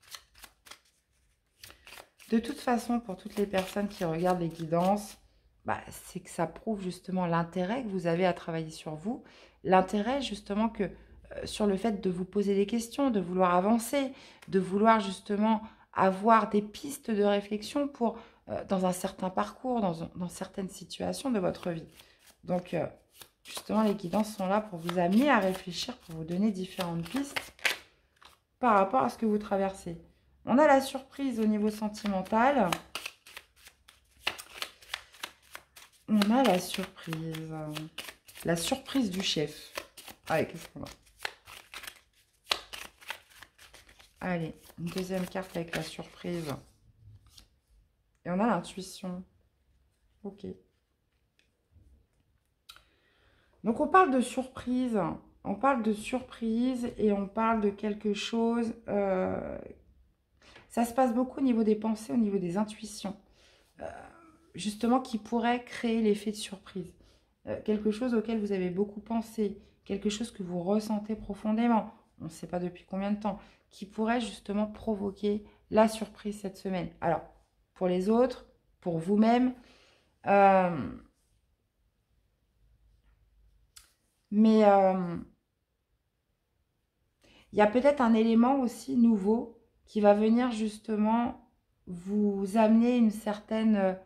A: De toute façon, pour toutes les personnes qui regardent les guidances, c'est que ça prouve justement l'intérêt que vous avez à travailler sur vous, l'intérêt justement que sur le fait de vous poser des questions, de vouloir avancer, de vouloir justement avoir des pistes de réflexion pour dans un certain parcours, dans certaines situations de votre vie. Donc, justement, les guidances sont là pour vous amener à réfléchir, pour vous donner différentes pistes par rapport à ce que vous traversez. On a la surprise au niveau sentimental. On a la surprise du chef. Allez, qu'est-ce qu'on a? Allez, une deuxième carte avec la surprise. Et on a l'intuition. Ok. Donc, on parle de surprise. On parle de surprise et on parle de quelque chose. Ça se passe beaucoup au niveau des pensées, au niveau des intuitions. Justement, qui pourrait créer l'effet de surprise. Quelque chose auquel vous avez beaucoup pensé. Quelque chose que vous ressentez profondément. On ne sait pas depuis combien de temps. Qui pourrait justement provoquer la surprise cette semaine. Alors, pour les autres, pour vous-même. Mais il y a peut-être un élément aussi nouveau qui va venir justement vous amener une certaine...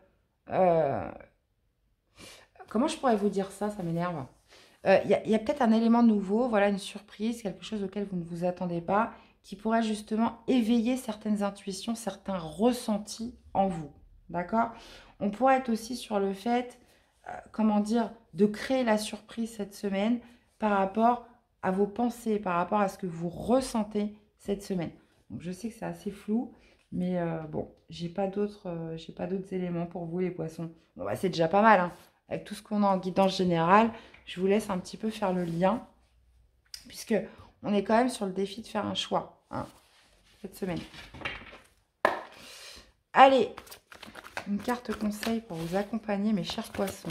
A: comment je pourrais vous dire ça? Ça m'énerve. Il y a peut-être un élément nouveau, voilà, une surprise, quelque chose auquel vous ne vous attendez pas, qui pourrait justement éveiller certaines intuitions, certains ressentis en vous. D'accord? On pourrait être aussi sur le fait, comment dire, de créer la surprise cette semaine par rapport à vos pensées, par rapport à ce que vous ressentez cette semaine. Donc, je sais que c'est assez flou, mais bon, j'ai pas d'autres éléments pour vous, les poissons. Bon, c'est déjà pas mal, hein. Avec tout ce qu'on a en guidance générale, je vous laisse un petit peu faire le lien, puisque on est quand même sur le défi de faire un choix, hein, cette semaine. Allez, une carte conseil pour vous accompagner, mes chers poissons.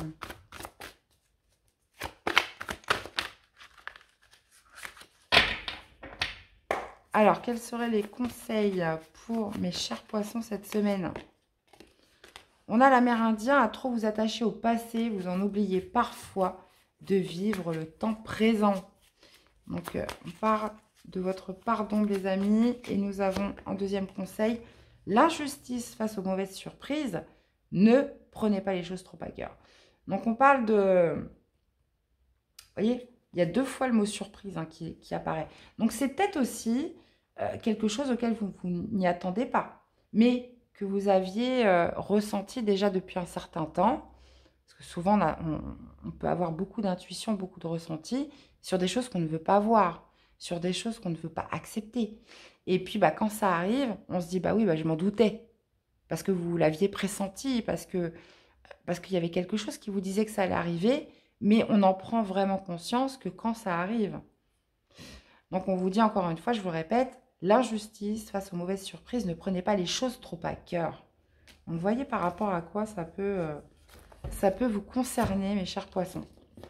A: Alors, quels seraient les conseils pour mes chers poissons cette semaine? On a l'Amérindien, à trop vous attacher au passé, vous en oubliez parfois de vivre le temps présent. Donc, on part de votre pardon, les amis. Et nous avons en deuxième conseil, l'injustice face aux mauvaises surprises. Ne prenez pas les choses trop à cœur. Donc, on parle de... Vous voyez, il y a deux fois le mot surprise, hein, qui apparaît. Donc, c'est peut-être aussi quelque chose auquel vous n'y attendez pas. Mais que vous aviez ressenti déjà depuis un certain temps. Parce que souvent, on peut avoir beaucoup d'intuition, beaucoup de ressenti sur des choses qu'on ne veut pas voir, sur des choses qu'on ne veut pas accepter. Et puis, bah, quand ça arrive, on se dit, bah oui, bah, je m'en doutais. Parce que vous l'aviez pressenti, parce qu'il y avait quelque chose qui vous disait que ça allait arriver, mais on en prend vraiment conscience que quand ça arrive. Donc, on vous dit encore une fois, je vous répète, l'injustice face aux mauvaises surprises, ne prenez pas les choses trop à cœur. Donc, vous voyez par rapport à quoi ça peut vous concerner, mes chers poissons.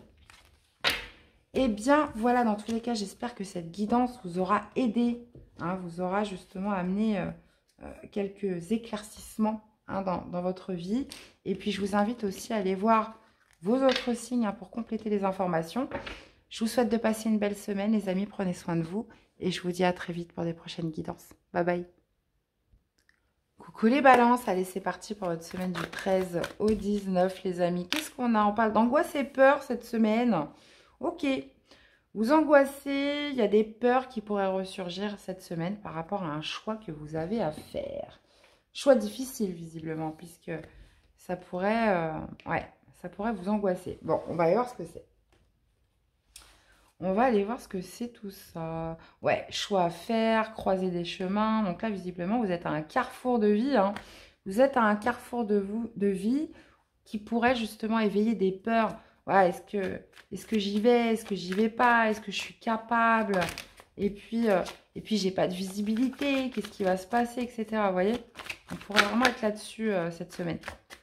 A: Eh bien, voilà, dans tous les cas, j'espère que cette guidance vous aura aidé, hein, vous aura justement amené quelques éclaircissements hein, dans votre vie. Et puis, je vous invite aussi à aller voir vos autres signes hein, pour compléter les informations. Je vous souhaite de passer une belle semaine, les amis. Prenez soin de vous. Et je vous dis à très vite pour des prochaines guidances. Bye bye. Coucou les balances. Allez, c'est parti pour votre semaine du 13 au 19, les amis. Qu'est-ce qu'on a? On parle d'angoisse et peur cette semaine. Ok. Vous angoissez, il y a des peurs qui pourraient ressurgir cette semaine par rapport à un choix que vous avez à faire. Choix difficile, visiblement, puisque ça pourrait, ça pourrait vous angoisser. Bon, on va aller voir ce que c'est. On va aller voir ce que c'est tout ça. Ouais, choix à faire, croiser des chemins. Donc là, visiblement, vous êtes à un carrefour de vie. Hein. Vous êtes à un carrefour de vie qui pourrait justement éveiller des peurs. Voilà, est-ce que j'y vais? Est-ce que j'y vais pas? Est-ce que je suis capable? Et puis j'ai pas de visibilité. Qu'est-ce qui va se passer, etc. Vous voyez? On pourrait vraiment être là-dessus cette semaine.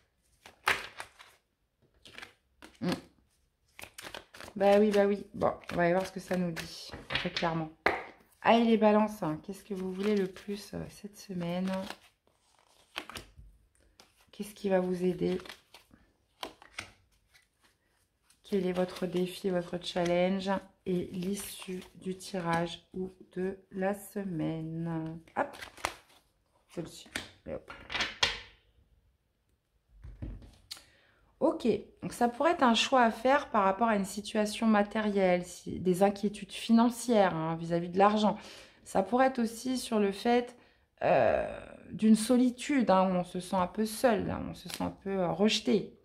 A: Bah oui, bah oui. Bon, on va aller voir ce que ça nous dit, très clairement. Allez les balances, hein, qu'est-ce que vous voulez le plus cette semaine? Qu'est-ce qui va vous aider? Quel est votre défi, votre challenge? Et l'issue du tirage ou de la semaine. Hop, celui-ci. Hop. Ok, donc ça pourrait être un choix à faire par rapport à une situation matérielle, des inquiétudes financières hein, vis-à-vis de l'argent. Ça pourrait être aussi sur le fait d'une solitude, hein, où on se sent un peu seul, hein, on se sent un peu rejeté.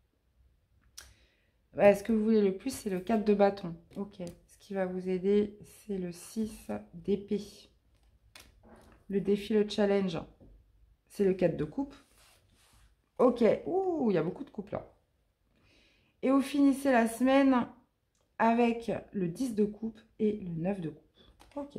A: Ce que vous voulez le plus, c'est le 4 de bâton. Ok, ce qui va vous aider, c'est le 6 d'épée. Le défi, le challenge, c'est le 4 de coupe. Ok, ouh, il y a beaucoup de coupes là. Et vous finissez la semaine avec le 10 de coupe et le 9 de coupe. Ok.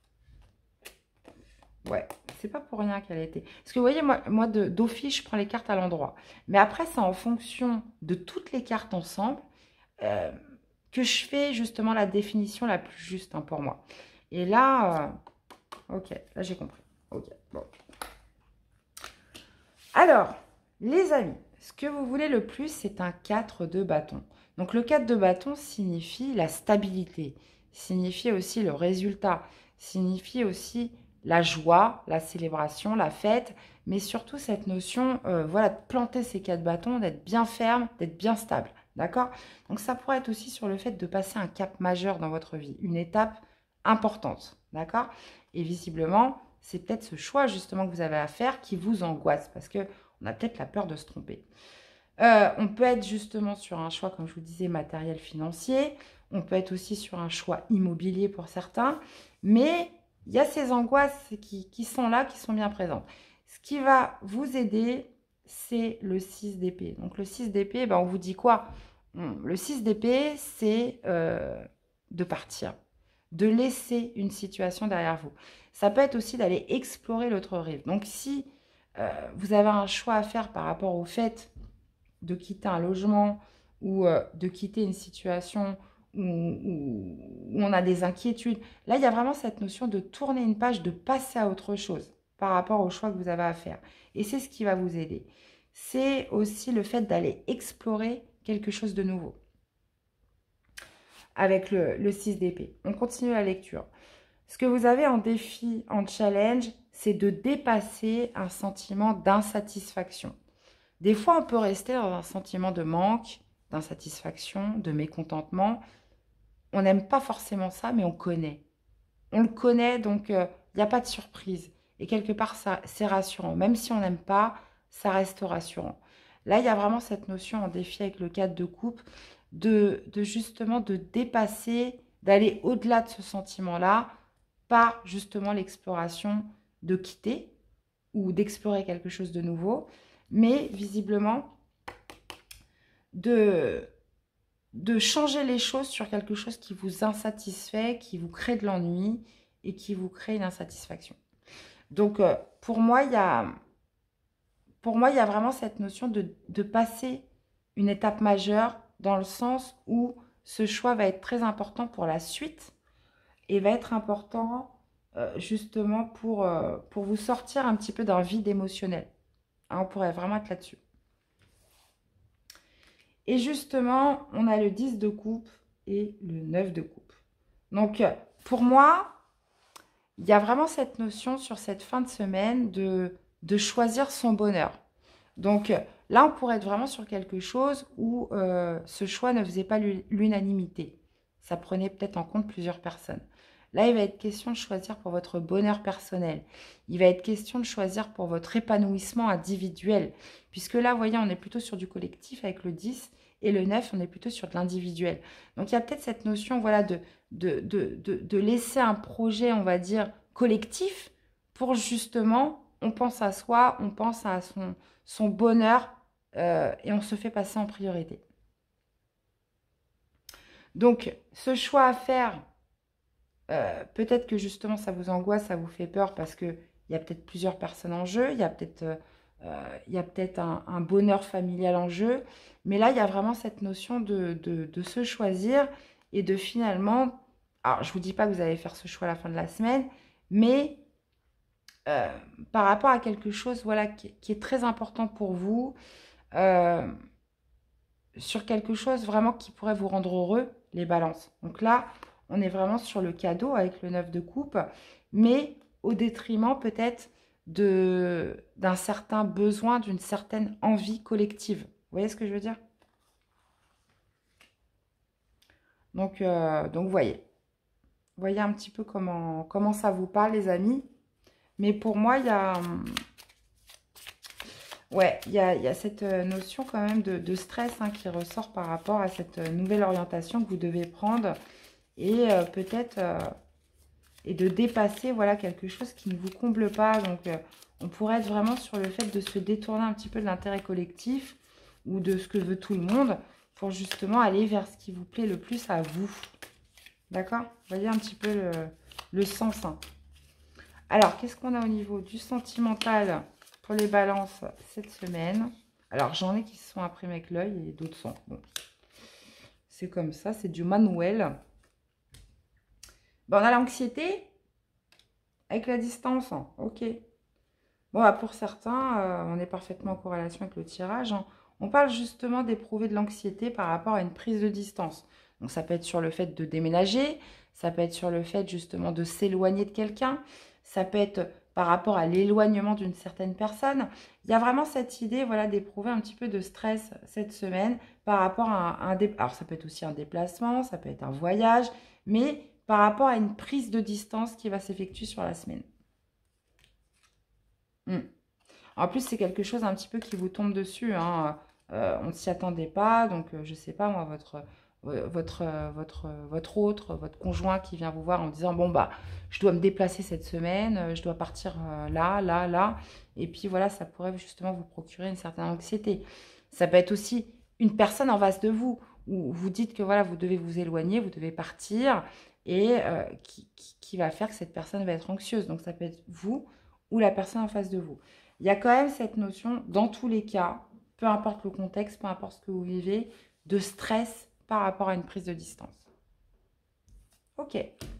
A: Ouais, c'est pas pour rien qu'elle a été. Parce que vous voyez, moi d'office, je prends les cartes à l'endroit. Mais après, c'est en fonction de toutes les cartes ensemble que je fais justement la définition la plus juste hein, pour moi. Et là, ok, là j'ai compris. Ok, bon. Alors, les amis, ce que vous voulez le plus, c'est un 4 de bâton. Donc, le 4 de bâton signifie la stabilité, signifie aussi le résultat, signifie aussi la joie, la célébration, la fête, mais surtout cette notion, voilà, de planter ces 4 bâtons, d'être bien ferme, d'être bien stable, d'accord? Donc, ça pourrait être aussi sur le fait de passer un cap majeur dans votre vie, une étape importante, d'accord? Et visiblement, c'est peut-être ce choix justement que vous avez à faire qui vous angoisse, parce que on a peut-être la peur de se tromper. On peut être justement sur un choix, comme je vous disais, matériel, financier. On peut être aussi sur un choix immobilier pour certains. Mais il y a ces angoisses qui sont là, qui sont bien présentes. Ce qui va vous aider, c'est le 6 d'épée. Donc, le 6 d'épée, ben, on vous dit quoi? Le 6 d'épée, c'est de partir, de laisser une situation derrière vous. Ça peut être aussi d'aller explorer l'autre rive. Donc, si vous avez un choix à faire par rapport au fait de quitter un logement ou de quitter une situation où on a des inquiétudes. Là, il y a vraiment cette notion de tourner une page, de passer à autre chose par rapport au choix que vous avez à faire. Et c'est ce qui va vous aider. C'est aussi le fait d'aller explorer quelque chose de nouveau. Avec le 6 d'épée. On continue la lecture. Ce que vous avez en défi, en challenge, c'est de dépasser un sentiment d'insatisfaction. Des fois, on peut rester dans un sentiment de manque, d'insatisfaction, de mécontentement. On n'aime pas forcément ça, mais on connaît. On le connaît, donc il n'y a pas de surprise. Et quelque part, c'est rassurant. Même si on n'aime pas, ça reste rassurant. Là, il y a vraiment cette notion en défi avec le 4 de coupe justement de dépasser, d'aller au-delà de ce sentiment-là par justement l'exploration de quitter ou d'explorer quelque chose de nouveau, mais visiblement de changer les choses sur quelque chose qui vous insatisfait, qui vous crée de l'ennui et qui vous crée une insatisfaction. Donc, pour moi, il y a vraiment cette notion de passer une étape majeure dans le sens où ce choix va être très important pour la suite et va être important justement pour vous sortir un petit peu d'un vide émotionnel. Hein, on pourrait vraiment être là-dessus. Et justement, on a le 10 de coupe et le 9 de coupe. Donc, pour moi, il y a vraiment cette notion sur cette fin de semaine de choisir son bonheur. Donc, là, on pourrait être vraiment sur quelque chose où ce choix ne faisait pas l'unanimité. Ça prenait peut-être en compte plusieurs personnes. Là, il va être question de choisir pour votre bonheur personnel. Il va être question de choisir pour votre épanouissement individuel. Puisque là, vous voyez, on est plutôt sur du collectif avec le 10 et le 9, on est plutôt sur de l'individuel. Donc, il y a peut-être cette notion voilà, de laisser un projet, on va dire, collectif pour justement, on pense à soi, on pense à son bonheur et on se fait passer en priorité. Donc, ce choix à faire, peut-être que justement ça vous angoisse, ça vous fait peur parce qu'il y a peut-être plusieurs personnes en jeu, il y a peut-être un bonheur familial en jeu, mais là il y a vraiment cette notion de se choisir et de finalement, alors je ne vous dis pas que vous allez faire ce choix à la fin de la semaine, mais par rapport à quelque chose voilà, qui est très important pour vous, sur quelque chose vraiment qui pourrait vous rendre heureux, les balances. Donc là, on est vraiment sur le cadeau avec le 9 de coupe, mais au détriment peut-être d'un certain besoin, d'une certaine envie collective. Vous voyez ce que je veux dire? Donc voyez. Voyez un petit peu comment ça vous parle, les amis. Mais pour moi, il y a... Ouais, il y a cette notion quand même de stress hein, qui ressort par rapport à cette nouvelle orientation que vous devez prendre et peut-être et de dépasser voilà, quelque chose qui ne vous comble pas. Donc, on pourrait être vraiment sur le fait de se détourner un petit peu de l'intérêt collectif ou de ce que veut tout le monde pour justement aller vers ce qui vous plaît le plus à vous. D'accord? Vous voyez un petit peu le sens. Hein. Alors, qu'est-ce qu'on a au niveau du sentimental pour les balances cette semaine? Alors, j'en ai qui se sont imprimés avec l'œil et d'autres sont. Bon. C'est comme ça, c'est du manuel. Bon, on a l'anxiété avec la distance. Hein. Ok. Bon, bah, pour certains, on est parfaitement en corrélation avec le tirage. Hein. On parle justement d'éprouver de l'anxiété par rapport à une prise de distance. Donc, ça peut être sur le fait de déménager. Ça peut être sur le fait justement de s'éloigner de quelqu'un. Ça peut être par rapport à l'éloignement d'une certaine personne. Il y a vraiment cette idée voilà, d'éprouver un petit peu de stress cette semaine par rapport à un déplacement. Alors, ça peut être aussi un déplacement, ça peut être un voyage, mais par rapport à une prise de distance qui va s'effectuer sur la semaine. En plus, c'est quelque chose un petit peu qui vous tombe dessus. Hein. On ne s'y attendait pas, donc je ne sais pas moi, votre autre, votre conjoint qui vient vous voir en disant bon bah je dois me déplacer cette semaine, je dois partir là, et puis voilà, ça pourrait justement vous procurer une certaine anxiété. Ça peut être aussi une personne en face de vous où vous dites que voilà, vous devez vous éloigner, vous devez partir, et qui va faire que cette personne va être anxieuse. Donc ça peut être vous ou la personne en face de vous. Il y a quand même cette notion, dans tous les cas, peu importe le contexte, peu importe ce que vous vivez, de stress par rapport à une prise de distance. Ok.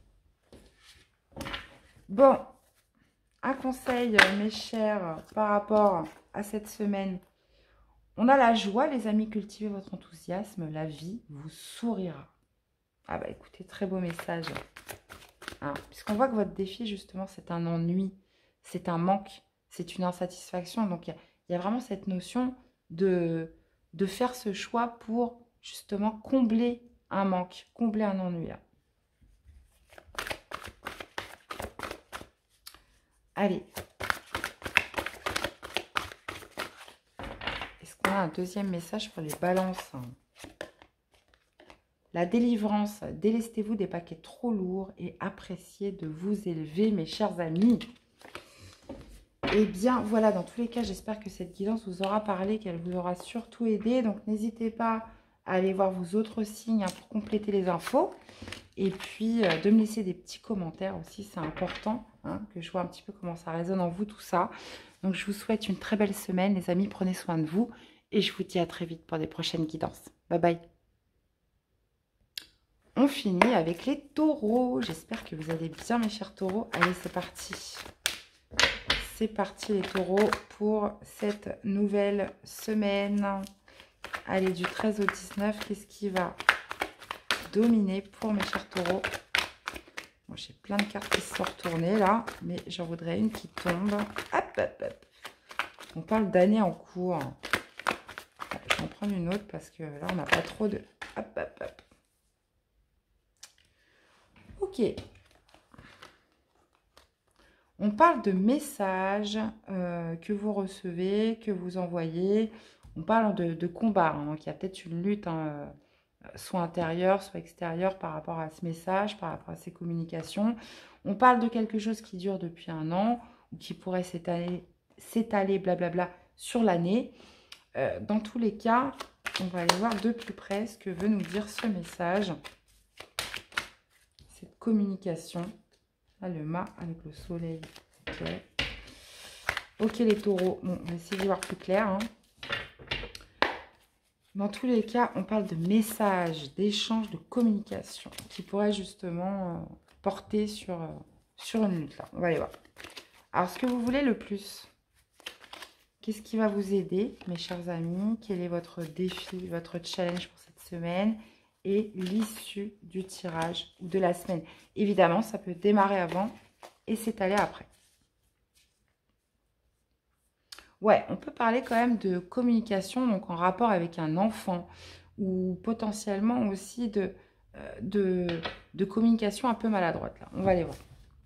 A: Bon, un conseil, mes chers, par rapport à cette semaine. On a la joie, les amis, cultivez votre enthousiasme, la vie vous sourira. Ah bah écoutez, très beau message. Hein, puisqu'on voit que votre défi, justement, c'est un ennui, c'est un manque, c'est une insatisfaction. Donc, il y a vraiment cette notion de faire ce choix pour, justement, combler un manque, combler un ennui. Là. Allez. Est-ce qu'on a un deuxième message pour les balances? La délivrance. Délestez-vous des paquets trop lourds et appréciez de vous élever, mes chers amis. Eh bien, voilà, dans tous les cas, j'espère que cette guidance vous aura parlé, qu'elle vous aura surtout aidé. Donc, n'hésitez pas à aller voir vos autres signes hein, pour compléter les infos. Et puis, de me laisser des petits commentaires aussi, c'est important hein, que je vois un petit peu comment ça résonne en vous, tout ça. Donc, je vous souhaite une très belle semaine, les amis. Prenez soin de vous. Et je vous dis à très vite pour des prochaines guidances. Bye bye. On finit avec les taureaux. J'espère que vous allez bien, mes chers taureaux. Allez, c'est parti. C'est parti, les taureaux, pour cette nouvelle semaine. Allez, du 13 au 19, qu'est-ce qui va dominer pour mes chers taureaux? Bon, j'ai plein de cartes qui se sont retournées, là. Mais j'en voudrais une qui tombe. Hop, hop, hop. On parle d'année en cours. Je vais en prendre une autre parce que là, on n'a pas trop de... Hop, hop, hop. Ok. On parle de messages que vous recevez, que vous envoyez. On parle de combat. Hein. Donc, il y a peut-être une lutte, hein, soit intérieure, soit extérieure par rapport à ce message, par rapport à ces communications. On parle de quelque chose qui dure depuis un an ou qui pourrait s'étaler blablabla sur l'année. Dans tous les cas, on va aller voir de plus près ce que veut nous dire ce message. Cette communication. Là, le mât avec le soleil. Ok. Ok, les taureaux. Bon, on va essayer de voir plus clair. Hein. Dans tous les cas, on parle de messages, d'échanges, de communication qui pourraient justement porter sur une lutte. Là. On va aller voir. Alors, ce que vous voulez le plus, qu'est-ce qui va vous aider, mes chers amis? Quel est votre défi, votre challenge pour cette semaine? Et l'issue du tirage ou de la semaine. Évidemment, ça peut démarrer avant et s'étaler après. Ouais, on peut parler quand même de communication, donc en rapport avec un enfant, ou potentiellement aussi de communication un peu maladroite. Là. On va aller voir.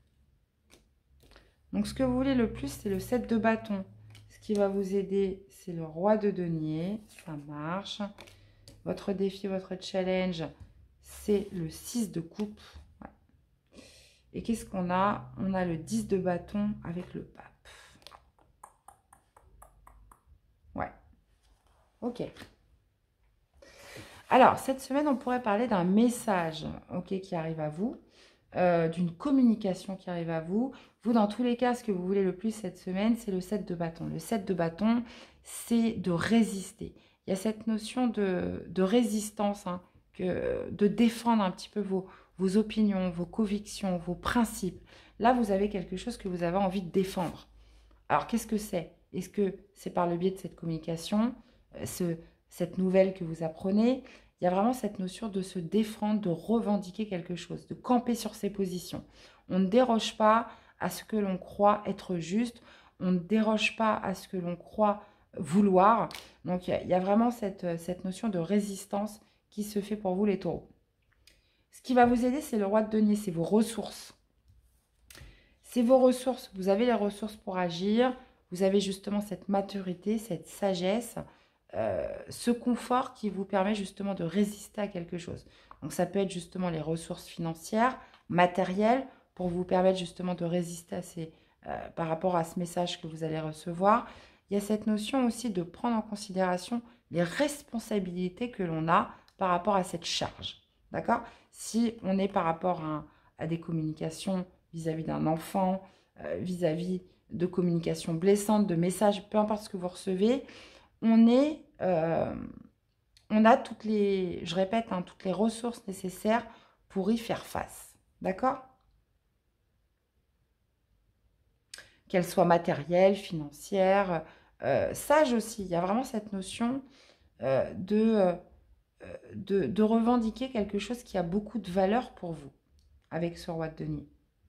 A: Donc, ce que vous voulez le plus, c'est le 7 de bâton. Ce qui va vous aider, c'est le roi de denier. Ça marche. Votre défi, votre challenge, c'est le 6 de coupe. Ouais. Et qu'est-ce qu'on a? On a le 10 de bâton avec le pape. Ouais. Ok. Alors, cette semaine, on pourrait parler d'un message qui arrive à vous, d'une communication qui arrive à vous. Vous, dans tous les cas, ce que vous voulez le plus cette semaine, c'est le 7 de bâton. Le 7 de bâton, c'est de résister. Il y a cette notion de résistance, hein, de défendre un petit peu vos opinions, vos convictions, vos principes. Là, vous avez quelque chose que vous avez envie de défendre. Alors, qu'est-ce que c'est? Est-ce que c'est par le biais de cette communication, cette nouvelle que vous apprenez? Il y a vraiment cette notion de se défendre, de revendiquer quelque chose, de camper sur ses positions. On ne déroge pas à ce que l'on croit être juste. On ne déroge pas à ce que l'on croit vouloir. Donc, il y a vraiment cette notion de résistance qui se fait pour vous, les taureaux. Ce qui va vous aider, c'est le roi de denier, c'est vos ressources. C'est vos ressources. Vous avez les ressources pour agir. Vous avez justement cette maturité, cette sagesse, ce confort qui vous permet justement de résister à quelque chose. Donc, ça peut être justement les ressources financières, matérielles, pour vous permettre justement de résister par rapport à ce message que vous allez recevoir. Il y a cette notion aussi de prendre en considération les responsabilités que l'on a par rapport à cette charge. D'accord? Si on est par rapport à des communications vis-à-vis d'un enfant, vis-à-vis de communications blessantes, de messages, peu importe ce que vous recevez, on a toutes les, je répète, hein, toutes les ressources nécessaires pour y faire face. D'accord? Qu'elles soient matérielles, financières, sages aussi. Il y a vraiment cette notion de revendiquer quelque chose qui a beaucoup de valeur pour vous avec ce roi de denier.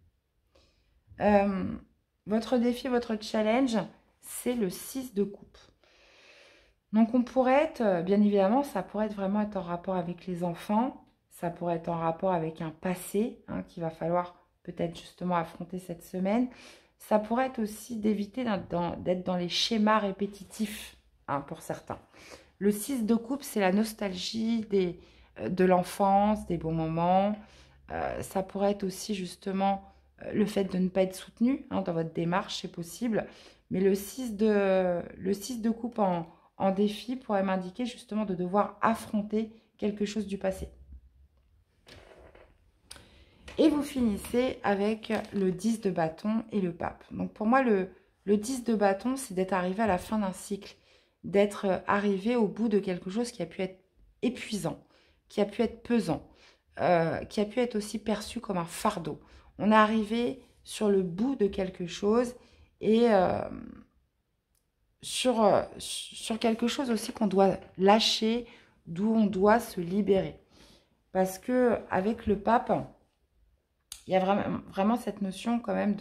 A: Votre défi, votre challenge, c'est le 6 de coupe. Donc, on pourrait être, bien évidemment, ça pourrait vraiment être en rapport avec les enfants. Ça pourrait être en rapport avec un passé qu'il va falloir peut-être justement affronter cette semaine. ça pourrait être aussi d'éviter d'être dans les schémas répétitifs, hein, pour certains. Le 6 de coupe, c'est la nostalgie de l'enfance, des bons moments. Ça pourrait être aussi justement le fait de ne pas être soutenu, hein, dans votre démarche, c'est possible. Mais le 6 de coupe en défi pourrait m'indiquer justement de devoir affronter quelque chose du passé. Et vous finissez avec le 10 de bâton et le pape. Donc pour moi, le 10 de bâton, c'est d'être arrivé à la fin d'un cycle, d'être arrivé au bout de quelque chose qui a pu être épuisant, qui a pu être pesant, qui a pu être aussi perçu comme un fardeau. On est arrivé sur le bout de quelque chose et sur quelque chose aussi qu'on doit lâcher, d'où on doit se libérer. Parce que avec le pape, il y a vraiment cette notion quand même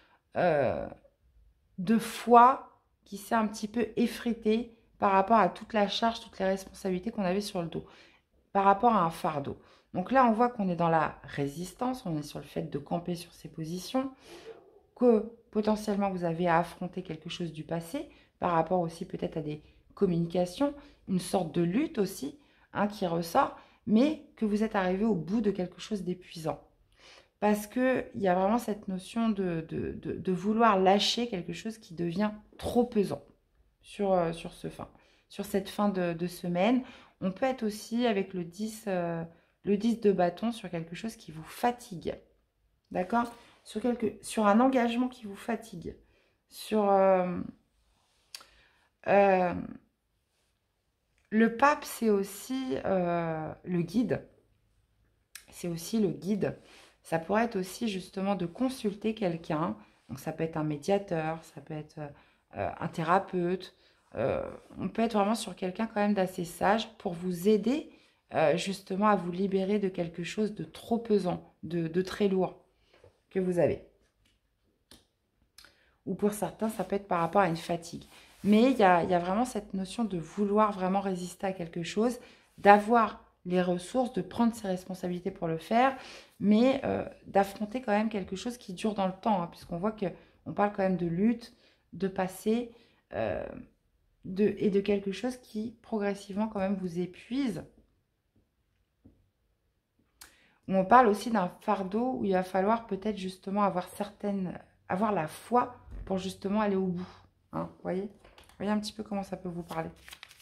A: de foi qui s'est un petit peu effritée par rapport à toute la charge, toutes les responsabilités qu'on avait sur le dos, par rapport à un fardeau. Donc là, on voit qu'on est dans la résistance, on est sur le fait de camper sur ses positions, que potentiellement vous avez à affronter quelque chose du passé, par rapport aussi peut-être à des communications, une sorte de lutte aussi, hein, qui ressort, mais que vous êtes arrivé au bout de quelque chose d'épuisant. Parce qu'il y a vraiment cette notion de vouloir lâcher quelque chose qui devient trop pesant sur cette fin de semaine. On peut être aussi avec le 10 de bâton sur quelque chose qui vous fatigue. D'accord? Sur un engagement qui vous fatigue. Le pape, c'est aussi le guide. C'est aussi le guide. Ça pourrait être aussi justement de consulter quelqu'un. Donc ça peut être un médiateur, ça peut être un thérapeute. On peut être vraiment sur quelqu'un quand même d'assez sage pour vous aider justement à vous libérer de quelque chose de trop pesant, de très lourd que vous avez. Ou pour certains, ça peut être par rapport à une fatigue. Mais il y a vraiment cette notion de vouloir vraiment résister à quelque chose, d'avoir les ressources, de prendre ses responsabilités pour le faire, mais d'affronter quand même quelque chose qui dure dans le temps, hein, puisqu'on voit qu'on parle quand même de lutte, de passé, et de quelque chose qui progressivement quand même vous épuise. On parle aussi d'un fardeau où il va falloir peut-être justement avoir la foi pour justement aller au bout. Hein, voyez un petit peu comment ça peut vous parler.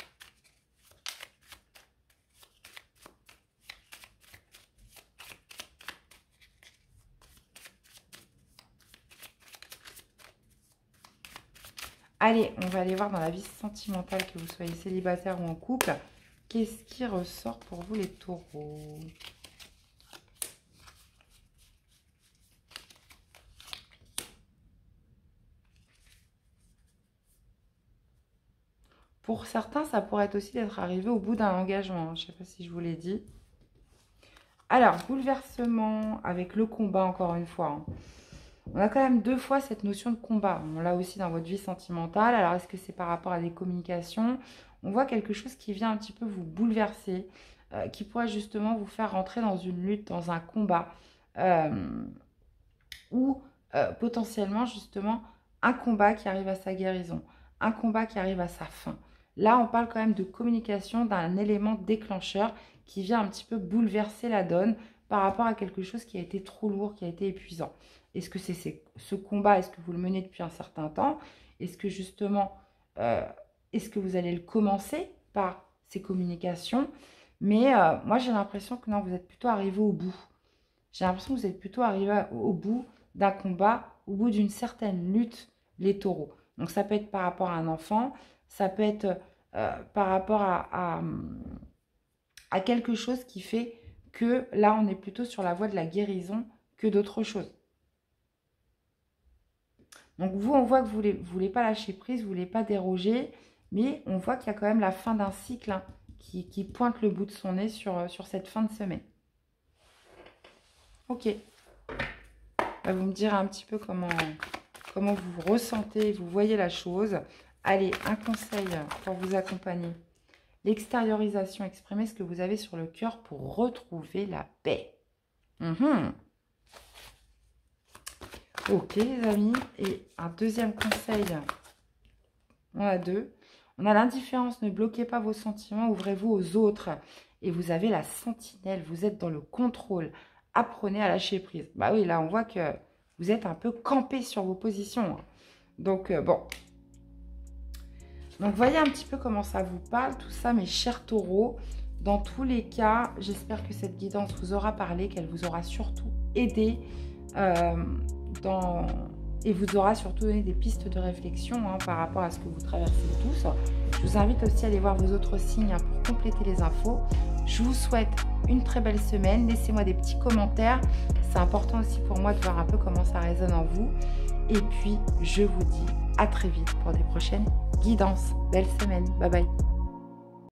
A: Allez, on va aller voir dans la vie sentimentale, que vous soyez célibataire ou en couple. Qu'est-ce qui ressort pour vous les taureaux ? Pour certains, ça pourrait être aussi d'être arrivé au bout d'un engagement. Je ne sais pas si je vous l'ai dit. Alors, bouleversement avec le combat, encore une fois. Hein. On a quand même 2 fois cette notion de combat. On l'a aussi dans votre vie sentimentale. Alors, est-ce que c'est par rapport à des communications? On voit quelque chose qui vient un petit peu vous bouleverser, qui pourrait justement vous faire rentrer dans une lutte, dans un combat, ou potentiellement justement un combat qui arrive à sa guérison, un combat qui arrive à sa fin. Là, on parle quand même de communication, d'un élément déclencheur qui vient un petit peu bouleverser la donne par rapport à quelque chose qui a été trop lourd, qui a été épuisant. Est-ce que c'est ce combat, est-ce que vous le menez depuis un certain temps? Est-ce que justement, est-ce que vous allez le commencer par ces communications? Mais moi, j'ai l'impression que non, vous êtes plutôt arrivé au bout. J'ai l'impression que vous êtes plutôt arrivé au bout d'un combat, au bout d'une certaine lutte, les taureaux. Donc, ça peut être par rapport à un enfant, ça peut être par rapport à quelque chose qui fait que là, on est plutôt sur la voie de la guérison que d'autres choses. Donc, vous, on voit que vous ne voulez pas lâcher prise, vous ne voulez pas déroger, mais on voit qu'il y a quand même la fin d'un cycle, hein, qui pointe le bout de son nez sur cette fin de semaine. Ok. Bah, vous me direz un petit peu comment vous ressentez, vous voyez la chose. Allez, un conseil pour vous accompagner. L'extériorisation, exprimez ce que vous avez sur le cœur pour retrouver la paix. Ok les amis, et un deuxième conseil, on a deux. On a l'indifférence, ne bloquez pas vos sentiments, ouvrez-vous aux autres. Et vous avez la sentinelle, vous êtes dans le contrôle. Apprenez à lâcher prise. Bah oui, là on voit que vous êtes un peu campé sur vos positions. Donc bon. Donc voyez un petit peu comment ça vous parle, tout ça mes chers taureaux. Dans tous les cas, j'espère que cette guidance vous aura parlé, qu'elle vous aura surtout aidé et vous aura surtout donné des pistes de réflexion par rapport à ce que vous traversez tous. Je vous invite aussi à aller voir vos autres signes pour compléter les infos. Je vous souhaite une très belle semaine. Laissez-moi des petits commentaires. C'est important aussi pour moi de voir un peu comment ça résonne en vous. Et puis, je vous dis à très vite pour des prochaines guidances. Belle semaine. Bye bye.